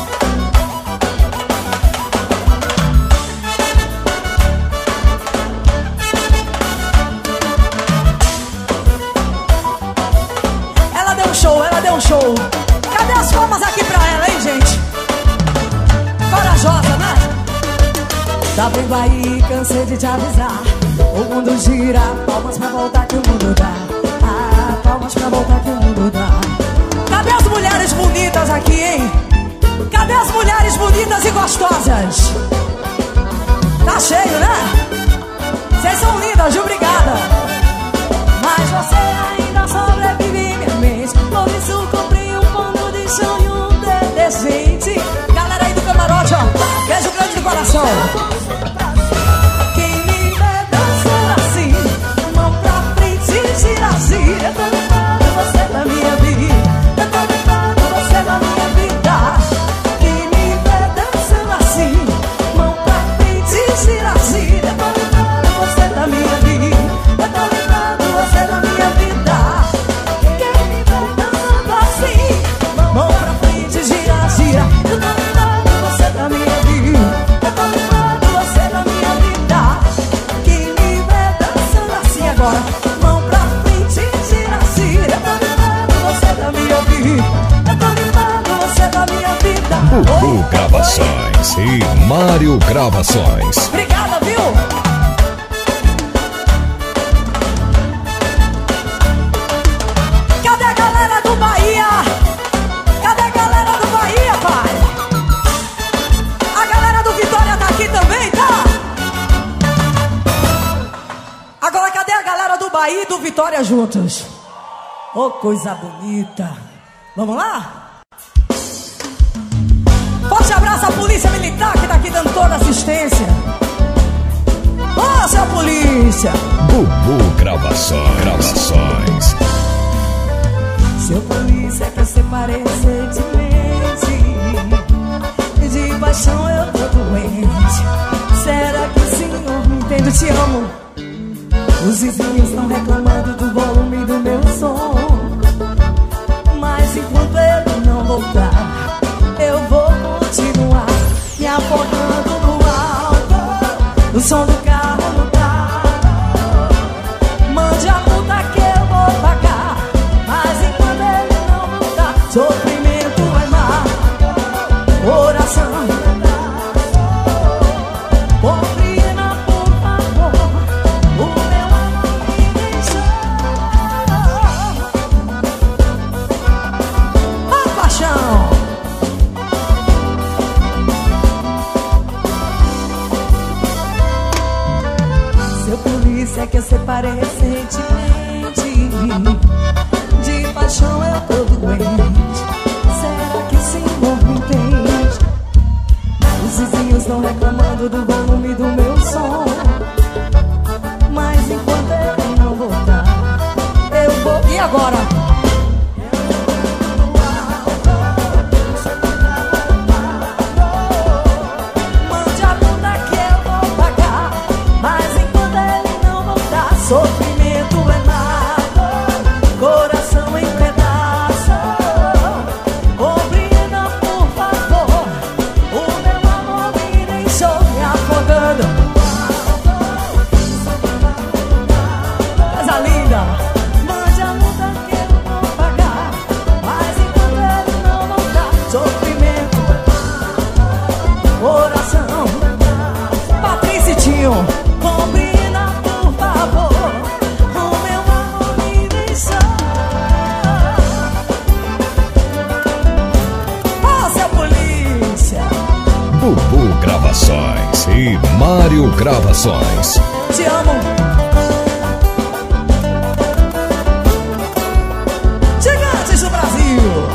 Ela deu um show, ela deu um show. Cadê as palmas aqui pra ela, hein, gente? Corajosa, né? Tá vendo aí, cansei de te avisar. O mundo gira, palmas pra voltar que o mundo dá. Ah, palmas pra voltar que o mundo dá. Cadê as mulheres bonitas aqui, hein? Cadê as mulheres bonitas e gostosas? Tá cheio, né? Vocês são lindas, viu? Obrigada. Mas você ainda sobrevive em minha mente. Por isso comprei um pano de chão e um detergente. Galera aí do camarote, ó, beijo grande de coração. Quem me vê dançando assim, mão pra frente, gira, gira. Eu tô lembrando você da minha vida. Eu tô lembrando você da minha vida. Quem me vê dançando assim, mão pra frente, gira, gira. Eu tô lembrando você da minha vida. Eu tô lembrando você da minha vida. Quem me vê dançando assim, mão pra frente, gira, gira. Eu tô lembrando você da minha vida. Eu tô lembrando você da minha vida. Quem me vê dançando assim agora, mão pra frente, gira, gira. Eu tô lembrando você da minha vida. Eu tô lembrando você da minha vida. Bubu Gravações e Mário Gravações. Obrigada, viu? Cadê a galera do Bahia? Cadê a galera do Bahia, pai? A galera do Vitória tá aqui também, tá? Agora cadê a galera do Bahia e do Vitória juntos? Ô, coisa bonita. Vamos lá? Forte abraço à polícia militar que tá aqui dando toda a assistência. Ô, seu polícia! Bubu Gravações. Seu polícia que eu separei recentemente. De paixão eu tô doente. Será que o senhor me entende? Eu te amo. Os vizinhos estão reclamando do volume do meu som. Mas enquanto ele não voltar, eu vou continuar me afogando no álcool. O som do carro no carro. Mande a multa que eu vou pagar. Mas enquanto ele não voltar, sofrimento é mar. Oração. Compreenda, por favor, o meu amor me deixou. Bubu Gravações e Mário Gravações. Te amo. Gigantes do Brasil.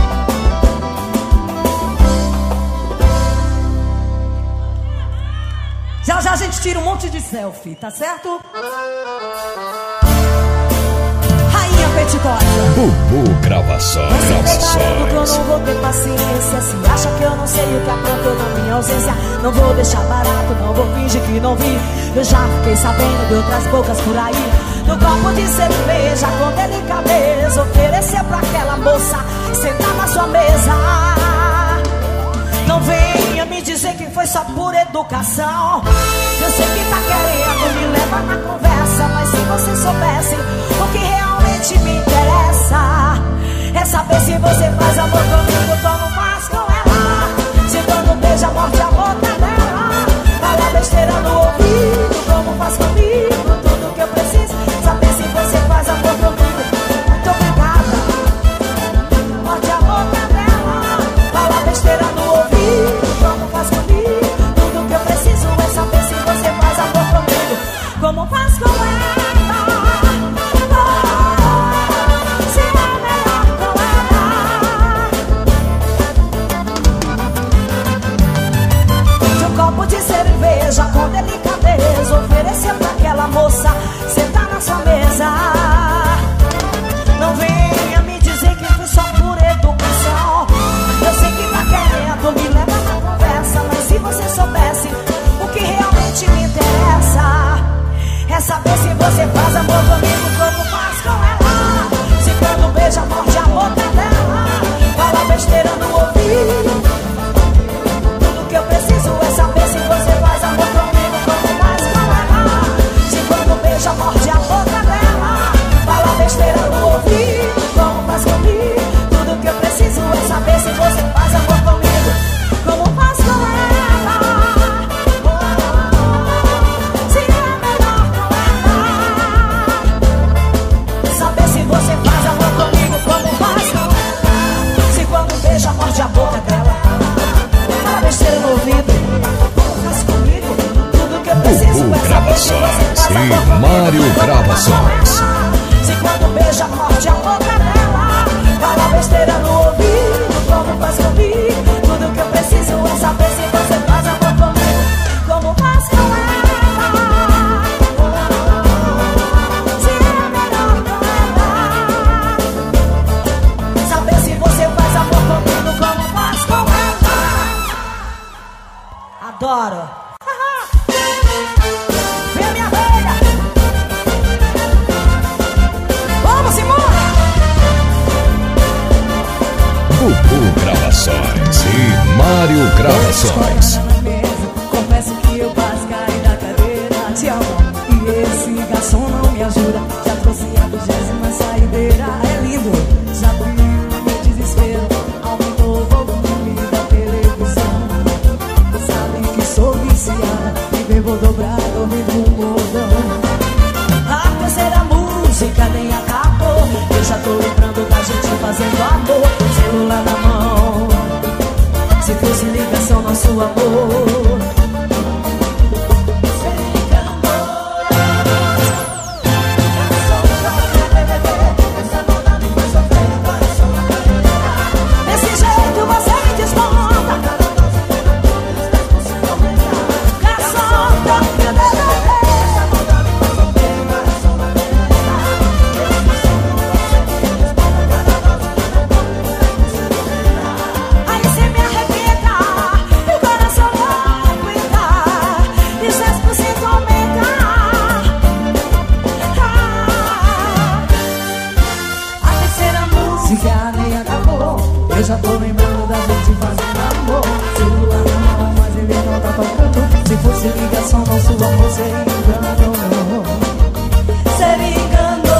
Já já a gente tira um monte de selfie, tá certo? Rainha Petitosa. Bubu Gravações. Que eu não vou ter paciência. Se acha que eu não sei o que aprontou na minha ausência, não vou deixar barato, não vou fingir que não vi. Eu já fiquei sabendo de outras bocas por aí. No copo de cerveja com delicadeza, oferecer pra aquela moça sentar na sua mesa. Não venha me dizer que foi só por educação. Eu sei que tá querendo me levar na conversa, mas se você soubesse o que realmente me interessa, é saber se você faz amor comigo como faz com ela. Se quando beija, morde a boca dela, fala besteira no ouvido como faz comigo. Tudo que eu preciso, saber se você faz amor comigo. Muito obrigada. Morde a boca dela, fala besteira no ouvido como faz comigo. Tudo que eu preciso é saber se você faz amor comigo como faz com ela. Com delicadeza, oferecer pra aquela moça sentar na sua mesa. Não venha me dizer que foi só por educação. Eu sei que tá querendo me levar na conversa, mas se você soubesse o que realmente me interessa, é saber se você faz amor comigo como faz com ela. Se quando beija, morde a boca dela, fala besteira no ouvido. Tudo que eu preciso é saber se você faz amor comigo como faz com ela. Se quando beija, morde a boca dela, fala besteira no ouvido como faz comigo. Tudo que eu preciso é saber se você faz amor comigo como faz com ela. Se é melhor com ela, saber se você faz amor comigo como faz com ela. Se quando beija, morde a boca dela, fala besteira no ouvido. Bubu Gravações e Mário Gravações. Se quando beija, morde a boca dela, fala besteira no ouvido como faz comigo. Tudo que eu preciso é saber se você faz amor comigo como faz com ela. Se é melhor com ela, saber se você faz amor comigo como faz com ela. Adoro. Bubu Gravações e Mário Gravações. Confesso que eu quase caí da cadeira. Te amo. E esse garçom não me ajuda. Já trouxe a 20ª saideira. É lindo. Já viu meu desespero. Aumentou o volume da televisão. Sabem que sou viciada e bebo dobrado, vivo um modão. A terceira música nem acabou. Eu já tô lembrando da gente fazendo amor. Celular na mão, se fosse ligação, nosso amor. Desse jeito você me desmonta. Garçom, toca DVD. Aí cê me arrebenta e o coração não aguenta. E os 10% aumenta. A terceira música nem acabou. Eu já tô lembrando da gente fazendo amor. Celular na mão, mas ele não tá tocando. Se fosse ligação, nosso amor seria engano. Seria engano.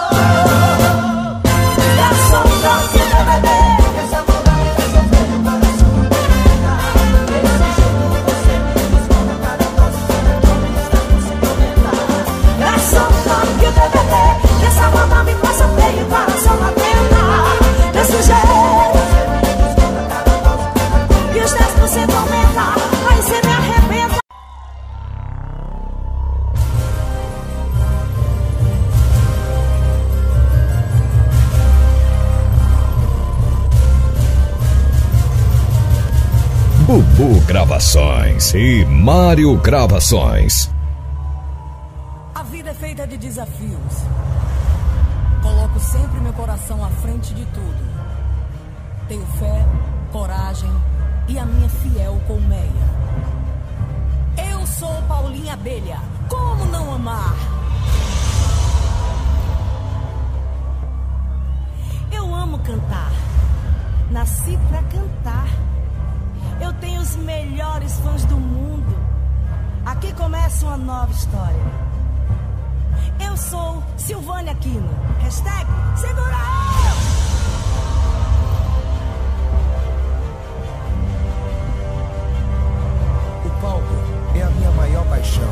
Garçom, toque o DVD. Essa moda me faz sofrer, o coração não aguenta. Desse jeito você me desmonta. Cada passo você está com 190. Garçom, toque o DVD. Essa moda me faz sofrer, o coração não aguenta. Desse jeito você me desmonta. Cada passo e os 10% aumenta. Bubu Gravações e Mário Gravações. A vida é feita de desafios. Coloco sempre meu coração à frente de tudo. Tenho fé, coragem e a minha fiel colmeia. Eu sou Paulinha Abelha. Como não amar? Eu amo cantar. Nasci pra cantar. Eu tenho os melhores fãs do mundo. Aqui começa uma nova história. Eu sou Silvânia Aquino. Hashtag segura! O palco é a minha maior paixão.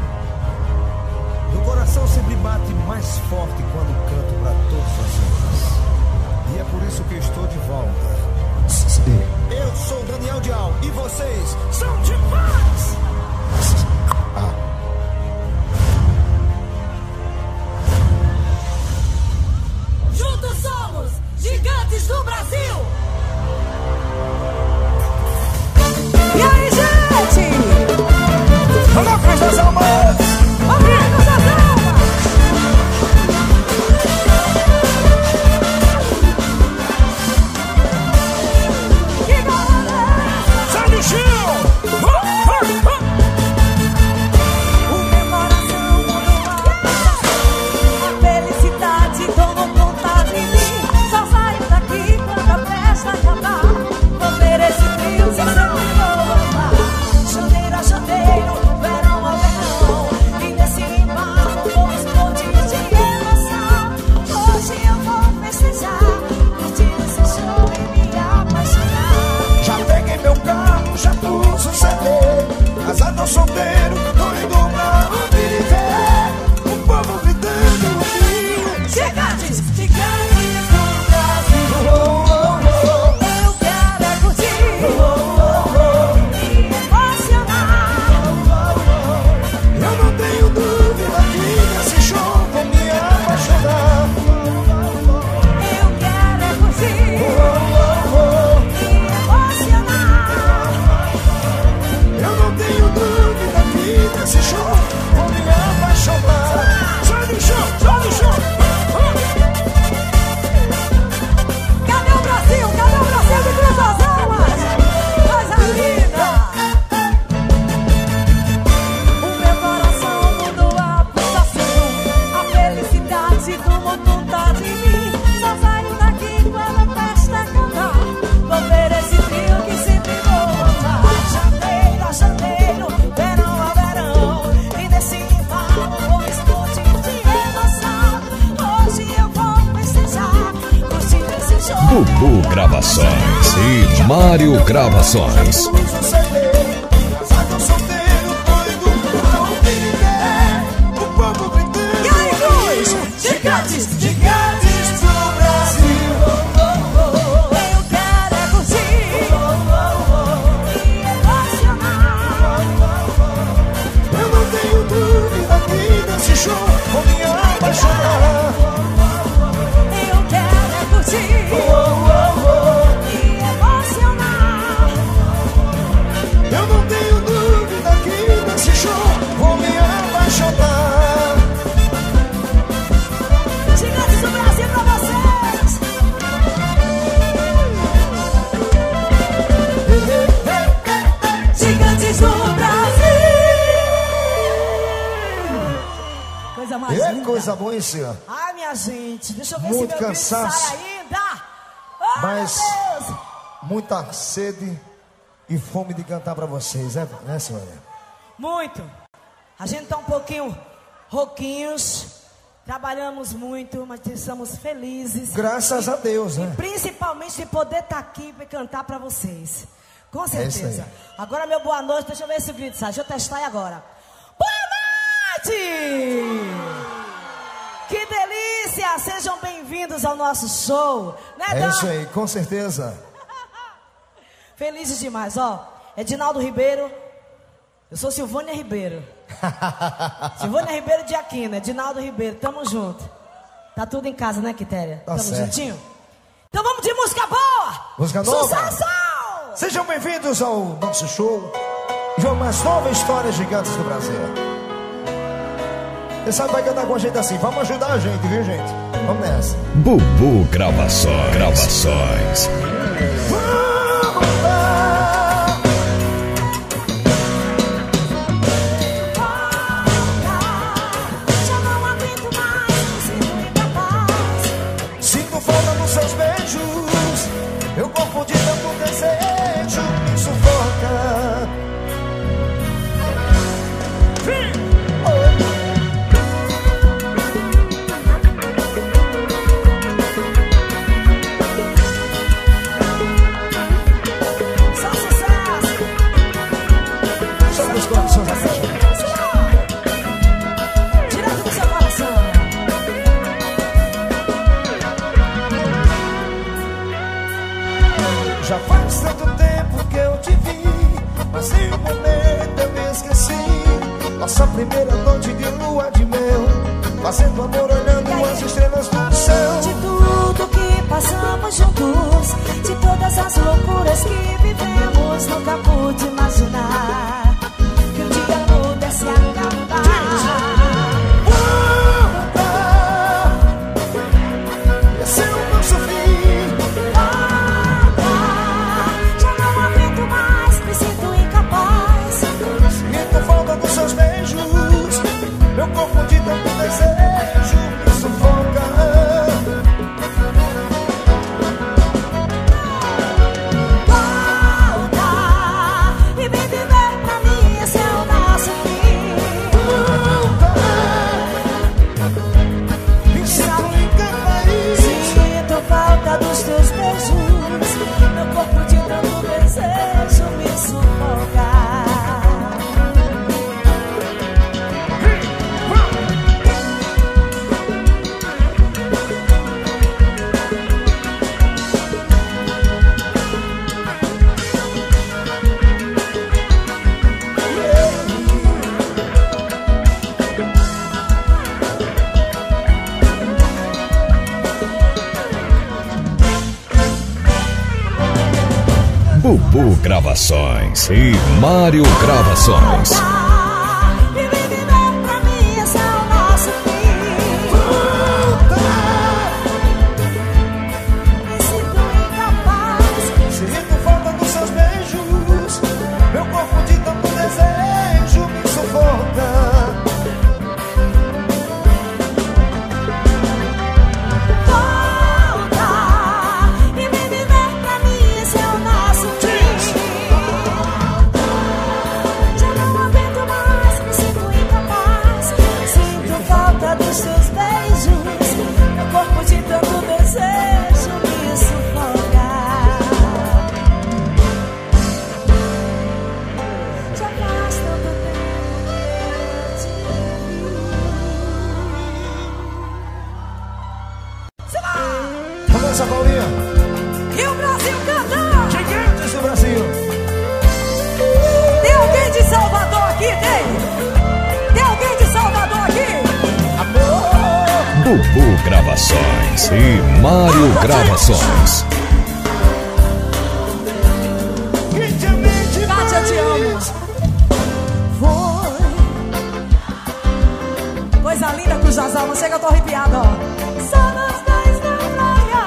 Meu coração sempre bate mais forte quando canto para todos os homens. E é por isso que estou de volta. Eu sou Daniel Dial e vocês são demais! Juntos somos gigantes do Brasil! E aí, gente? Loucos das almas! Amigos das almas! Que galera! Sai do chão! O meu coração a felicidade tomou conta de mim. Só saio daqui quando a festa acabar. Vou ver esse trio se sempre vou amar. Janeiro a janeiro, verão a verão. E nesse embalo vou explodir de emoção. Hoje eu vou festejar, curtir esse show e me apaixonar. Já peguei meu carro, já pus o CD. Casado ou solteiro, doido pra ouvir e ver o povo gritando comigo. Gigantes, gigantes do Brasil. Eu quero é curtir e emocionar. Eu não tenho dúvida que nesse show vou me apaixonar. Eu quero é curtir e emocionar. Eu não tenho dúvida que nesse show vou me apaixonar. Sai do chão, sai do chão. Cadê o Brasil? Cadê o Brasil de duas almas? Coisa linda! O meu coração mudou a pulsação. A felicidade tomou conta de mim. Só saio daqui quando a festa acabar. Vou ver esse trio que sempre vou amar. Janeiro a janeiro, verão a verão. E nesse embalo vou explodir de emoção. Hoje eu vou festejar, curtir esse show. Bubu Gravações e Mário Gravações. Pus o CD. Casado ou solteiro, doido pra ouvir e ver o povo gritando. E aí, Cruz? Gigantes, Gigantes do Brasil. eu quero é curtir e emocionar. Eu não tenho dúvida que nesse show vou me apaixonar. Eu quero é curtir e emocionar. Eu não tenho dúvida que nesse show vou me apaixonar. Gigantes do Brasil pra vocês. Gigantes do Brasil. Coisa mais É linda. coisa boa, hein, senhor? Ai, minha gente, deixa eu ver Muito se meu cansaço. grito sai ainda. Oh, Mas meu Deus. muita sede e fome de cantar pra vocês, né, senhora? Muito. A gente tá um pouquinho rouquinhos. Trabalhamos muito, mas estamos felizes. Graças a Deus, né? Principalmente de poder estar aqui para cantar para vocês. Com isso certeza. aí. Agora, meu boa noite. Deixa eu ver se o grito sai. Deixa eu testar aí agora. Boa noite! Que delícia! Sejam bem-vindos ao nosso show. Né, É Dan? isso aí, com certeza. Felizes demais, ó. Edinaldo Ribeiro. Eu sou Silvânia Ribeiro. Silvânia Ribeiro de Aquino, Edinaldo Ribeiro. Tamo junto. Tá tudo em casa, né, Quitéria? Tá Tamo certo. juntinho? Então vamos de música boa! Música nova? Sucesso! Sejam bem-vindos ao nosso show de uma mais nova história Gigantes do Brasil. Você sabe, vai cantar com a gente assim. Vamos ajudar a gente, viu, gente? Vamos nessa. Bubu Gravações. Vamos lá. Já não aguento mais, me sinto incapaz. Sinto falta dos seus beijos. Meu corpo de tanto desejo me sufoca. Só sucesso. Só dos corações apaixonados. Direto do seu coração. Já faz tanto tempo que eu te vi, mas em um momento eu me esqueci. Nossa primeira noite de lua de mel, fazendo amor olhando as estrelas do céu. De tudo que passamos juntos, de todas as loucuras que vivemos, nunca pude imaginar que um dia pudesse acabar. Esse é o nosso fim. Já não aguento mais, me sinto incapaz. Sinto falta dos seus beijos. Meu corpo de tanto desejo me sufoca. Volta e vem viver pra mim, esse é o nosso fim. Me sinto incapaz. Sinto falta dos teus beijos, meu corpo de tanto desejo me sufoca. Bubu Gravações e Mário Gravações. E vem viver pra mim, esse é o nosso fim. Me sinto incapaz. Sinto falta dos seus beijos. Meu corpo de tanto desejo me sufoca. Volta e vem viver pra mim, esse é o nosso fim. Já não aguento mais, me sinto incapaz. Sinto falta dos seus beijos, meu corpo de tanto desejo me sufoca. Já faz tanto tempo que eu te vi. Vamos nessa, Paulinha. E o Brasil canta! Gigantes do Brasil. Tem alguém de Salvador aqui? Tem alguém de Salvador aqui? Amor. Bubu Gravações e Mário Gravações. Intimamente Kátia, te amo. Foi coisa linda com o Jazal, você que eu tô arrepiada, ó. Só nós dois na praia,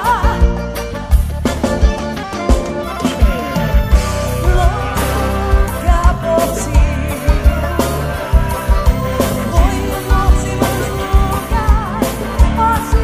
louca por ti. Foi o nosso lugar, hoje.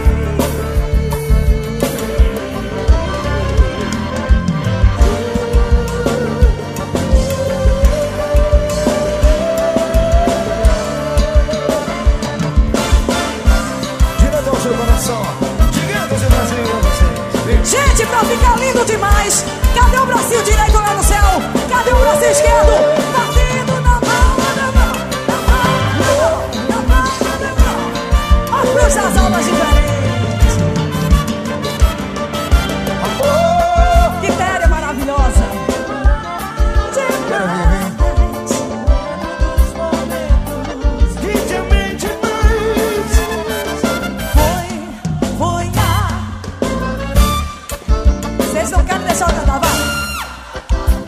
direto ao seu coração. Gigantes do Brasil, vocês. Gente, pra ficar lindo demais, cadê o bracinho direito lá no céu? Cadê o bracinho esquerdo? Batendo na mão, na mão, na mão, na mão, na mão. Olha pros as almas diferentes. Amor. Que féria maravilhosa. Intimamente mais. Foi a... Vocês não querem deixar eu cantar, vai?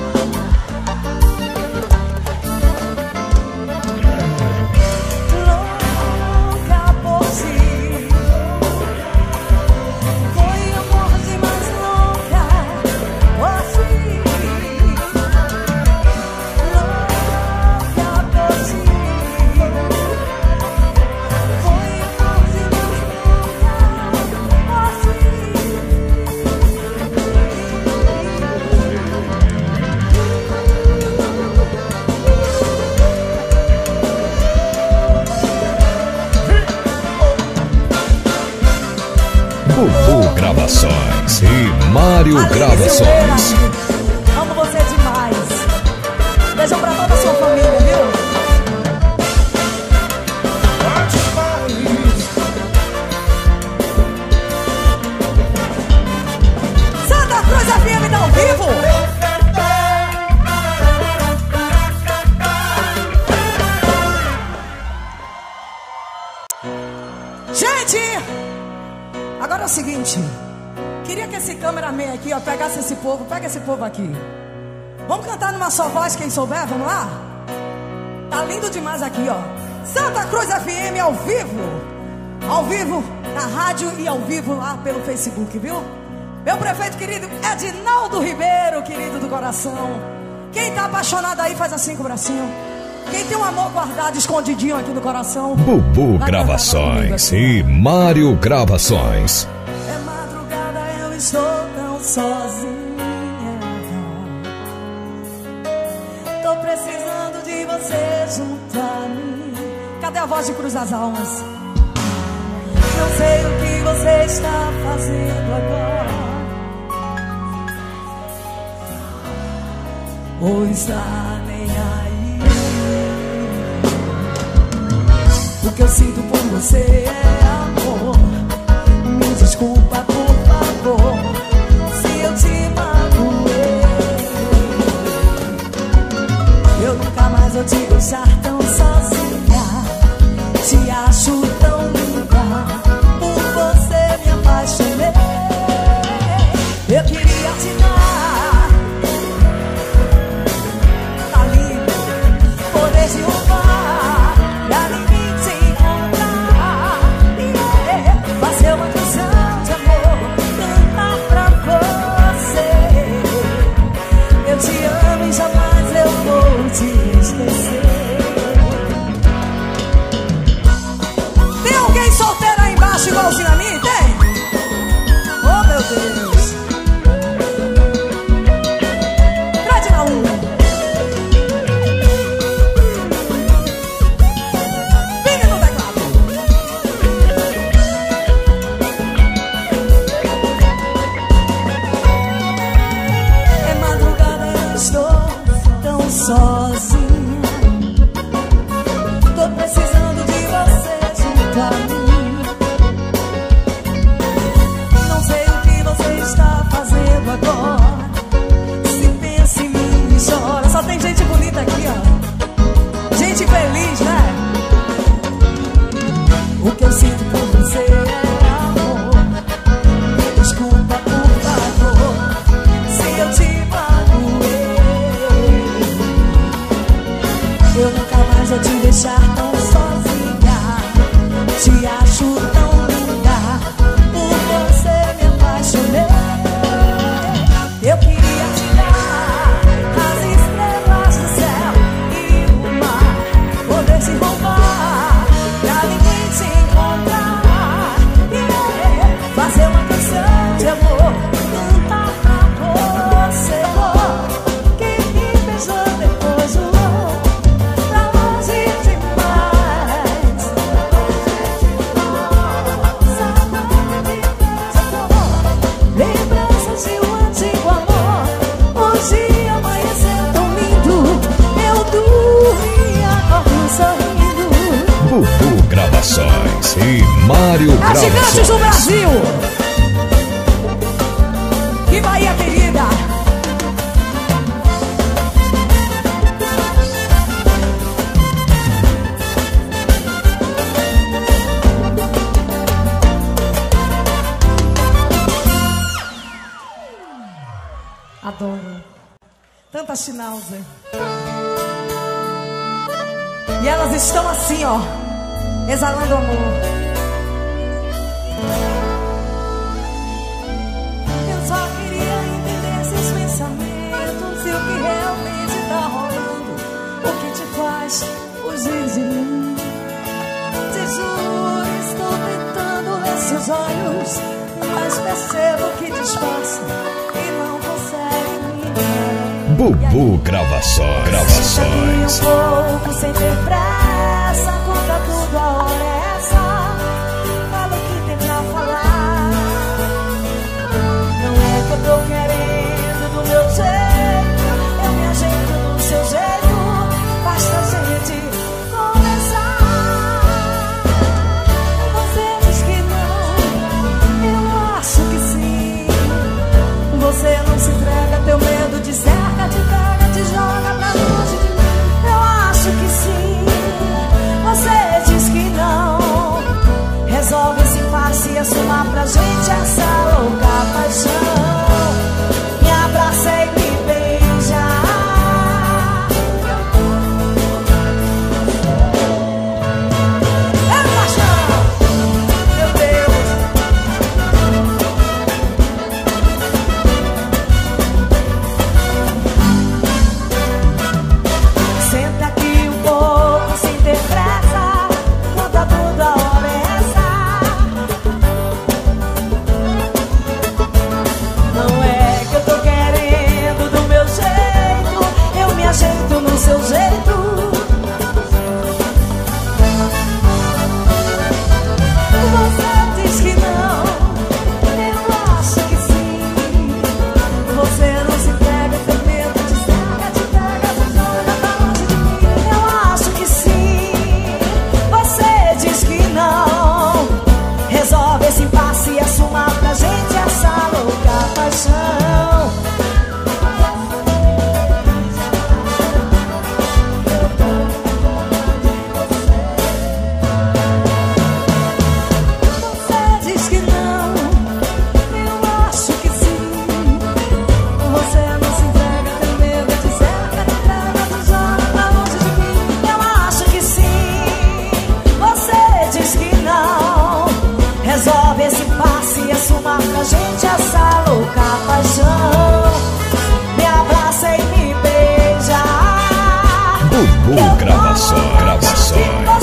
Mário Aline Gravações. Silveira, amo você demais. Beijão pra toda a sua família, viu? Santa Cruz FM tá ao vivo. Gente, agora é o seguinte. Queria que esse cameraman aqui, ó, pegasse esse povo. Pega esse povo aqui. Vamos cantar numa só voz, quem souber, vamos lá? Tá lindo demais aqui, ó. Santa Cruz FM ao vivo. Ao vivo na rádio e ao vivo lá pelo Facebook, viu? Meu prefeito querido Edinaldo Ribeiro, querido do coração. Quem tá apaixonado aí faz assim com o bracinho. Quem tem um amor guardado, escondidinho aqui no coração. Bubu Gravações e Mário Gravações. É madrugada, eu estou tão sozinha. Tô precisando de você junto a mim. Cadê a voz de Cruz das Almas? Não sei o que você está fazendo agora. Ou está nem aí. O que eu sinto por você é amor. Me desculpa, por favor, se eu te magoei. Eu nunca mais vou te deixar tão sozinha. Te acho tão linda. Por você me apaixonei. Eu queria te dar, tá lindo, poder te roubar, pra ninguém te encontrar. Fazer uma canção de amor, cantar pra você. Eu te amo e jamais eu vou te esquecer. Tem alguém solteiro aí embaixo igualzinho a mim? Tem? Oh, meu Deus. Fred na 1. Vini no teclado. É madrugada, eu estou tão sozinha. Tô precisando de você junto a mim. Não sei o que você está fazendo agora. Se pensa em mim e chora. Só tem gente bonita aqui, ó. Gente feliz, né? O que eu sinto por você é amor. Me desculpa, por favor, se eu te magoei. Eu nunca mais vou te deixar tão sozinha. Te acho tão linda. Por você me apaixonei. Eu queria te dar as estrelas do céu e o mar, poder te roubar, pra ninguém te encontrar. Fazer uma canção de amor, cantar pra você. Quem me beijou depois voou pra longe demais. Lembranças de um antigo amor. Hoje amanheceu tão lindo. Eu dormi e acordo sorrindo. Bubu Gravações e Mário As gigantes do Gravações. Brasil. Que Bahia querida. Adoro. Tanta Schnauzer. E elas estão assim, ó, exalando amor. Eu só queria entender seus pensamentos e o que realmente tá rolando. O que te faz fugir de mim? Te juro, estou tentando ler seus olhos, mas percebo que disfarça e não consegue me enganar. Bubu Gravações. Gravações. Um pouco sem ter pressa, conta tudo, a hora é essa. Fala o que tem pra falar. Não é que eu tô Você não se entrega, teu medo te cerca, te pega, te joga pra longe de mim. Eu acho que sim, você diz que não. Resolve esse impasse e assumar pra gente essa louca paixão. Me abraça e me beija. É paixão, meu Deus. Senta aqui um pouco, sem ter pressa, conta toda hora é essa. Não é que eu tô querendo do meu jeito, eu me ajeito no seu jeito. Você diz que não, eu acho que sim. Você não se entrega, teu medo te cerca, te pega, te joga pra longe de mim. Eu acho que sim, você diz que não. Resolve esse impasse e assuma pra gente essa louca paixão. Você diz que não, eu acho que sim. Você não se entrega, teu medo te cerca, te pega, te joga pra longe de mim. Eu acho que sim, você diz que não. Resolve esse impasse e assuma pra gente essa louca paixão. Me abraça e me beija. Bubu Gravações.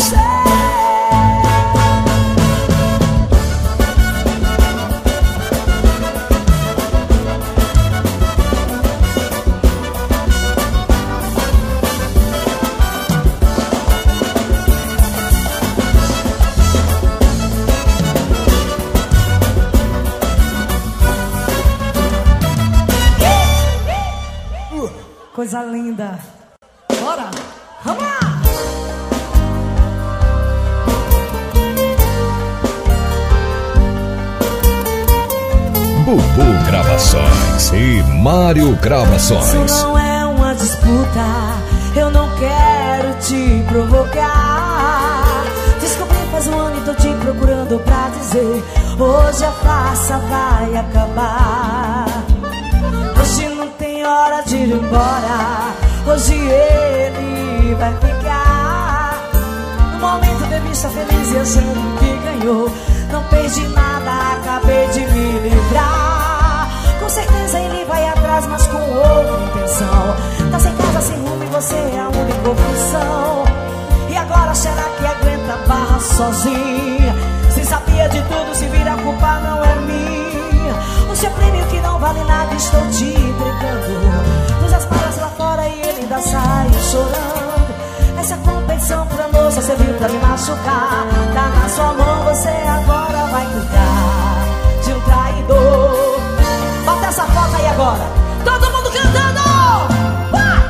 Coisa linda. Bora! Vamos lá! Bubu Gravações e Mário Gravações. Isso não é uma disputa, eu não quero te provocar. Descobri faz um ano e tô te procurando pra dizer: hoje a farsa vai acabar. Hoje não tem hora de ir embora, hoje ele vai ficar. No momento bebi, estar feliz e achando que ganhou. Não perdi nada, acabei de me livrar. Com certeza ele vai atrás, mas com outra intenção. Tá sem casa, sem rumo e você é a única opção. E agora será que aguenta a barra sozinha? Se sabia de tudo, se vira, a culpa não é minha. O seu prêmio que não vale nada estou te entregando. Pus as palas lá fora e ele ainda sai chorando. Essa competição pra moça serviu pra me machucar. Tá na sua mão, você agora vai cuidar de um traidor. Bota essa foto aí agora, todo mundo cantando! Vai!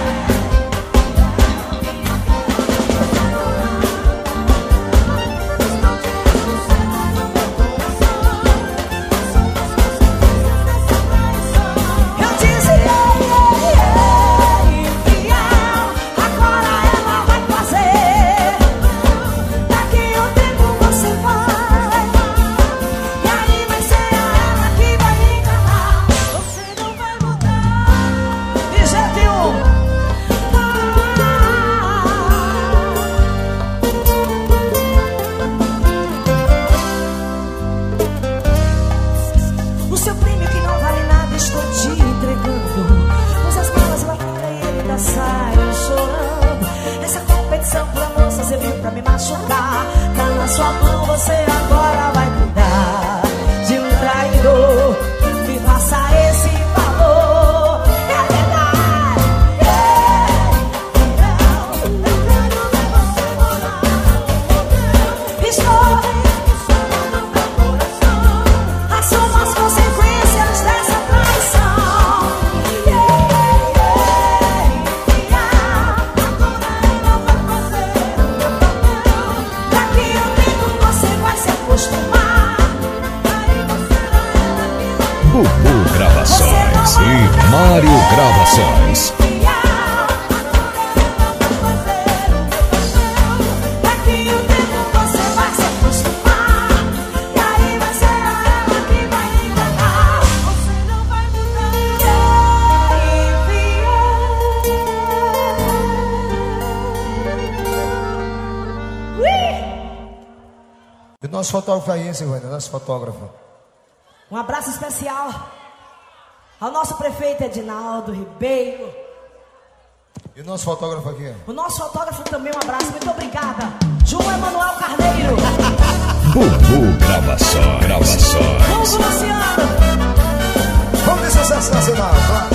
Eu disse infiel, agora ela vai fazer. Daqui a um tempo você vai, e aí vai ser ela que vai me enganar. Você não vai Mário Gravações. E o nosso fotógrafo aí, hein, Silvânia? Nosso fotógrafo. Um abraço especial ao nosso prefeito Edinaldo Ribeiro. E o nosso fotógrafo aqui? O nosso fotógrafo também, um abraço, muito obrigada. João Emanuel Carneiro. Bubu Gravações. Vamos, Luciano. Vamos de sucesso nacional, claro.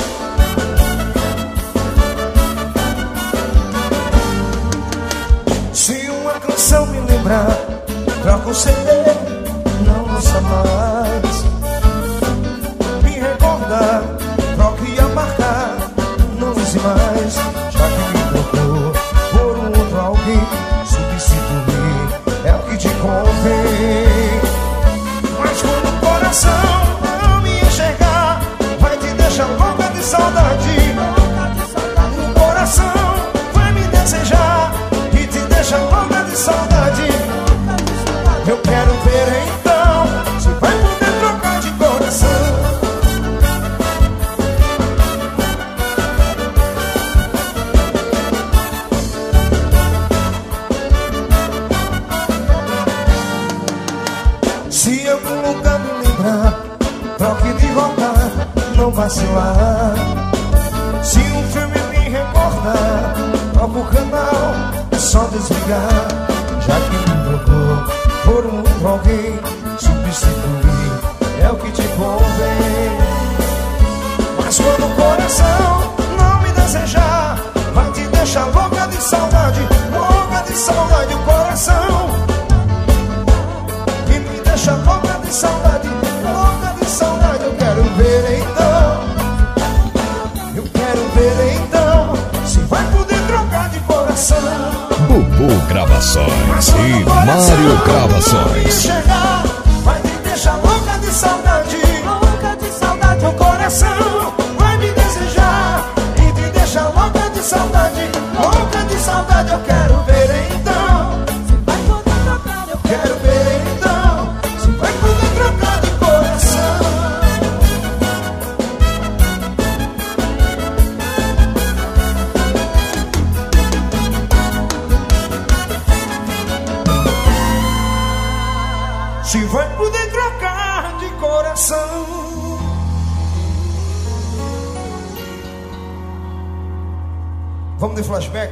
Se uma canção me lembrar, troca o CD, não lança mais. Me recordar, troque a marca, não use mais. Já que me trocou por um outro alguém, substituir é o que te convém. Mas quando o coração não me enxergar, vai te deixar louca de saudade. O coração vai me desejar e te deixa louca de saudade. Eu quero ver então se vai poder trocar de coração. Se algum lugar me lembrar, troque de rota, não vacilar. Se um filme me recordar, troca o canal, é só desligar. Já que me trocou por um outro alguém, substituir é o que te convém. Mas quando o coração não me desejar, vai te deixar louca de saudade. Louca de saudade, o coração que me deixa louca de saudade. Louca de saudade, eu quero ver então. Eu quero ver então se vai poder trocar de coração. Bubu Gravações e Mário Gravações. Chegar, vai me deixar louca de saudade. Louca de saudade, o coração vai me desejar e te deixa louca de saudade. Louca de saudade, eu quero ver então se vai poder trocar. Eu quero ver então se vai poder trocar de coração. Se vai poder trocar de coração. Vamos de flashback?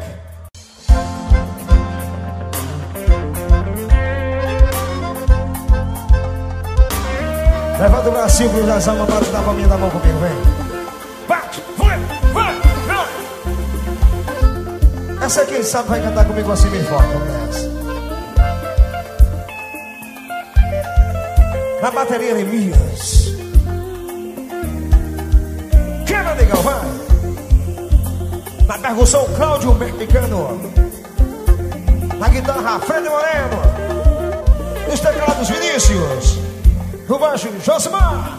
Levanta o bracinho pro Jazão, bate na palminha da mão comigo, vem. Bate, vai. Essa quem sabe vai cantar comigo assim bem forte, vamos nessa. Na bateria Eremias. Quebra, legal, vai. Na percussão Cláudio Mexicano. Na guitarra Fred Moreno. Nos teclados Vinícius. No baixo Josimar.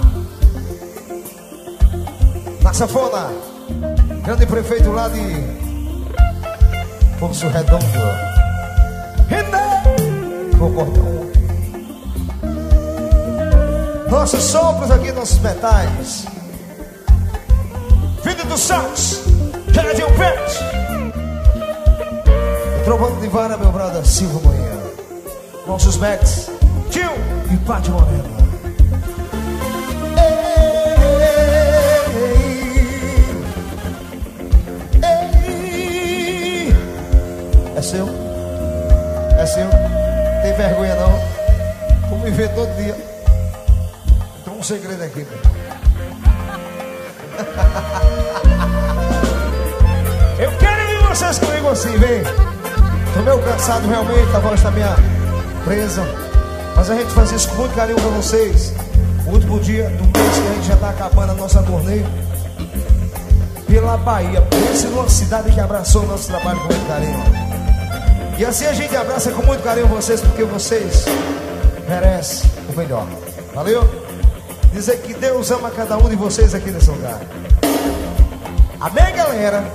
Na sanfona grande prefeito lá de Poço Redondo. Vou cortar um. Nossos sopros aqui, nossos metais. Filho do sax, Jardim Pet. Trovando de vara, meu brother Silvio Moinha. Nossos Max, Tio e Pati Moreno. É seu? É seu? Tem vergonha não? Vou me ver todo dia. Tem um segredo aqui, meu. Eu quero ver vocês comigo assim, vem. Tô meio cansado realmente, a voz tá minha presa. Mas a gente faz isso com muito carinho pra vocês. O último dia do mês que a gente já tá acabando a nossa turnê pela Bahia. Pense numa cidade que abraçou o nosso trabalho com muito carinho. E assim a gente abraça com muito carinho vocês, porque vocês merecem o melhor. Valeu? Dizer que Deus ama cada um de vocês aqui nesse lugar. Amém, galera?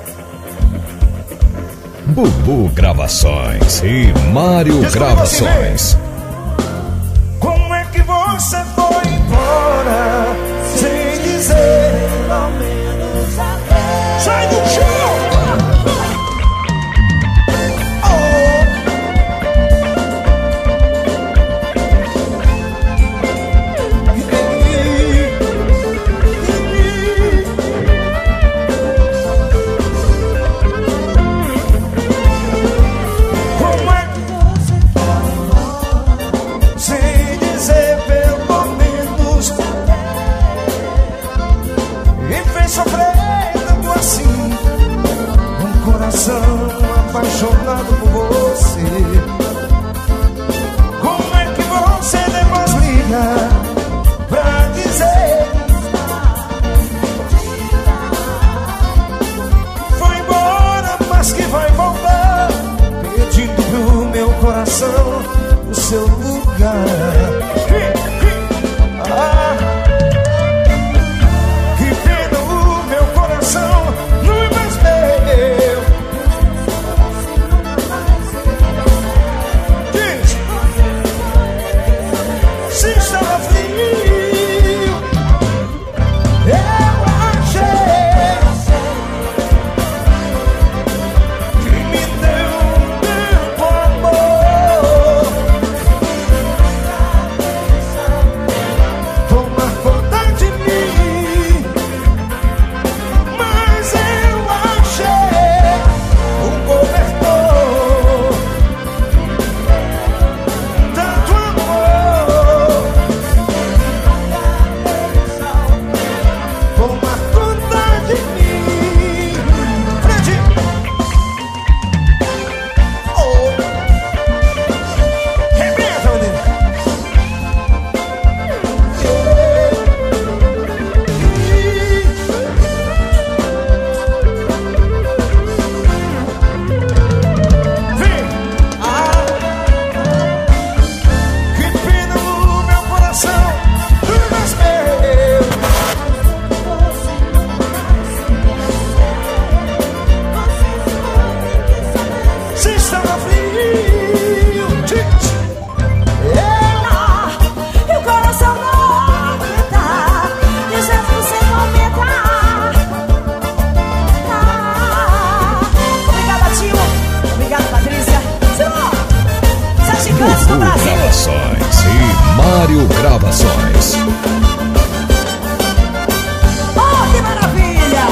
Bubu Gravações e Mário Gravações. Como é que você foi embora sem dizer ao menos até? Sai do chão! Apaixonado por você. Como é que você depois liga pra dizer foi embora, mas que vai voltar, pedindo pro meu coração o seu lugar. Que pena, o meu coração não é mais meu. Se estava frio, eu achei que me deu um tempo amor. Tomar conta de mim, mas eu achei um cobertor. Tanto amor. Tomar conta de mim, Fred. Oh, rebenta, menino. Vem. Que pena no meu coração, não é mais meu. Se estava frio, E o coração não aguenta, dizendo sem comentar. Obrigada, tio. Obrigada, Patrícia. Simão, 7 cantos do Bubu Brasil. Gravações e Mário Gravações. Oh, que maravilha!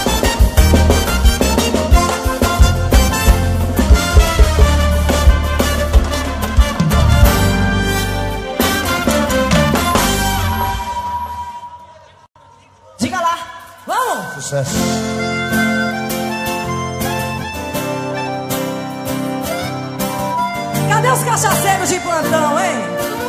Diga lá, vamos! Sucesso. Cadê os cachaceiros de plantão, hein?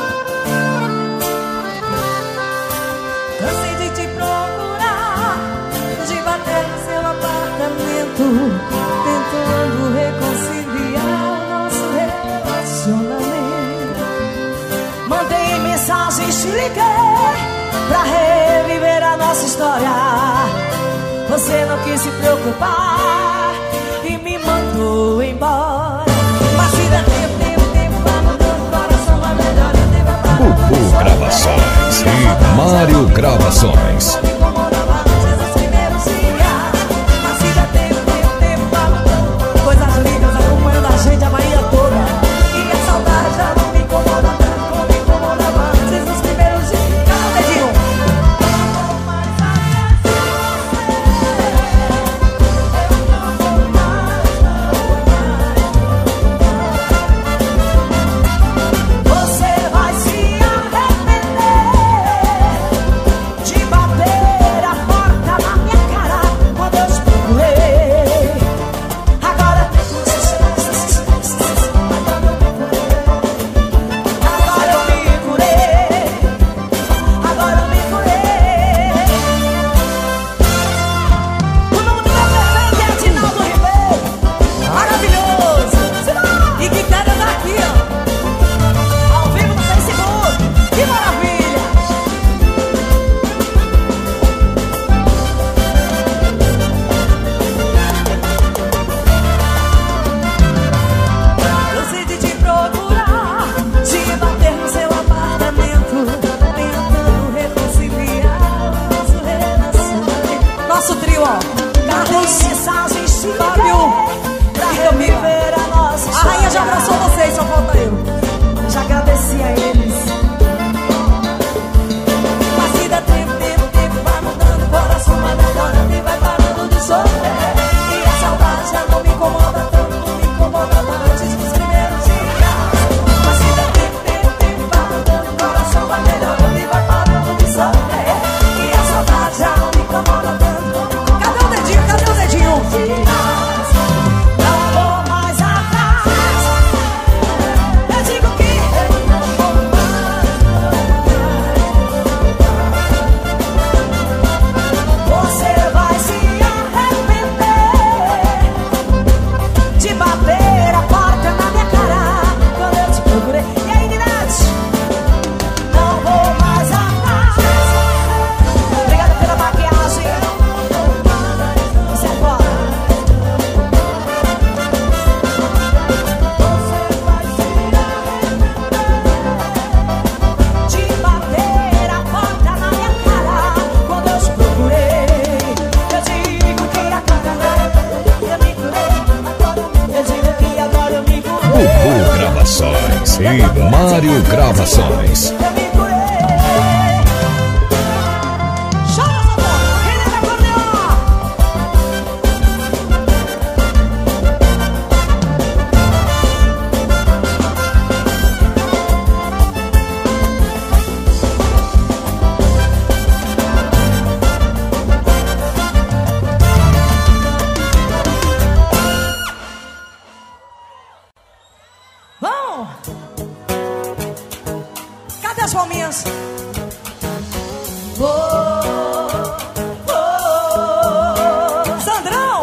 Cansei de te procurar, de bater no seu apartamento, tentando reconciliar o nosso relacionamento. Mandei mensagens, te liguei pra reviver a nossa história. Você não quis se preocupar e me mandou embora. Mas vida tempo, vai mudando o coração, vai melhor e o tempo vai parando. Bubu Gravações e Mário Gravações. Me incomodava antes dos primeiros dias. Mas vida tempo, vai mudando. Coisas lindas acompanhando a gente a manhã toda. E a saudade já não me incomoda tanto como me incomodava antes dos primeiros dias. Cada dedinho. Você vai se arrepender de bater Nosso trio, ó. Carlos, Fábio e Camila. A rainha já abraçou vocês, só falta eu. Já agradeci a eles. A vida tempo vai mudando, o coração vai melhorando e vai parando de sofrer. E a saudade já não me incomoda tanto, não me incomoda antes dos primeiros dias. A vida tempo vai mudando, o coração vai melhorando e vai parando de sofrer. E a saudade já não me incomoda tanto. Cadê o dedinho? Cadê o dedinho? Não vou mais atrás. Eu digo que eu não vou mais. Você vai se arrepender de bater a porta na minha cara quando eu te procurei. E aí, Ninete? Não vou mais atrás. Obrigada pela maquiagem. Isso é fora. De bater a porta na minha cara quando eu te procurei. Eu digo que agora eu me curei. Eu digo que agora eu me curei. Bubu Gravações e Mário Gravações. Eu me curei. Chama essa bola, quem lembra acordeon? Vamos! Cadê as palminhas? Sandrão!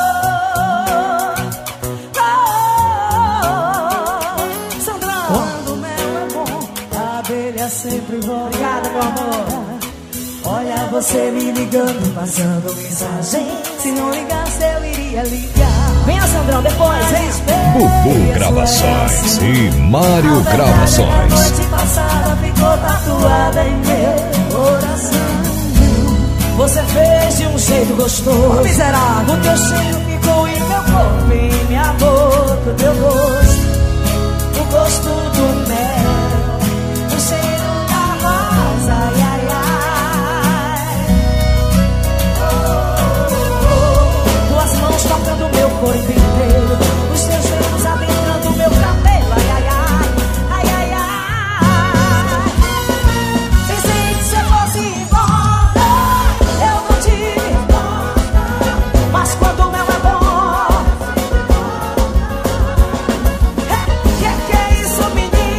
Sandrão! Quando o mel é bom, a abelha sempre volta. Obrigada, meu amor. Olha você me ligando, passando mensagem. Se não ligasse eu iria ligar. Venha, Sandrão, depois, vem. Bubu Gravações e Mário Gravações. A noite passada ficou tatuada em meu coração. Você fez de um jeito gostoso. Ô, miserável! O teu cheiro ficou em meu corpo, em minha boca, o teu gosto, o gosto do mel, o cheiro da rosa, ai, ai, ai. Tuas mãos tocando meu corpo inteiro, os teus dedos adentrando meu cabelo, ai, ai, ai, ai, ai, ai. Pensei que você fosse embora, eu não tive importa, mas quando o mel é bom, que é isso, menina?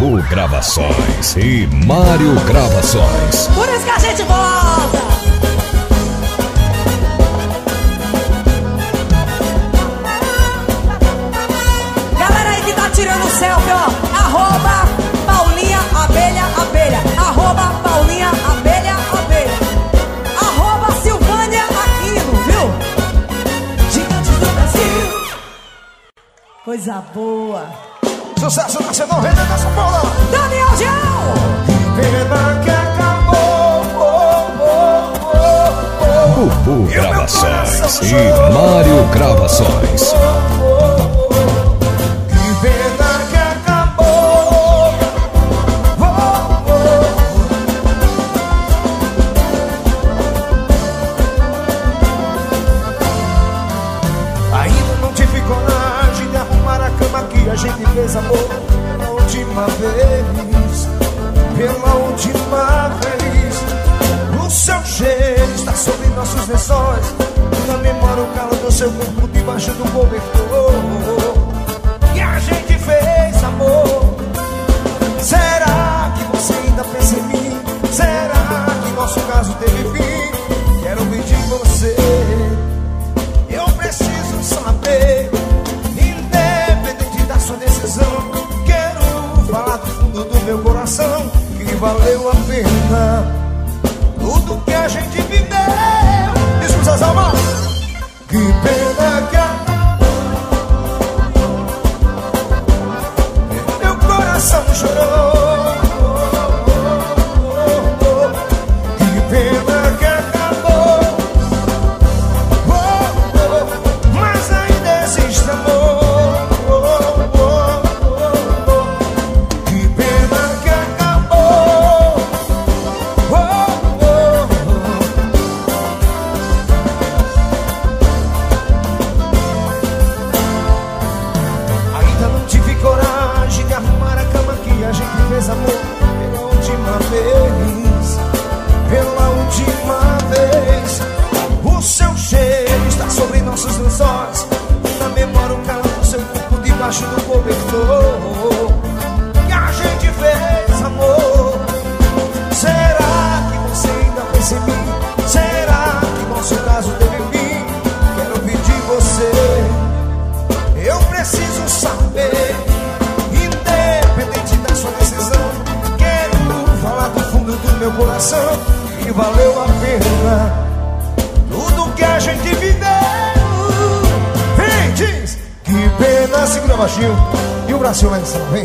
Bubu Gravações e Mário Gravações. Por isso que a gente volta. Galera aí que tá tirando selfie, ó. Arroba Paulinha Abelha Abelha. Arroba Paulinha Abelha Abelha. Arroba Silvânia Aquino, viu? Gigantes do Brasil. Coisa boa. Sucesso nacional, rei da São Paulo. Daniel Dial. Pena que acabou. Bubu Gravações e Mário Gravações. Que pena que acabou. Ainda não tive coragem de arrumar a cama que a gente fez amor pela última vez. Pela última vez. O seu cheiro está sobre nossos lençóis. Na memória o calor do seu corpo debaixo do cobertor. E a gente fez amor. Será que você ainda pensa em mim? Será que nosso caso teve fim? Quero ouvir de você. Eu preciso saber, independente da sua decisão. Quero falar do fundo do meu coração que valeu a pena tudo que a gente viveu. Diz com suas almas. Que pena que meu coração chorou. Que pena que acabou. Mas ainda existe amor. Que pena que acabou. Ainda não tive coragem de arrumar a cama que a gente fez amor pela última vez. Pela última vez. O seu cheiro está sobre nossos lençóis. Na memória o calor do seu corpo debaixo do cobertor. Que a gente fez amor. Será que você ainda pensa em mim? Será que nosso caso teve fim? Quero ouvir de você. Eu preciso saber, independente da sua decisão. Quero falar do fundo do meu coração que valeu a pena tudo que a gente viveu. Vem, diz. Que pena, segura baixinho. E o Brasil lá em cima, vem.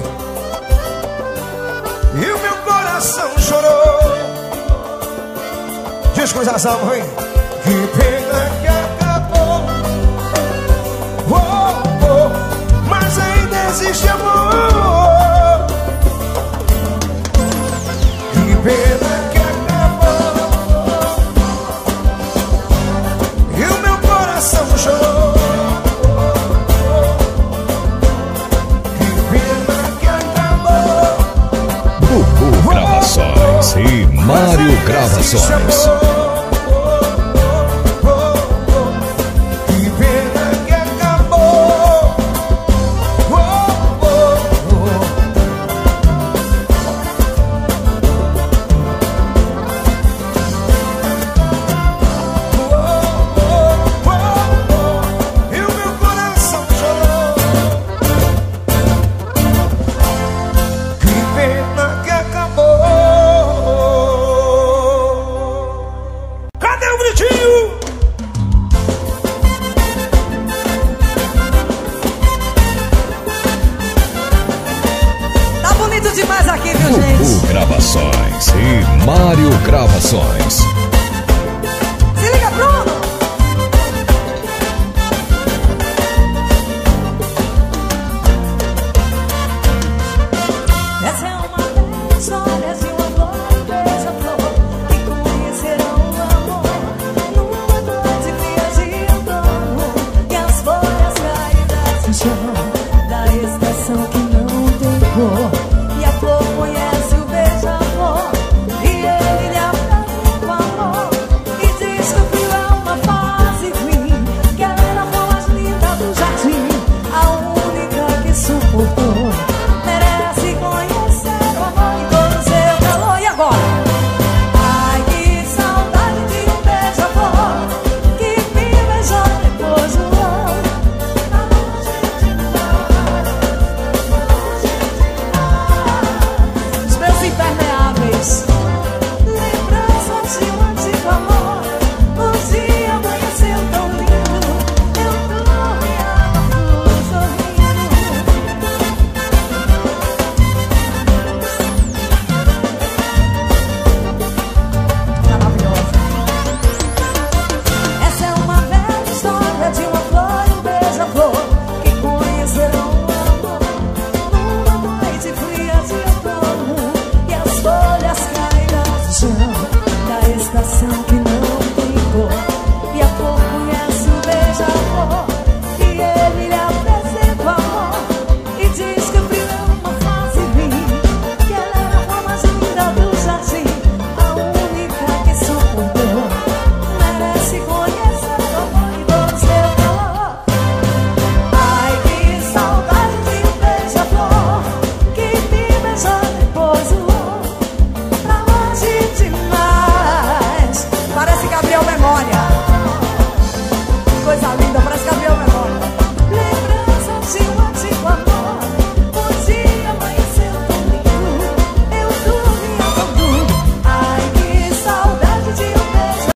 E o meu coração chorou. Diz coisas almas, vem. Que pena que acabou. Mas ainda existe amor. Que pena que acabou. E o meu coração chorou. Que pena que acabou. Bubu Gravações e Mário Gravações. Que pena que acabou. E o meu coração chorou. Que pena que acabou. Cadê o gritinho? Tá bonito demais aqui, viu, gente? Bubu Gravações e Mário Gravações. Se liga, Bruno. Essa é uma vez só.